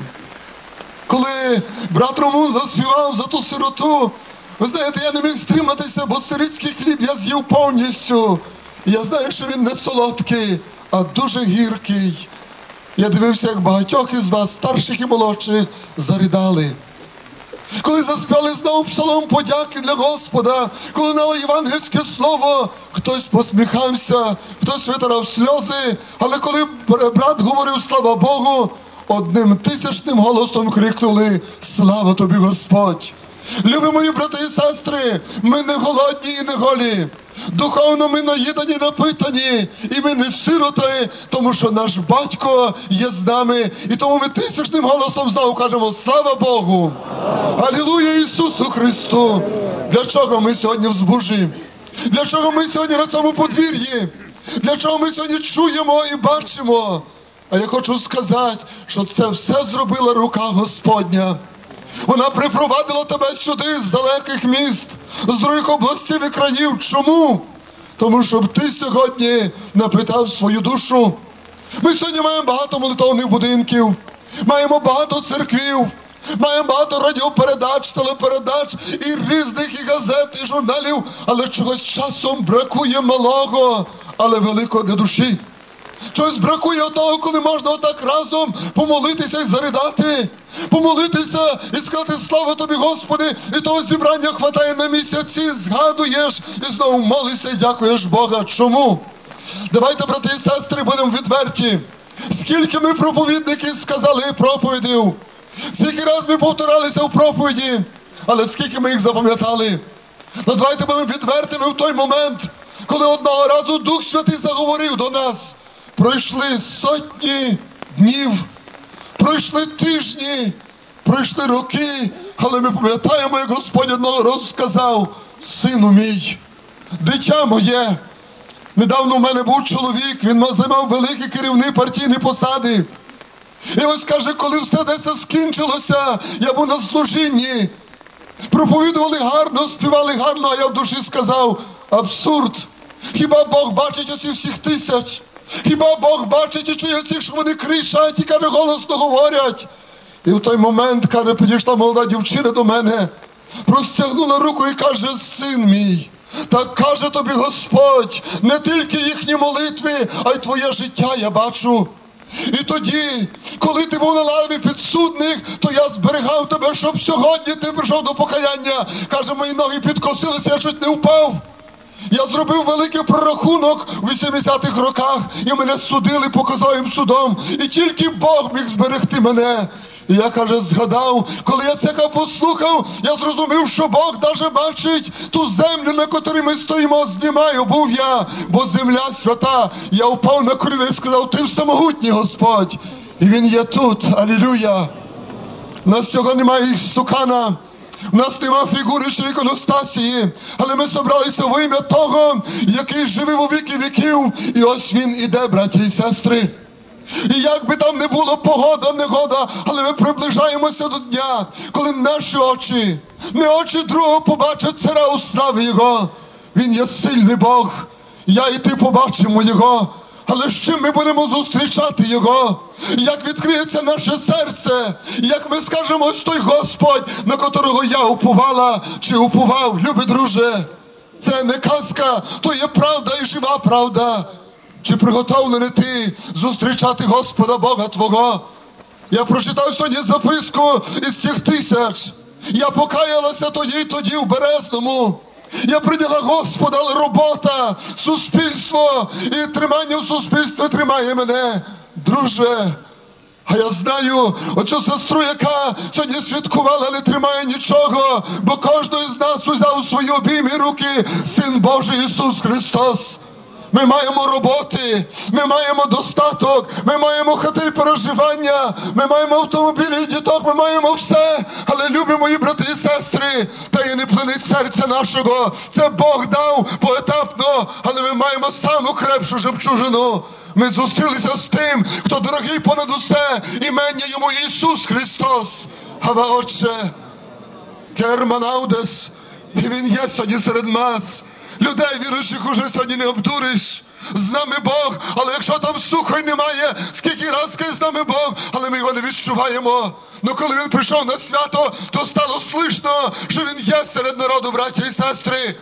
Коли брат Ромун заспівав за ту сироту, ви знаєте, я не міг стриматися, бо сирітський хліб я з'їв повністю. І я знаю, що він не солодкий, а дуже гіркий. Я дивився, як багатьох із вас, старших і молодших, заридали. Коли заспівали знову псалом подяки для Господа, коли нало євангельське слово, хтось посміхався, хтось витирав сльози, але коли брат говорив «Слава Богу», одним тисячним голосом крикнули «Слава тобі, Господь!». Любі мої брати і сестри, ми не голодні і не голі. Духовно ми наїдані, напитані, і ми не сироти, тому що наш батько є з нами. І тому ми тисячним голосом знову кажемо «Слава Богу! Алілуя Ісусу Христу!». Для чого ми сьогодні в збужі? Для чого ми сьогодні на цьому подвір'ї? Для чого ми сьогодні чуємо і бачимо? А я хочу сказати, що це все зробила рука Господня. Вона припровадила тебе сюди з далеких міст, з других областів і країв. Чому? Тому щоб ти сьогодні напитав свою душу. Ми сьогодні маємо багато молитовних будинків, маємо багато церквів, маємо багато радіопередач, телепередач і різних і газет, і журналів, але чогось часом бракує малого, але великого для душі. Чогось бракує того, коли можна отак разом помолитися і заридати, помолитися і сказати «Слава тобі, Господи!» І того зібрання хватає на місяці, згадуєш і знову молишся і дякуєш Бога. Чому? Давайте, брати і сестри, будемо відверті. Скільки ми проповідників сказали проповідів, скільки раз ми повторалися в проповіді, але скільки ми їх запам'ятали. Ну давайте будемо відвертими в той момент, коли одного разу Дух Святий заговорив до нас. Пройшли сотні днів, пройшли тижні, пройшли роки, але ми пам'ятаємо, як Господь одного разу сказав: сину мій, дитя моє. Недавно в мене був чоловік, він займав великі керівні партійні посади. І ось каже, коли все це скінчилося, я був на служінні. Проповідували гарно, співали гарно, а я в душі сказав: абсурд. Хіба Бог бачить оці всіх тисяч? Хіба Бог бачить і чує цих, що вони кричать і, каже, голосно говорять? І в той момент, каже, підійшла молода дівчина до мене, простягнула руку і каже: син мій, так каже тобі Господь, не тільки їхні молитви, а й твоє життя я бачу. І тоді, коли ти був на лаві підсудних, то я зберігав тебе, щоб сьогодні ти прийшов до покаяння. Каже, мої ноги підкосилися, я чуть не впав. Я зробив великий прорахунок у вісімдесятих роках, і мене судили показовим судом. І тільки Бог міг зберегти мене. І я, каже, згадав, коли я це послухав, я зрозумів, що Бог навіть бачить ту землю, на котрій ми стоїмо. Знімаю був я, бо земля свята. Я впав на коліна і сказав: ти всемогутній Господь. І Він є тут. Алілюя. У нас цього немає стукана. У нас нема фігури чи іконостасії, але ми зібралися в ім'я того, який живе у віки віків. І ось Він іде, браті і сестри. І як би там не було погода, негода, але ми приближаємося до дня, коли наші очі, не очі другого, побачать царя у славі Його. Він є сильний Бог. Я і ти побачимо Його. Але з чим ми будемо зустрічати Його? Як відкриється наше серце? Як ми скажемо: ось той Господь, на котрого я уповала чи уповав? Любий друже, це не казка, то є правда і жива правда. Чи приготовлений ти зустрічати Господа Бога твого? Я прочитав сьогодні записку із цих тисяч. Я покаялася тоді і тоді в Березному. Я прийняла Господа, але робота, суспільство і тримання в суспільстві тримає мене. Друже, а я знаю оцю сестру, яка сьогодні святкувала, не тримає нічого, бо кожного з нас узяв у свої обійми руки Син Божий Ісус Христос. Ми маємо роботи, ми маємо достаток, ми маємо хати і переживання, ми маємо автомобілі і діток, ми маємо все. Але, любі мої брати і сестри, та й не пленить серця нашого. Це Бог дав поетапно, але ми маємо саму крепшу жемчужину. Ми зустрілися з тим, хто дорогий понад усе, імення йому Ісус Христос. Ава, Отче, Керманаудес, і Він є сьогодні серед нас. Людей віруючих уже сьогодні не обдуриш. З нами Бог, але якщо там сухо й немає, скільки раз з нами Бог, але ми його не відчуваємо. Ну коли Він прийшов на свято, то стало слишно, що Він є серед народу, браті і сестри.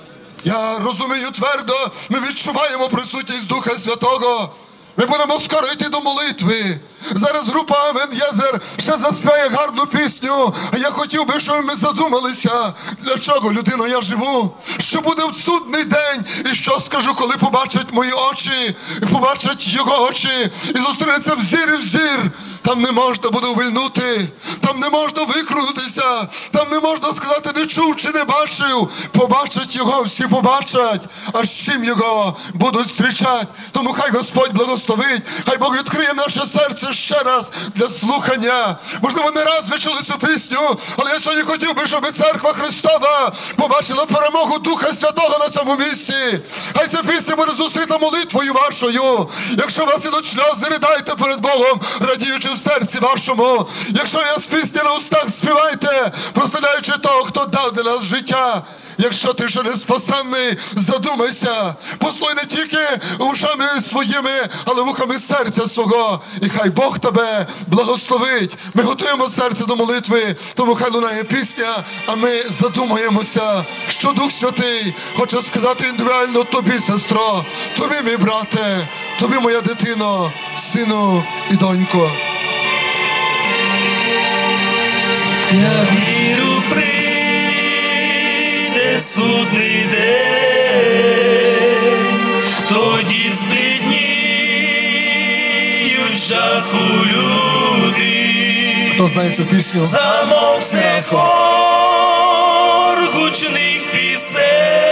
Я розумію твердо, ми відчуваємо присутність Духа Святого. Ми будемо скоро йти до молитви. Зараз група Амен Єзер ще заспіває гарну пісню. А я хотів би, щоб ми задумалися, для чого, людино, я живу. Що буде в судний день, і що скажу, коли побачать мої очі, і побачать його очі, і зустрінеться взір і взір. Там не можна буде увильнути, там не можна викрутитися, там не можна сказати, не чув чи не бачив. Побачать його, всі побачать, а з чим його будуть зустрічати. Тому хай Господь благословить, хай Бог відкриє наше серце ще раз для слухання. Можливо, не раз ви чули цю пісню, але я сьогодні хотів би, щоб Церква Христова побачила перемогу Духа Святого на цьому місці. Хай ця пісня буде зустріта молитвою вашою. Якщо у вас ідуть сльози, ридайте перед Богом, радіючи в серці вашому. Якщо є з пісні на устах, співайте, прославляючи того, хто дав для нас життя. Якщо ти ще не спасенний, задумайся. Послухай не тільки ушами своїми, але вухами серця свого. І хай Бог тебе благословить. Ми готуємо серце до молитви, тому хай лунає пісня, а ми задумаємося, що Дух Святий хоче сказати індивідуально тобі, сестро, тобі, мій брате, тобі, моя дитино, сину і донько. Я вірю, прийде судний день, тоді збір. Хто знає цю пісню? Замовкне хор гучних пісень,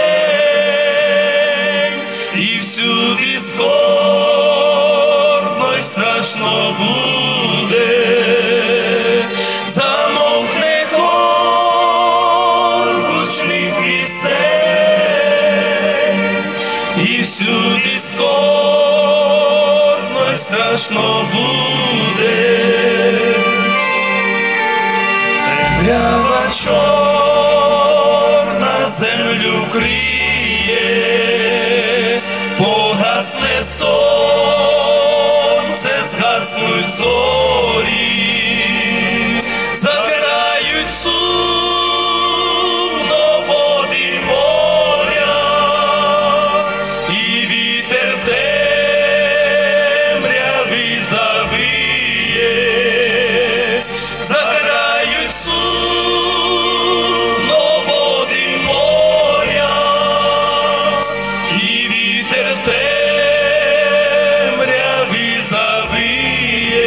і всюди скорбно й страшно буде. Замовкне хор гучних пісень, і всюди скорбно й страшно буде. Темрява чорна землю криє, погасне сонце, згаснуть зорі, заграють сумно води моря, і вітер темряві завиє, заграють сумно води моря, і вітер темряві завиє.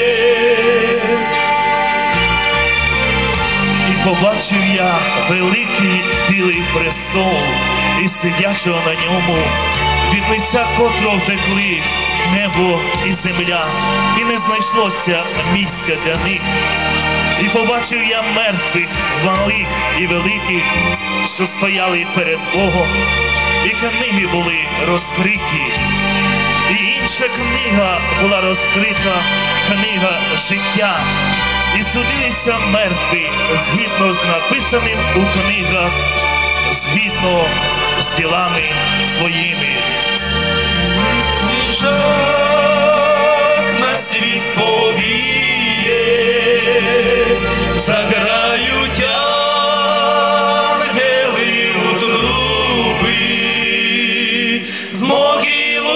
І побачив я великий білий престол, і сидячого на ньому, від лиця котрого втекли небо і земля, і не знайшлося місця для них. І побачив я мертвих, малих і великих, що стояли перед Богом, і книги були розкриті. І інша книга була розкрита, книга життя. І судилися мертві згідно з написаним у книгах, згідно з ділами своїми. Книжок на світ повіє, заграють ангели у труби, з могилу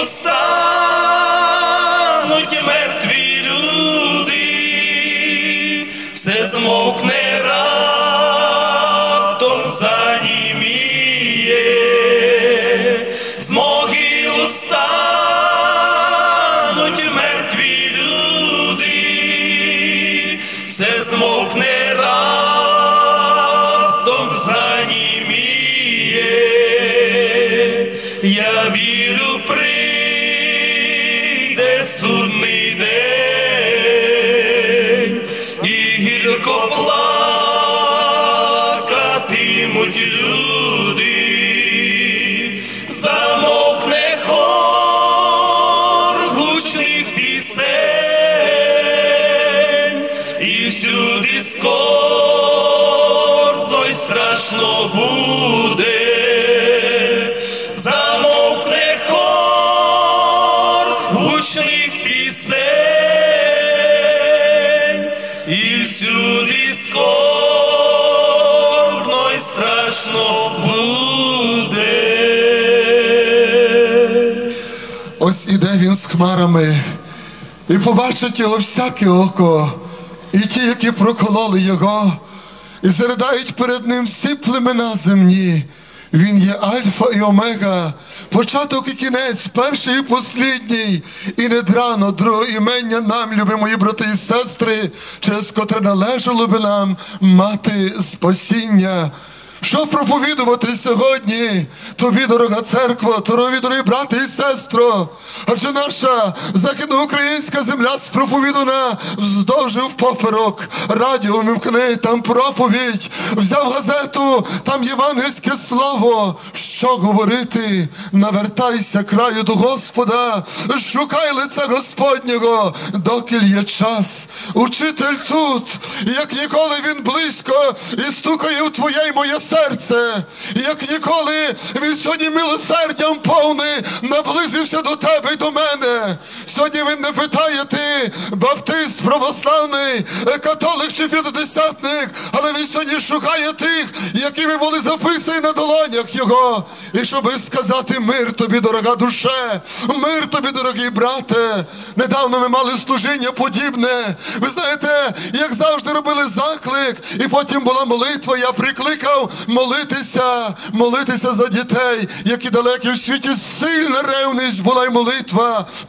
стануть мертві люди, все змовкне раптом, заніміє, з могилу стануть мертві люди, все змовкне раптом, заніміє. Я вірю, прийде судний день, і гірко плакатимуть люди. Замовкне хор гучних пісень, і всюди скорбно й страшно буде. Замовкне хор гучних пісень, і всюди скорбно й страшно буде. Ось іде він з хмарами, і побачить його всяке око, і ті, які прокололи його, і заридають перед ним всі племена земні. Він є Альфа і Омега, початок і кінець, перший і послідній, і не драно другого імення нам, любі мої брати і сестри, через котре належало би нам мати спасіння. Що проповідувати сьогодні тобі, дорога церква, тобі, дорогі брати і сестро? Адже наша західноукраїнська земля спроповідана вздовж і впоперек. Радіо вимкни, там проповідь. Взяв газету, там євангельське слово. Що говорити? Навертайся краю до Господа, шукай лиця Господнього, докіль є час. Учитель тут, як ніколи він близько і стукає в твоє й моє серце. Як ніколи він сьогодні милосердям повний наблизився до тебе і до мене. Сьогодні він не питає, ти баптист, православний, католик чи п'ятидесятник, але він сьогодні шукає тих, які ми були записані на долонях його. І щоби сказати мир тобі, дорога душе, мир тобі, дорогий брате. Недавно ми мали служіння подібне. Ви знаєте, як завжди робили заклик, і потім була молитва, я прикликав молитися, молитися за дітей, які далекі в світі. Сильна ревність була й молитва. Плакали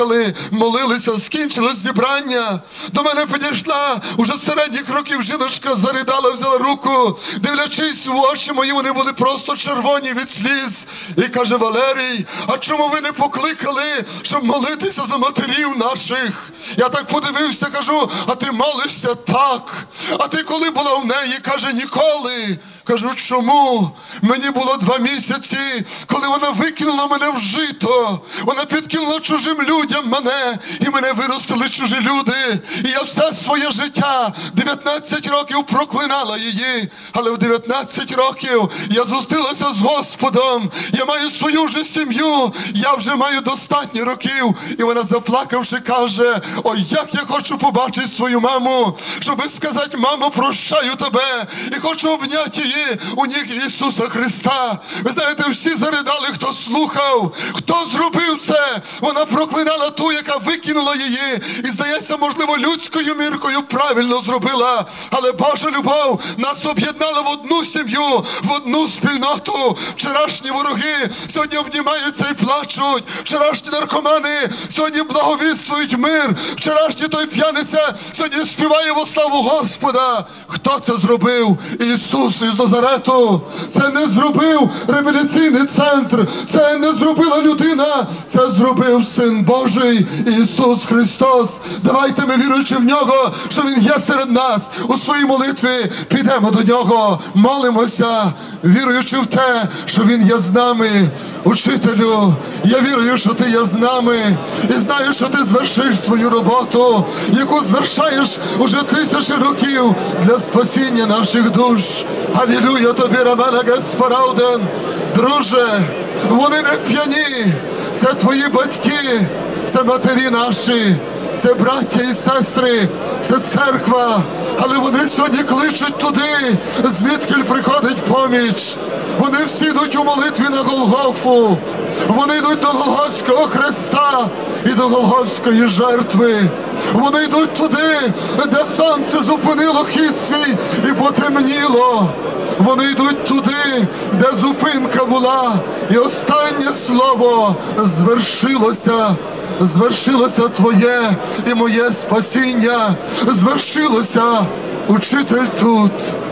покликали, молилися, скінчилось зібрання. До мене підійшла уже середніх років жіночка, заридала, взяла руку, дивлячись в очі мої, вони були просто червоні від сліз. І каже: Валерій, а чому ви не покликали, щоб молитися за матерів наших? Я так подивився, кажу: а ти молишся? Так. А ти коли була в неї? Каже: ніколи. Кажу: чому? Мені було два місяці, коли вона викинула мене в жито. Вона підкинула чужим людям мене, і мене виростили чужі люди. І я все своє життя, дев'ятнадцять років, проклинала її. Але в дев'ятнадцять років я зустрілася з Господом. Я маю свою вже сім'ю, я вже маю достатньо років. І вона, заплакавши, каже: ой, як я хочу побачити свою маму, щоби сказати: мамо, прощаю тебе. І хочу обняти її у ніг Ісуса Христа. Ви знаєте, всі заридали, хто слухав, хто зробив це. Вона проклинала ту, яка викинула її. І, здається, можливо, людською міркою правильно зробила. Але Божа любов нас об'єднала в одну сім'ю, в одну спільноту. Вчорашні вороги сьогодні обнімаються і плачуть. Вчорашні наркомани сьогодні благовіствують мир. Вчорашній той п'яниця сьогодні співає во славу Господа. Хто це зробив? Ісус із Назарету. Це не зробив реабілітаційний центр, це не зробила людина, це зробив Син Божий Ісус Христос. Давайте ми, віруючи в Нього, що Він є серед нас, у своїй молитві підемо до Нього, молимося, віруючи в те, що Він є з нами. Учителю, я вірую, що ти є з нами, і знаю, що ти звершиш свою роботу, яку звершаєш уже тисячі років для спасіння наших душ. Алілуя тобі, Романа Геспарауден. Друже, вони не п'яні, це твої батьки, це матері наші, це браття і сестри, це церква, але вони сьогодні кличуть туди, звідки приходить поміч. Вони всі йдуть у молитві на Голгофу, вони йдуть до Голгофського хреста і до Голгофської жертви. Вони йдуть туди, де сонце зупинило хід свій і потемніло. Вони йдуть туди, де зупинка була, і останнє слово звершилося. Звершилося твоє і моє спасіння. Звершилося. Учитель тут.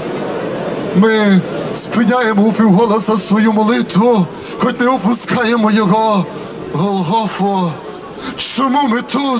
Ми спиняємо упівголоса свою молитву, хоч не опускаємо його. Голгофо, чому ми тут?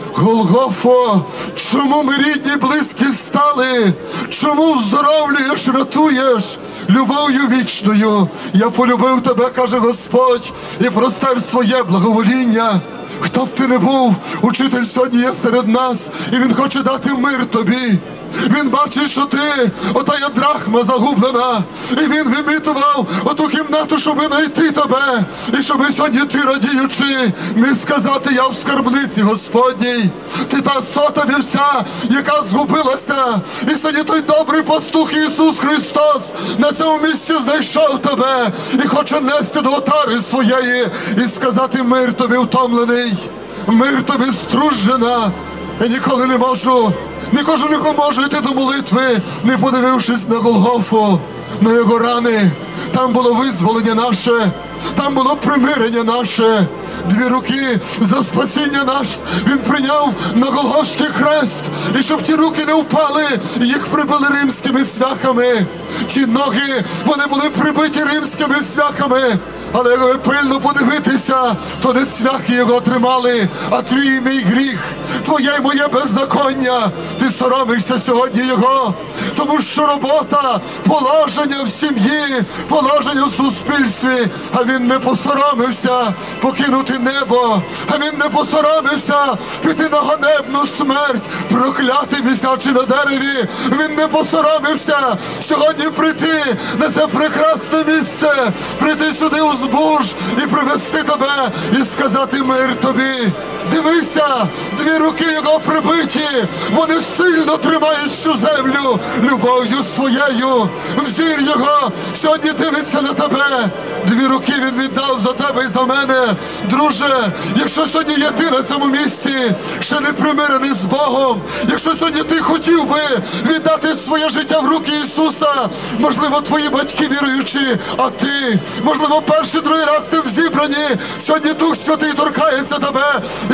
Голгофо, чому ми рідні, близькі стали? Чому вздоровлюєш, рятуєш? Любов'ю вічною я полюбив тебе, каже Господь, і простер своє благовоління. Хто б ти не був, учитель сьогодні є серед нас, і він хоче дати мир тобі. Він бачить, що ти, отая драхма загублена, і він вимітував оту кімнату, щоб знайти тебе, і щоб сьогодні ти, радіючи, міг сказати: я в скарбниці Господній. Ти та сота вівця, яка згубилася, і сьогодні той добрий пастух Ісус Христос на цьому місці знайшов тебе і хоче нести до отари своєї і сказати: мир тобі втомлений, мир тобі стружена. Я ніколи не можу, не кожен може йти до молитви, не подивившись на Голгофу, на його рани. Там було визволення наше, там було примирення наше. Дві руки за спасіння наш він прийняв на Голгофський хрест. І щоб ті руки не впали, їх прибили римськими цвяхами. Ті ноги, вони були прибиті римськими цвяхами. Але якщо пильно подивитися, то не цвяхи його тримали, а твій і мій гріх, твоє й моє беззаконня. Ти соромишся сьогодні його, тому що робота, положення в сім'ї, положення в суспільстві, а він не посоромився покинути небо, а він не посоромився піти на ганебну смерть, проклятий, висячи на дереві. Він не посоромився сьогодні прийти на це прекрасне місце, прийти сюди у збуж і привести тебе і сказати: мир тобі. Дивися, дві руки його прибиті, вони сильно тримають всю землю любов'ю своєю. Взір його сьогодні дивиться на тебе. Дві руки він віддав за тебе і за мене. Друже, якщо сьогодні є ти на цьому місці, ще не примирений з Богом, якщо сьогодні ти хотів би віддати своє життя в руки Ісуса, можливо, твої батьки віруючі, а ти, можливо, перший, другий раз ти в зібранні, сьогодні Дух Святий торкається тебе і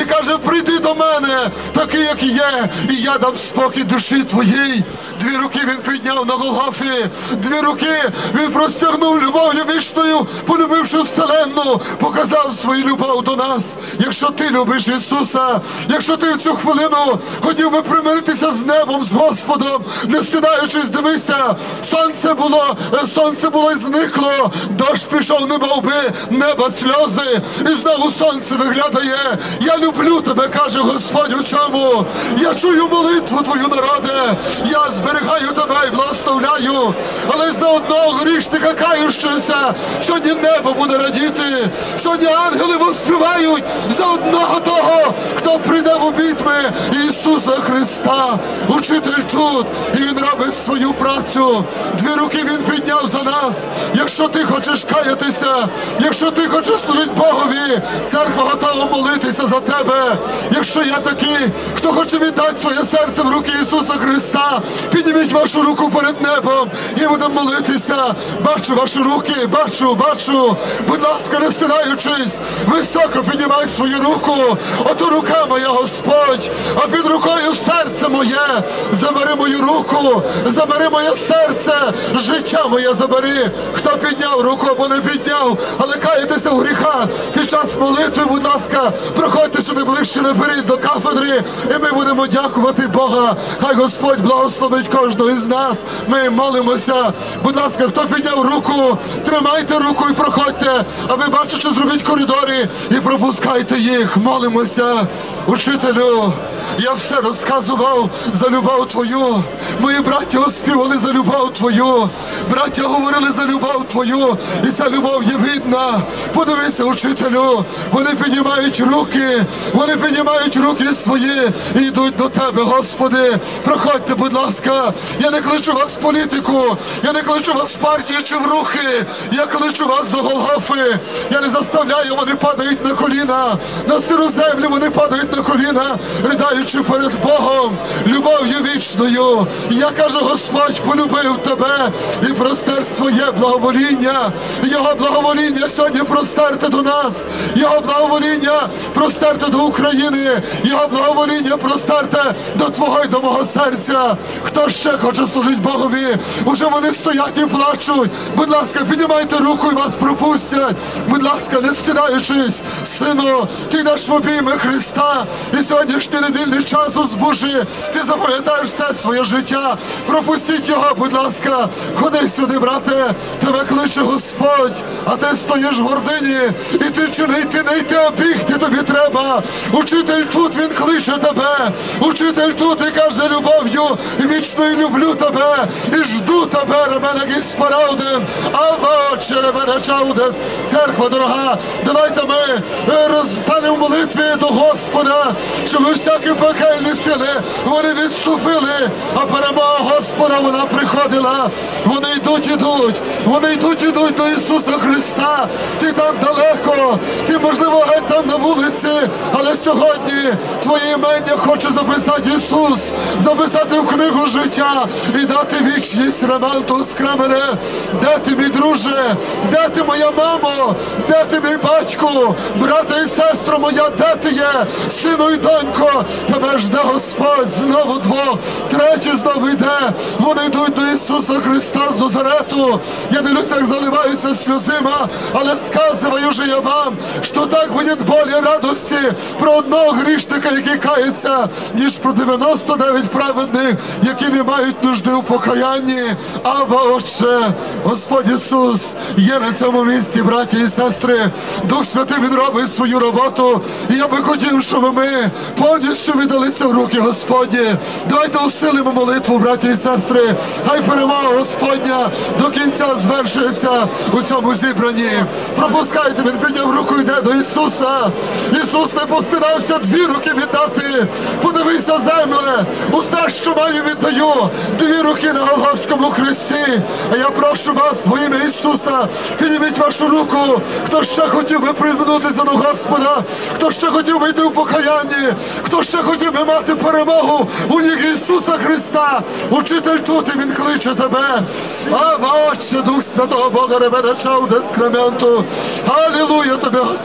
каже, прийди до мене, такий, як є, і я дам спокій душі твоїй. Дві руки він підняв на Голгофі, дві руки він простягнув любов'ю вічною, полюбивши вселенну, показав свою любов до нас. Якщо ти любиш Ісуса, якщо ти в цю хвилину хотів би примиритися з небом, з Господом, не стидаючись, дивися, сонце було, сонце було і зникло, дощ пішов, не мов би неба сльози, і знову сонце виглядає. Я люблю тебе, каже Господь у цьому. Я чую молитву твою, народе, я зберігаю тебе і благословляю, але за одного грішника кающогося сьогодні небо буде радіти, сьогодні ангели воспівають за одного того, хто прийде в обітми Ісуса Христа. Учитель тут, і Він робить свою працю. Дві руки Він підняв за нас. Якщо ти хочеш каятися, якщо ти хочеш служити Богові, церква готова молитися за тебе. Якщо я такий, хто хоче віддати своє серце в руки Ісуса Христа, підніміть вашу руку перед небом і будемо молитися. Бачу ваші руки, бачу, бачу. Будь ласка, не стидаючись, високо піднімай свою руку. Ото рука моя, Господь, а під рукою серце моє. Забери мою руку, забери моє серце, життя моє забери. Хто підняв руку або не підняв, але каєтеся в гріхах під час молитви, будь ласка, проходьте сюди ближче наперед до кафедри, і ми будемо дякувати Бога. Хай Господь благословить кожного із нас. Ми молимося. Будь ласка, хто підняв руку, тримайте руку і проходьте. А ви бачите, зробіть коридори і пропускайте їх. Молимося. Учителю, я все розказував за любов твою. Мої браття оспівали за любов твою. Браття говорили за любов твою. І ця любов є видна. Подивися, учителю, вони піднімають руки, вони піднімають руки свої і йдуть до тебе, Господи. Проходьте, будь ласка. Я не кличу вас в політику, я не кличу вас в партії чи в рухи. Я кличу вас до Голгофи. Я не заставляю, вони падають на коліна. На сиру землю вони падають на коліна, ридаючи перед Богом, любов'ю вічною. Я кажу, Господь полюбив тебе і простер своє благовоління. Його благовоління сьогодні простерте до нас. Його благовоління простерте до України. Його благовоління простерте до твого й до мого серця. Хто ще хоче служити Богові? Уже вони стоять і плачуть. Будь ласка, піднімайте руку і вас пропустять. Будь ласка, не стидаючись. Сину, ти йдеш в обійми Христа. І сьогоднішній недільний час у збужі ти запам'ятаєш все своє життя. Пропустіть його, будь ласка. Ходи сюди, брате. Тебе кличе Господь, а ти стоїш в гордині. І ти чи не йти, не йти, а бігти тобі треба. Учитель тут, він кличе тебе. Учитель тут і каже любов'ю вічною люблю тебе. І жду тебе, ремене гіспарауден. Ава, отче, ремене чаудес. Церква дорога, давайте ми розстанемо в молитві до Господа, щоб всякі пекельні сили вони відступили, а перемога Господа вона приходила. Вони йдуть, ідуть, вони йдуть, ідуть до Ісуса Христа. Ти там далеко, ти можливо геть там на вулиці, але сьогодні твоє імення хоче записати Ісус, записати в книгу життя і дати вічність. Ремантус Кремене. Де ти, мій друже? Де ти, моя мамо? Де ти, мій батько? Брате і сестро моя, де ти є? Сину і донько, тебе жде Господь. Знову двох, третій знову йде. Вони йдуть до Ісуса Христа з Назарету. Я дивлюся, як заливаюся сльозима, але сказываю же я вам, що так буде более радості про одного грішника, який кається, ніж про дев'яносто дев'ять праведних, які не мають нужди у покаянні. Аба, Отче, Господь Ісус є на цьому місці, браті і сестри. Дух Святий, Він робить свою роботу. І я би хотів, щоб ми повністю віддалися в руки Господні. Давайте усилимо молитву, браті і сестри. Хай перемога Господня до кінця звершується у цьому зібранні. Пропускайте, Він підняв руку, йде до Ісуса. Ісус не постидався дві руки віддати. Подивися, земле, усе, що маю, віддаю. Дві руки на Голгофському хресті. А я прошу вас во ім'я Ісуса, підніміть вашу руку. Хто ще хотів би примкнутися до Господа, хто ще хотів би йти в покаянні, хто ще хотів би мати перемогу у ніг Ісуса Христа. Учитель тут, і Він кличе тебе. Ава, Отче, Дух Святого Бога, ребене чауде скременту. Алілуя тобі, Господь.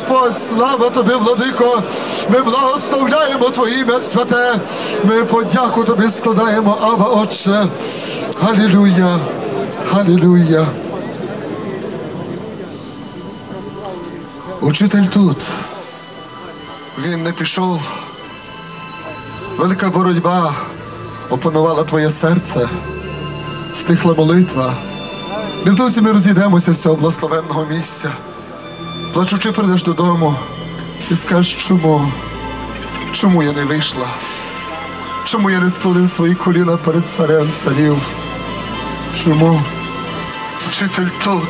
Господь, слава Тобі, Владико. Ми благословляємо Твоє ім'я святе. Ми подяку Тобі складаємо, Ава, Отче. Алілуя, алілуя. Учитель тут. Він не пішов. Велика боротьба опанувала твоє серце. Стихла молитва. Невдовзі ми розійдемося з цього благословенного місця. Плачучи, прийдеш додому і скажеш, чому? Чому я не вийшла? Чому я не склонив свої коліна перед царем царів? Чому? Вчитель тут.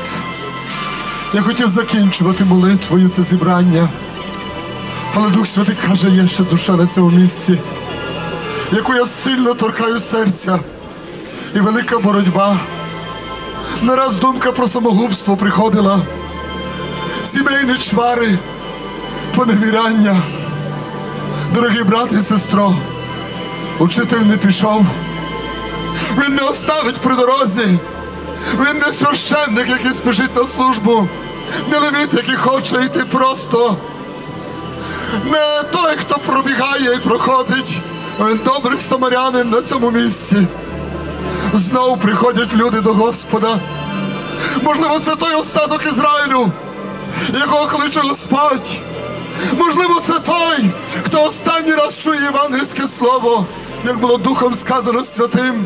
Я хотів закінчувати молитвою це зібрання. Але Дух Святий каже, є ще душа на цьому місці, яку я сильно торкаю серця. І велика боротьба. Не раз думка про самогубство приходила. Сімейні чвари, поневіряння. Дорогі брат і сестро, учитель не пішов. Він не оставить при дорозі. Він не священник, який спішить на службу. Не левіт, який хоче йти просто. Не той, хто пробігає і проходить. Він добрий самарянин на цьому місці. Знову приходять люди до Господа. Можливо, це той остаток Ізраїлю, якого кличе Господь. Можливо, це той, хто останній раз чує євангельське слово, як було Духом сказано Святим.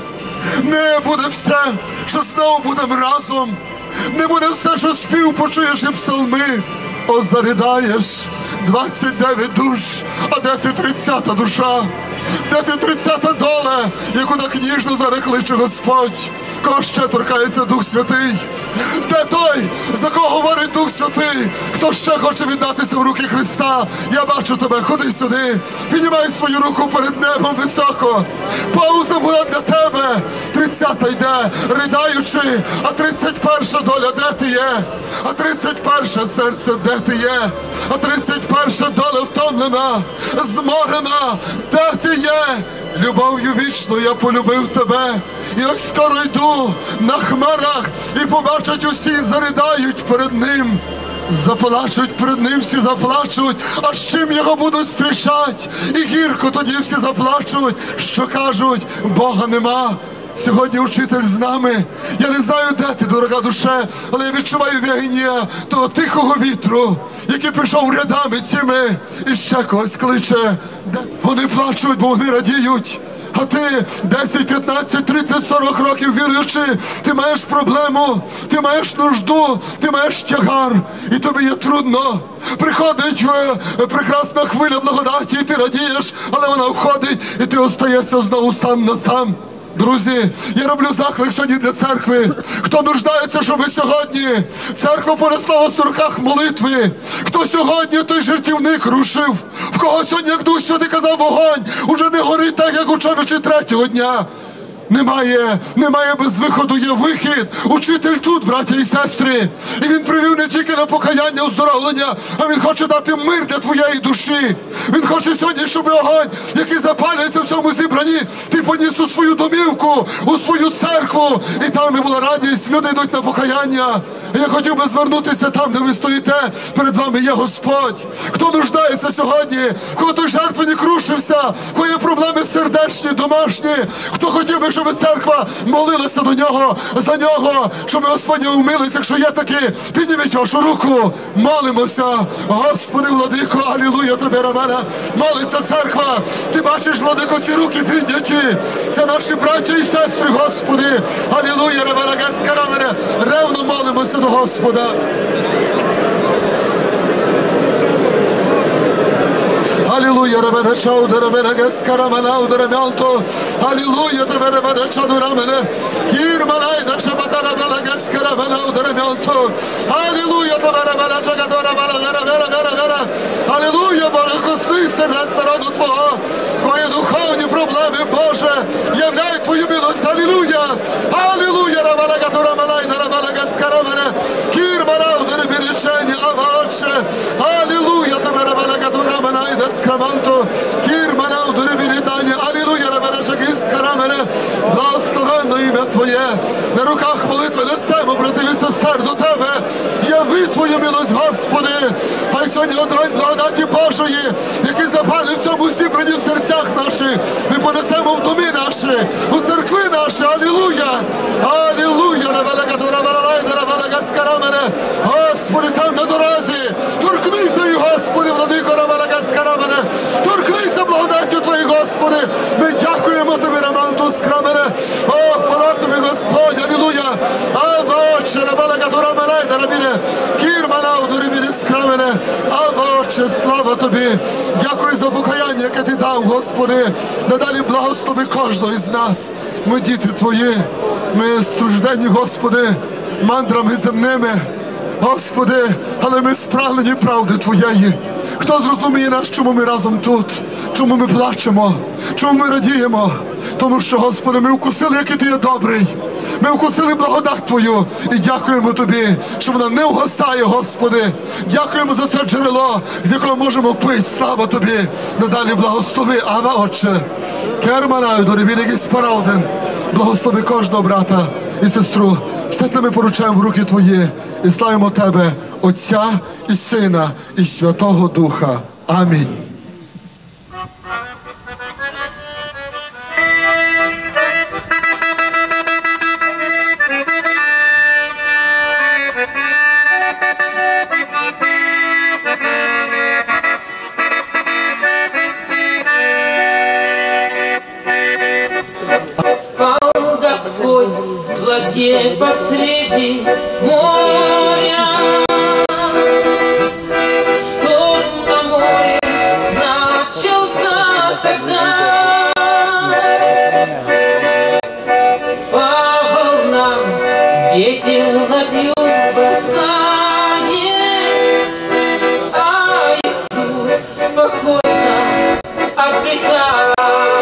Не буде все, що знову будемо разом. Не буде все, що спів почуєш і псалми. О, заридаєш двадцять дев'ять душ, а де ти тридцята душа? Де ти тридцята доля, яку так ніжно зараз кличе Господь? Кого ще торкається Дух Святий? Де той, за кого говорить Дух Святий? Хто ще хоче віддатися в руки Христа? Я бачу тебе, ходи сюди, піднімай свою руку перед небом високо. Пауза була для тебе. Тридцята йде, ридаючи, а тридцять перша доля, де ти є? А тридцять перше серце, де ти є? А тридцять перша доля втомлена, зморена, де ти є? Любов'ю вічно я полюбив тебе. І ось скоро йду на хмарах, і побачать усі, заридають перед ним. Заплачуть перед ним, всі заплачуть, а з чим його будуть зустрічати? І гірко тоді всі заплачуть, що кажуть, Бога нема. Сьогодні учитель з нами. Я не знаю, де ти, дорога душе, але я відчуваю вягіння того тихого вітру, який пішов рядами цими і ще когось кличе. Вони плачуть, бо вони радіють. А ти десять, п'ятнадцять, тридцять, сорок років віруючи, ти маєш проблему, ти маєш нужду, ти маєш тягар, і тобі є трудно. Приходить е, прекрасна хвиля благодаті, і ти радієш, але вона входить, і ти остаєшся знову сам на сам. Друзі, я роблю заклик сьогодні для церкви. Хто нуждається, щоб сьогодні церква понесла в руках молитви? Хто сьогодні той жертівник рушив? В кого сьогодні, як Дух Святий казав, вогонь уже не горить так, як учора чи третього дня? Немає, немає без виходу, є вихід. Учитель тут, браття і сестри. І він привів не тільки на покаяння, оздоровлення, а він хоче дати мир для твоєї душі. Він хоче сьогодні, щоб огонь, який запалюється в цьому зібранні, ти поніс у свою домівку, у свою церкву. І там і була радість, люди йдуть на покаяння. Я хотів би звернутися там, де ви стоїте, перед вами є Господь. Хто нуждається сьогодні, в кого той жертвенник рушився, в кого є проблеми сердечні, домашні, хто хотів би, щоб церква молилася до нього, за нього, щоб Господь умилився, якщо є такі, підніміть вашу руку, молимося. Господи, Владико, алілуя тобі, рамена, молиться церква. Ти бачиш, Владико, ці руки підняті. Це наші браття і сестри, Господи, алілуя, рамена, геска, рамена. Ревно молимося до Господа. Алілуя, ребене чауде, ребене гескара манауде, ребялто. Алілуя, ребене ребене чауде, рамене. Кір манайда, шабата, ребене гескара манауде, ребялто. Алілуя, ребене ребене чагадо, ребене, вера, вера, вера, вера. Алілуя, Боже, коснися нас народу Твого. Твої духовні проблеми, Боже, являй Твою милость. Алілуя. Алілуя, ребене гатора манайда, ребене гескара мене. Кір манауде, ребене рішення, Отче. Алілуя, тебе, ребене гатора манайда. Скраманто, кір манав до ребілітання, алілуя, ребене шагіска рамене, благословенно ім'я Твоє, на руках молитви несемо, братів і сестер, до Тебе, яви Твою милость, Господи, хай сьогодні одної благодаті Божої, які запали в цьому зібрані в серцях наших. Ми понесемо в домі наші, у церкви наші. Алілуя! Алілуя! Господи, там на дорозі, торкнися, Господи, владико Рамалакаскарамене, торкнися благодаттю Твоєї, Господи. Ми дякуємо Тобі, Раманту Скрамене. О, хвала Тобі, Господь, алілуя. Авоче, Рамалакатурамалайда, Раміне, Кірманауду, Раміне Скрамене. Авоче, слава Тобі. Дякую за покаяння, яке Ти дав, Господи. Надалі благослови кожного із нас. Ми діти Твої, ми стражденні, Господи, мандрами земними. Господи, але ми спраглені правди Твоєї. Хто зрозуміє нас, чому ми разом тут? Чому ми плачемо? Чому ми радіємо? Тому що, Господи, ми вкусили, який Ти є добрий. Ми вкусили благодать Твою. І дякуємо Тобі, що вона не угасає, Господи. Дякуємо за це джерело, з якого можемо пити. Слава Тобі. Надалі благослови, Ава, Отче. Керманаю, дорівіники спарауден. Благослови кожного брата і сестру. Все це ми поручаємо в руки Твої. І славимо Тебе, Отця і Сина, і Святого Духа. Амінь. Спал Господь в ладье посреди моря, шторм на море начался тогда. По волнам ветер ладью бросает, а Иисус спокойно отдыхает.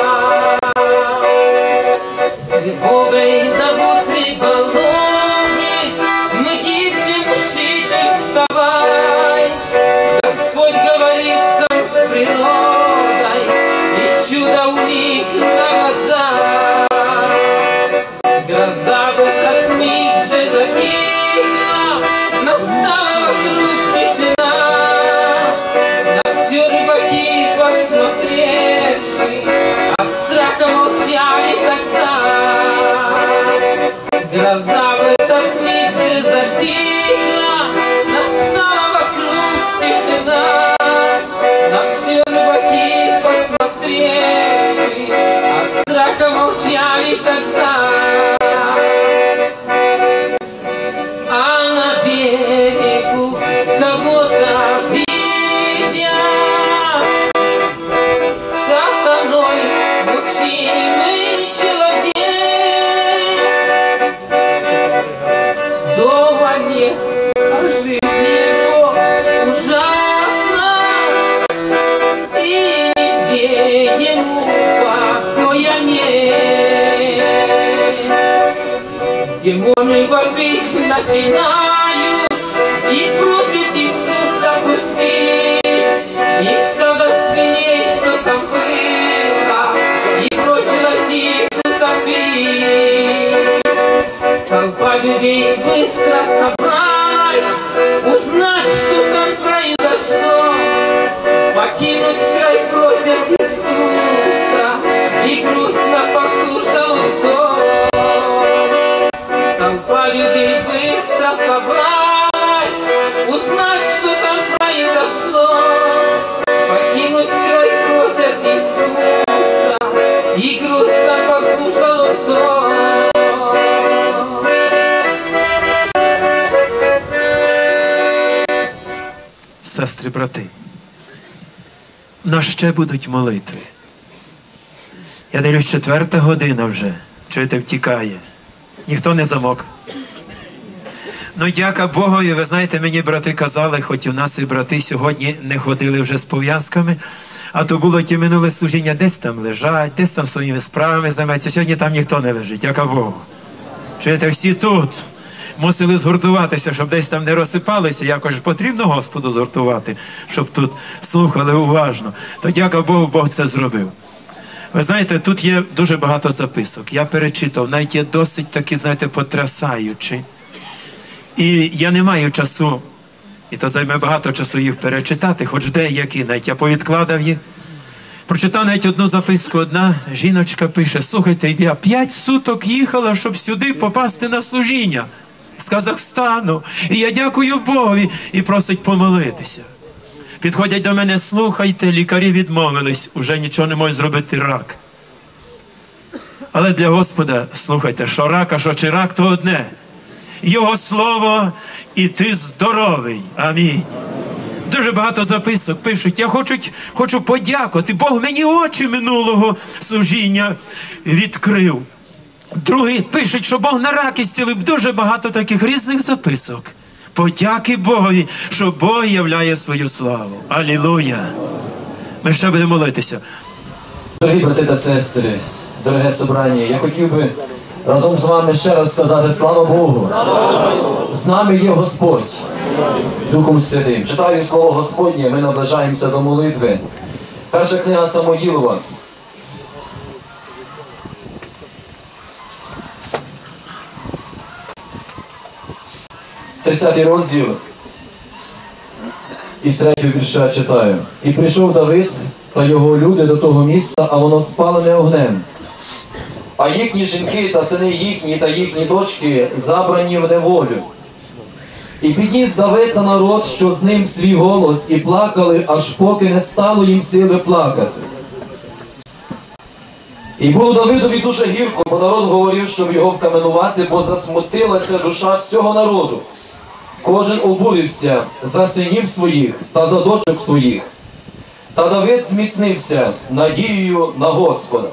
С тревогой зовут рыболовы, мы гибнем, учитель, вставай. Господь говорит сам с природой, и чудо у них на глазах. Гроза в этот миг же затихла, настала вдруг тишина. На все рыбаки посмотревши, от страха молчали тогда. Гроза в этот миг же затихла, настала вокруг тишина. На все рыбаки посмотревши, от страха молчали тогда. А на берегу кого-то видя, сатаной мучимый человек. Дома нет, а жизнь его ужасна, и нигде ему покоя нет. Демоны вопить начинают и просят Иисуса пустить. Их стадо свиней, что там было, и бросилась их утопить. Толпа людей быстро собралась узнать, что там произошло. Покинуть край просят Иисуса, и грустно послушал кто. Толпа людей быстро собралась узнать, что там произошло. Покинуть край просят Иисуса, и грустно послушал кто. Сестри, брати, в нас ще будуть молитви. Я дивлюсь, четверта година вже, чуєте, втікає. Ніхто не замок. Ну, дяка Богові, ви знаєте, мені брати казали, хоч у нас і брати сьогодні не ходили вже з пов'язками, а то було ті минуле служіння, десь там лежать, десь там своїми справами займаються. Сьогодні там ніхто не лежить, дяка Богу. Чуєте, всі тут мусили згуртуватися, щоб десь там не розсипалися. Якось потрібно Господу згуртувати, щоб тут слухали уважно. То дяка Богу, Бог це зробив. Ви знаєте, тут є дуже багато записок. Я перечитав, навіть є досить такі, знаєте, потрясаючі. І я не маю часу І то займе багато часу їх перечитати, хоч деякі, навіть я повідкладав їх. Прочитав навіть одну записку, одна жіночка пише: слухайте, я п'ять суток їхала, щоб сюди попасти на служіння з Казахстану. І я дякую Богові, і просить помолитися. Підходять до мене: слухайте, лікарі відмовились, уже нічого не можуть зробити, рак. Але для Господа, слухайте, що рак, а що чи рак, то одне. Його слово, і ти здоровий. Амінь. Дуже багато записок пишуть: я хочу, хочу подякувати, Бог мені очі минулого служіння відкрив. Другі пишуть, що Бог на раки зцілив. Дуже багато таких різних записок. Подяки Богові, що Бог являє свою славу. Алілуя! Ми ще будемо молитися. Дорогі брати та сестри, дороге собрання, я хотів би разом з вами ще раз сказати: слава Богу! З нами є Господь, Духом Святим. Читаю Слово Господнє, ми наближаємося до молитви. Перша книга Самуїлова. тридцятий розділ. Із третього вірша читаю. І прийшов Давид та його люди до того міста, а воно спалене огнем. А їхні жінки та сини їхні та їхні дочки забрані в неволю. І підніс Давид та народ, що з ним, свій голос, і плакали, аж поки не стало їм сили плакати. І було Давидові дуже гірко, бо народ говорив, щоб його вкаменувати, бо засмутилася душа всього народу. Кожен обурився за синів своїх та за дочок своїх. Та Давид зміцнився надією на Господа.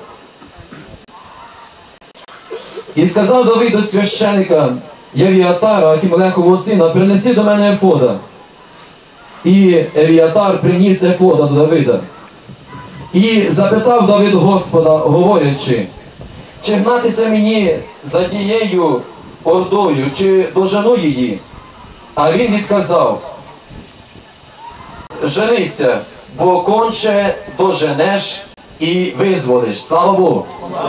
І сказав Давид до священика Євіатара, Ахімелехового сина: принеси до мене ефода. І Евіатар приніс ефода до Давида. І запитав Давид Господа, говорячи: чи гнатися мені за тією ордою, чи дожену її? А він відказав: женися, бо конче доженеш і визволиш. Слава Богу!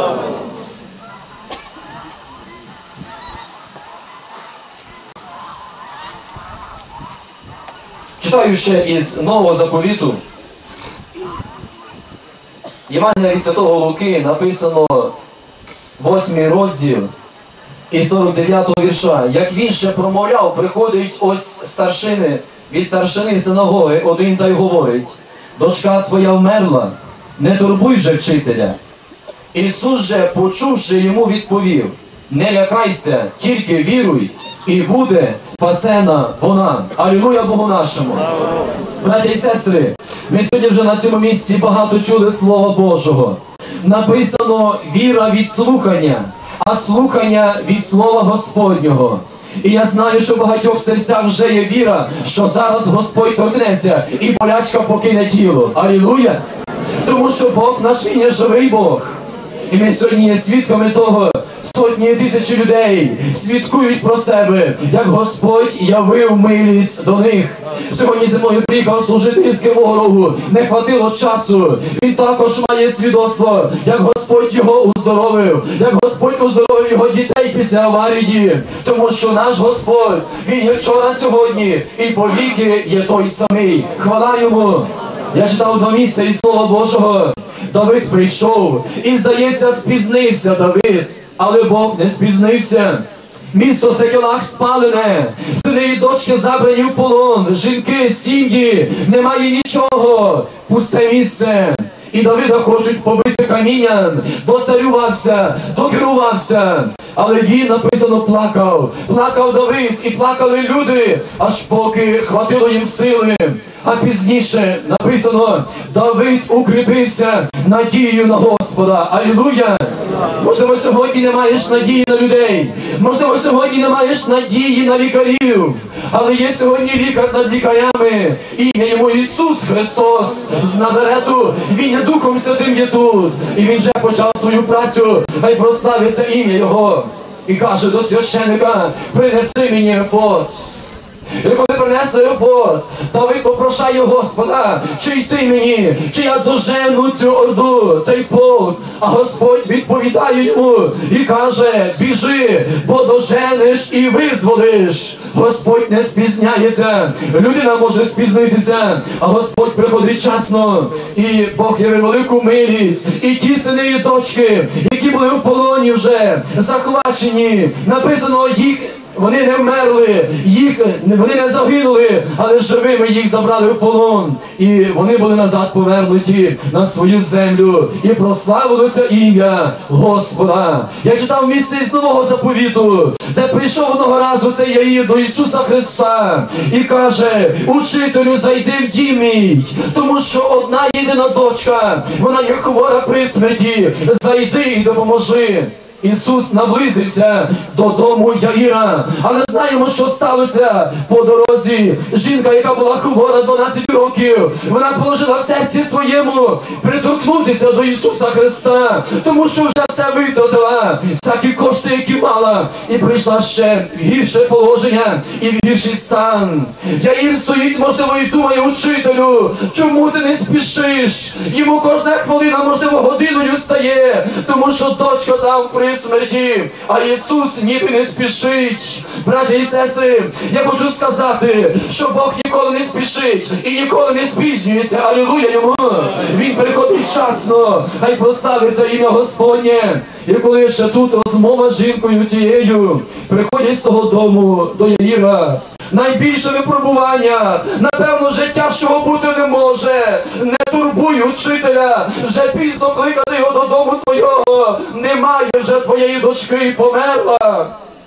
Читаю ще із Нового Заповіту. Євангелія від Святого Луки, написано восьмий розділ і сорок дев'ятого вірша. Як він ще промовляв, приходить ось старшини, від старшини синагоги один та й говорить: дочка твоя вмерла, не турбуй же вчителя. Ісус же, почувши, йому відповів: не лякайся, тільки віруй, і буде спасена вона. Алілуя Богу нашому! Браті і сестри, ми сьогодні вже на цьому місці багато чули Слова Божого. Написано: віра від слухання, а слухання від Слова Господнього. І я знаю, що в багатьох серцях вже є віра, що зараз Господь торкнеться і болячка покине тіло. Алілуя! Тому що Бог наш, Він є живий Бог. І ми сьогодні є свідками того. Сотні тисячі людей свідкують про себе, як Господь явив милість до них. Сьогодні зі мною приїхав служитель з Кривого Рогу, не хватило часу. Він також має свідоцтво, як Господь його уздоровив, як Господь уздоровив його дітей після аварії. Тому що наш Господь, Він є вчора, сьогодні і повіки є той самий. Хвала Йому! Я читав два місця із Слова Божого. Давид прийшов і, здається, спізнився Давид. Але Бог не спізнився. Місто Секелах спалене, сини і дочки забрані в полон, жінки, сім'ї, немає нічого, пусте місце. І Давида хочуть побити камінням, доцарювався, докерувався. Але він, написано, плакав. Плакав Давид і плакали люди, аж поки хватило їм сили. А пізніше написано: Давид укріпився надією на Господа. Алілуя! Можливо, сьогодні не маєш надії на людей. Можливо, сьогодні не маєш надії на лікарів. Але є сьогодні лікар над лікарями. Ім'я йому Ісус Христос з Назарету. Він є Духом Святим є тут. І Він вже почав свою працю. Хай прославиться ім'я Його. І каже до священика: принеси мені ефод. І коли принесли аеропорт, Давид попрошає Господа, чи йти мені, чи я дожену цю орду, цей полк. А Господь відповідає йому і каже, біжи, бо доженеш і визволиш. Господь не спізняється, людина може спізнитися, а Господь приходить часно. І Бог явив велику милість. І ті сини і дочки, які були в полоні вже, захвачені, написано їх, вони не вмерли, їх, вони не загинули, але живими їх забрали в полон. І вони були назад повернуті на свою землю. І прославилося ім'я Господа. Я читав місце з Нового Заповіту, де прийшов одного разу цей Яїр до Ісуса Христа і каже, учителю, зайди в дім мій, тому що одна єдина дочка, вона є хвора при смерті, зайди і допоможи. Ісус наблизився додому Яїра, але знаємо, що сталося по дорозі. Жінка, яка була хвора дванадцять років, вона положила в серці своєму приторкнутися до Ісуса Христа, тому що вже все витратила, всякі кошти, які мала, і прийшла ще в гірше положення і в гірший стан. Яїр стоїть, можливо, і думає, учителю, чому ти не спішиш? Йому кожна хвилина, можливо, годиною стає, тому що дочка там при смерті, а Ісус ніби не спішить. Браті і сестри, я хочу сказати, що Бог ніколи не спішить і ніколи не спізнюється. Алілуя йому! Він приходить вчасно, хай прославиться ім'я Господнє. І коли ще тут розмова з жінкою тією, приходять з того дому до Яїра. Найбільше випробування, напевно, вже тяжчого бути не може. Не турбуй учителя, вже пізно кликати його додому твого. Немає вже твоєї дочки і померла.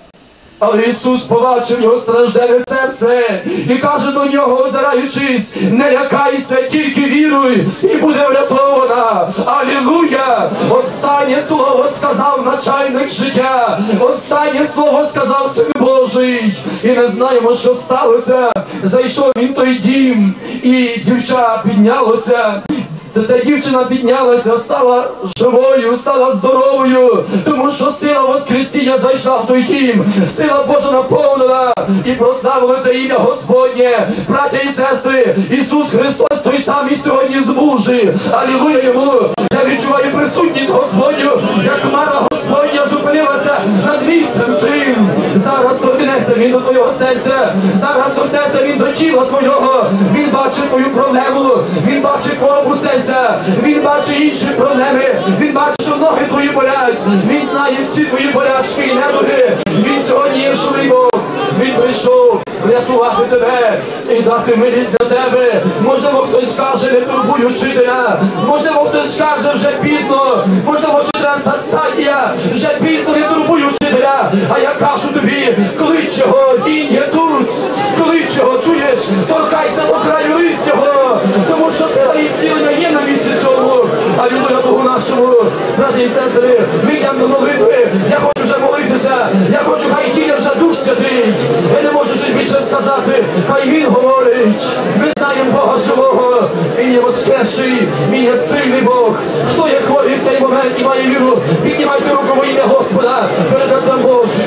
Але Ісус побачив його страждене серце і каже до нього, озираючись, не лякайся, тільки віруй і буде врятована. Алілуя! Останнє слово сказав начальник життя, останнє слово сказав Син Божий. І не знаємо, що сталося. Зайшов він в той дім, і дівча піднялося. Ця дівчина піднялася, стала живою, стала здоровою, тому що сила Воскресіння зайшла в той дім, сила Божа наповнила і прославилося ім'я Господнє. Браття і сестри, Ісус Христос той самий сьогодні змужий. Алілуя йому! Я відчуваю присутність Господню, як хмара Господня зупинилася над місцем своїм. Зараз торкнеться Він до твого серця, зараз торкнеться Він до тіла твого. Він бачить твою проблему, Він бачить хворобу серця, Він бачить інші проблеми, Він бачить, що ноги твої болять, Він знає всі твої болячки і недуги. Він сьогодні є живий Бог. Він прийшов врятувати тебе і дати милість для тебе. Можливо, хтось каже, не турбуй учителя. Можливо, хтось каже, вже пізно. Можливо, четверта стадія, вже пізно, не турбуй учителя. А я кажу тобі, клич його, він є тут. Клич його, чуєш? Торкайся до краю лист його. Тому що сила і зцілення є на місці цьому. Алілуя Богу нашому. Браті і сестри, ми йдемо до молитви. Я хочу вже молитися. Я хочу, хай діє вже Дух Святий. Я не можу щось більше сказати. Хай Він говорить. Ми знаємо Бога живого. Він є воскресший. Він є сильний Бог. Хто є хворий в цей момент і має віру? Піднімайте руку во ім'я Господа перед лицем Божим.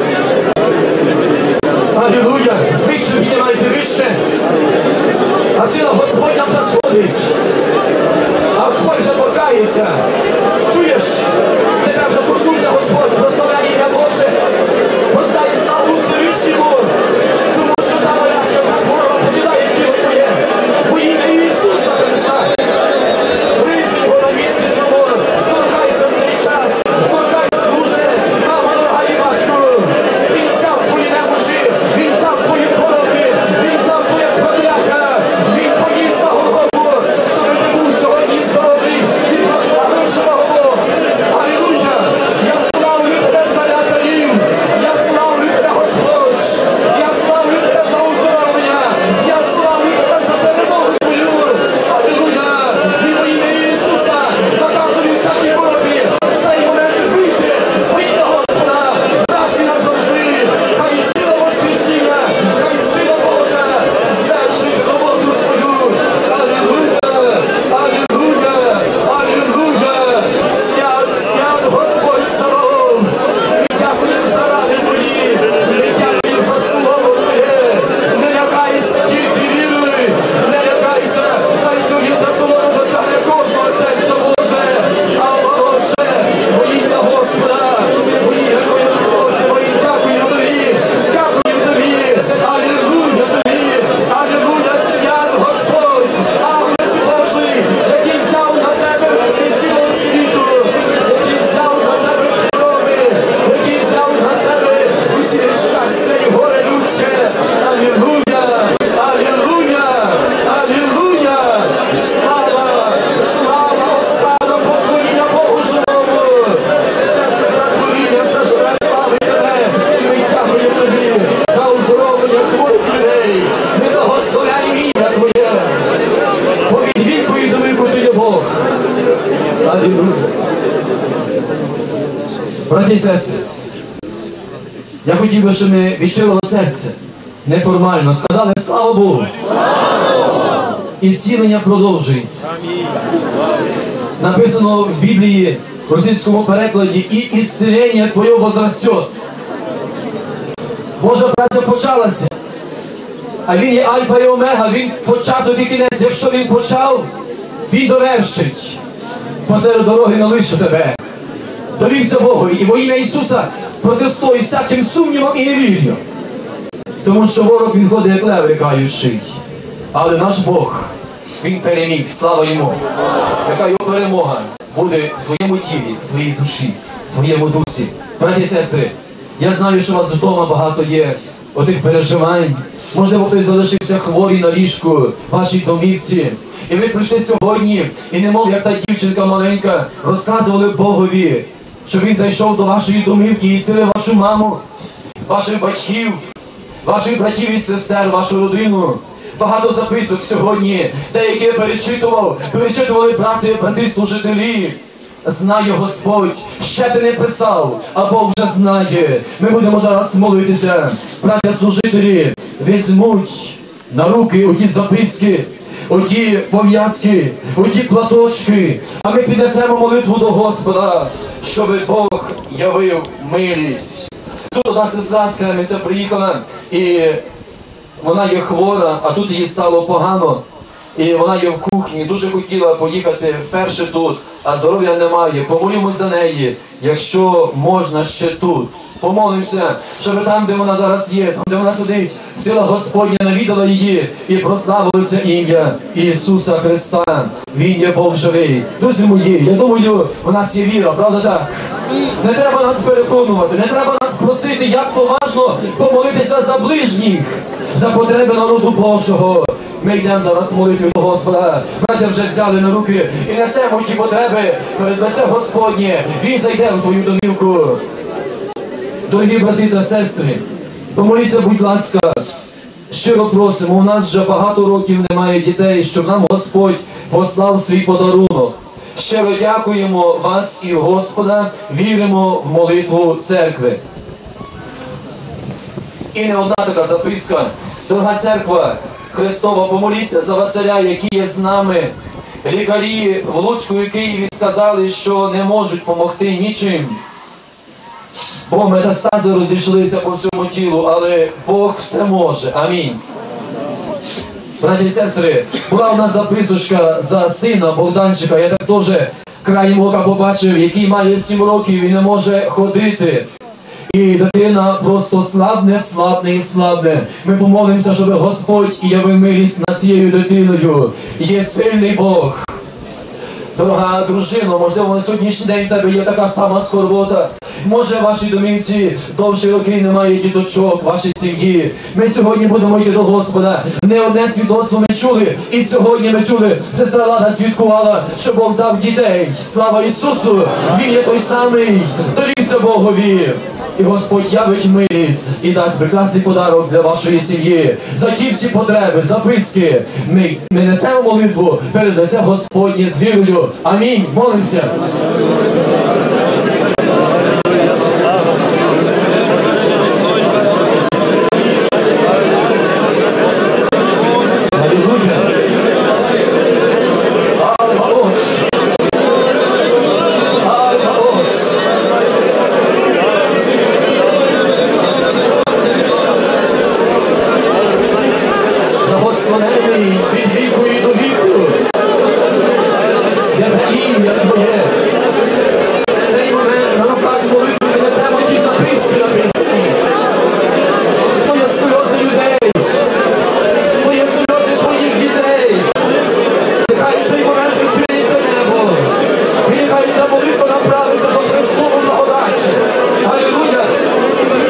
Алілуя. Вище піднімайте, вище. А сила Господня вже сходить. А Господь вже торкається. Чуєш? Тебе вже торкнувся Господь. Прославляй ім'я Боже. Постай славу Всевишньому. Тому що та болячка, та хвороба покидає тіло твоє. Во ім'я Ісуса Христа. Призви його на місці собою. Торкайся в цей час. Торкайся дуже. Мама Браті і сестри, я хотів би, щоб ми від щирого серця, неформально сказали слава Богу. І зцілення продовжується. Написано в Біблії в російському перекладі «І ісцілення Твоє возрастет». Божа праця почалася. А Він є Альфа і Омега, Він початок і кінець. Якщо Він почав, Він довершить. Посеред дороги не лише тебе. Довірся Богу і во ім'я Ісуса протестуй всяким сумнівом і невір'ю. Тому що ворог він ходить як лев рикаючий. Але наш Бог, Він переміг, слава Йому. Яка Його перемога буде в твоєму тілі, в твоїй душі, в твоєму дусі. Браті і сестри, я знаю, що у вас вдома багато є отих переживань. Можливо, хтось залишився хворий на ліжку в вашій домівці. І ви прийшли сьогодні, і немов як та дівчинка маленька, розказували Богові, що Він зайшов до вашої домівки і зцілив вашу маму, ваших батьків, ваших братів і сестер, вашу родину. Багато записок сьогодні, деякі я перечитував, перечитували брати, брати-служителі. Знає Господь, ще ти не писав, а Бог вже знає. Ми будемо зараз молитися. Браття-служителі візьмуть на руки оті записки, оті пов'язки, оті платочки, а ми піднесемо молитву до Господа, щоб Бог явив милість. Тут одна сестра з Кременця приїхала, і вона є хвора, а тут їй стало погано. І вона є в кухні, дуже хотіла поїхати вперше тут, а здоров'я немає. Помолімося за неї, якщо можна ще тут. Помолимося, щоб там, де вона зараз є, там, де вона сидить, сила Господня навідала її і прославилося ім'я Ісуса Христа. Він є Бог живий. Друзі мої, я думаю, у нас є віра, правда так? Не треба нас переконувати, не треба нас просити, як то важно помолитися за ближніх, за потреби народу Божого. Ми йдемо зараз молитві до Господа. Браття вже взяли на руки і несемо ті потреби перед лице Господнє. Він зайде в твою домівку. Дорогі брати та сестри, помоліться, будь ласка, щиро просимо, у нас вже багато років немає дітей, щоб нам Господь послав свій подарунок. Щиро дякуємо вас і Господа, віримо в молитву церкви. І не одна така записка. Дорога церква Христова, помоліться за Василя, який є з нами. Лікарі в Луцьку і Києві сказали, що не можуть допомогти нічим. Бо метастази розійшлися по всьому тілу, але Бог все може. Амінь. Браті і сестри, була у нас записочка за сина Богданчика, я так теж краєм ока побачив, який має сім років і не може ходити. І дитина просто слабне, слабне і слабне. Ми помолимося, щоб Господь явив милість над цією дитиною. Є сильний Бог. Дорога дружино, можливо, на сьогоднішній день в тебе є така сама скорбота. Може, в вашій домівці довші роки немає діточок, в вашій сім'ї. Ми сьогодні будемо йти до Господа. Не одне свідоцтво ми чули. І сьогодні ми чули, сестра Лада свідкувала, що Бог дав дітей. Слава Ісусу! Він є той самий. Довірся Богові. І Господь явить милість і дасть прекрасний подарок для вашої сім'ї. За ті всі потреби, записки. Ми, ми несемо молитву перед лицем Господнє з вірою. Амінь. Молимося.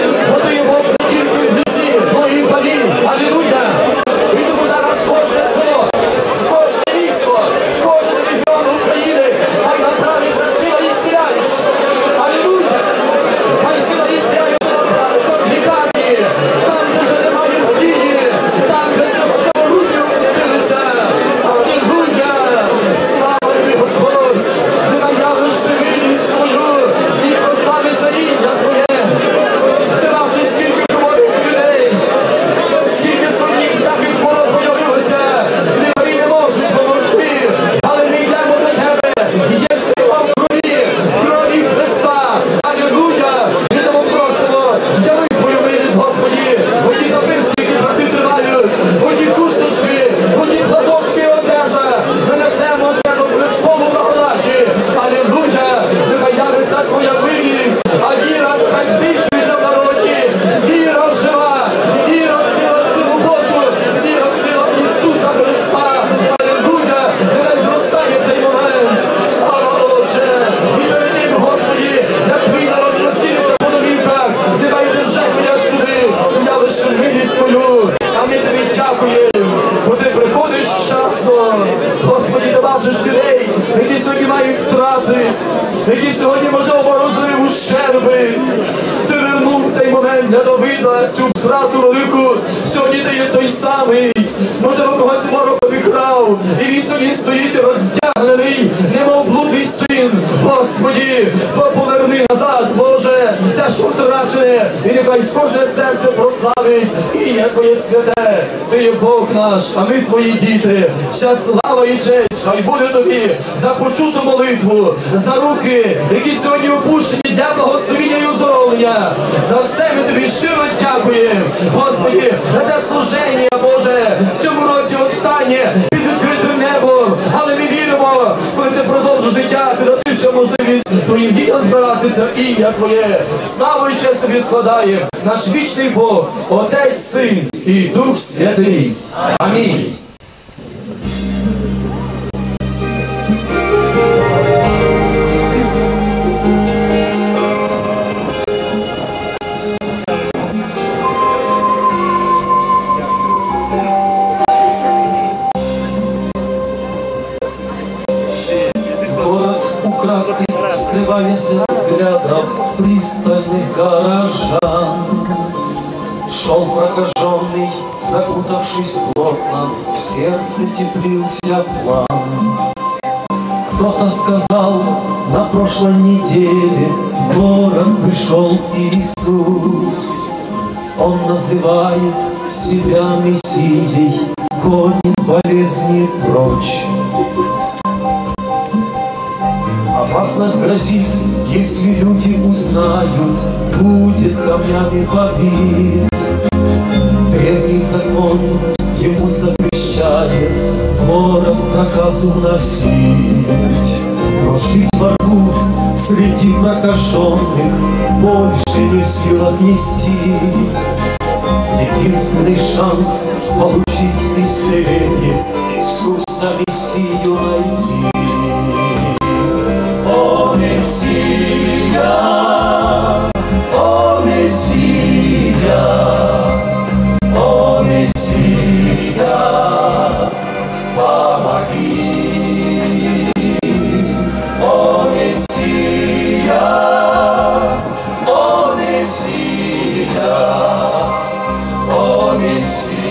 Алілуя! І тому зараз кожне слово які сьогодні, можливо, розлив ущерби. Ти вернув цей момент для Давида, цю втрату велику. Сьогодні ти є той самий. Можливо, когось ворог обікрав, і він сьогодні стоїть роздягнений, немов блудний син. Господі, поверни назад, Боже, те, що втрачене, і нехай кожне серце прославить ім'я Твоє святе. Ти є Бог наш, а ми Твої діти. Вся слава і честь хай буде Тобі за почуту молитву, за руки, які сьогодні опущені для благословення і оздоровлення. За все ми Тобі щиро дякуємо, Господи, за це служення, Боже, в цьому році останнє під відкритим небом. Але ми віримо, коли Ти продовжиш життя, Ти дасиш ще можливість Твоїм дітям збиратися, ім'я Твоє. Славу і честь Тобі складає наш вічний Бог, Отець, Син і Дух Святий. Амінь. Скрываясь взглядов пристальных горожан, шел прокаженный, закутавшись плотно, в сердце теплился план. Кто-то сказал, на прошлой неделе в город пришел Иисус. Он называет себя Мессией, гонит болезни прочь. Опасность грозит, если люди узнают, будет камнями побит. Древний закон ему запрещает в город проказу носить. Но жить во рву среди прокаженных больше не в силах нести. Единственный шанс получить исцеление Иисуса Мессию найти. О, Мессия, о, Мессия, о, Мессия, помоги. О, Мессия, о, Мессия, о, Мессия.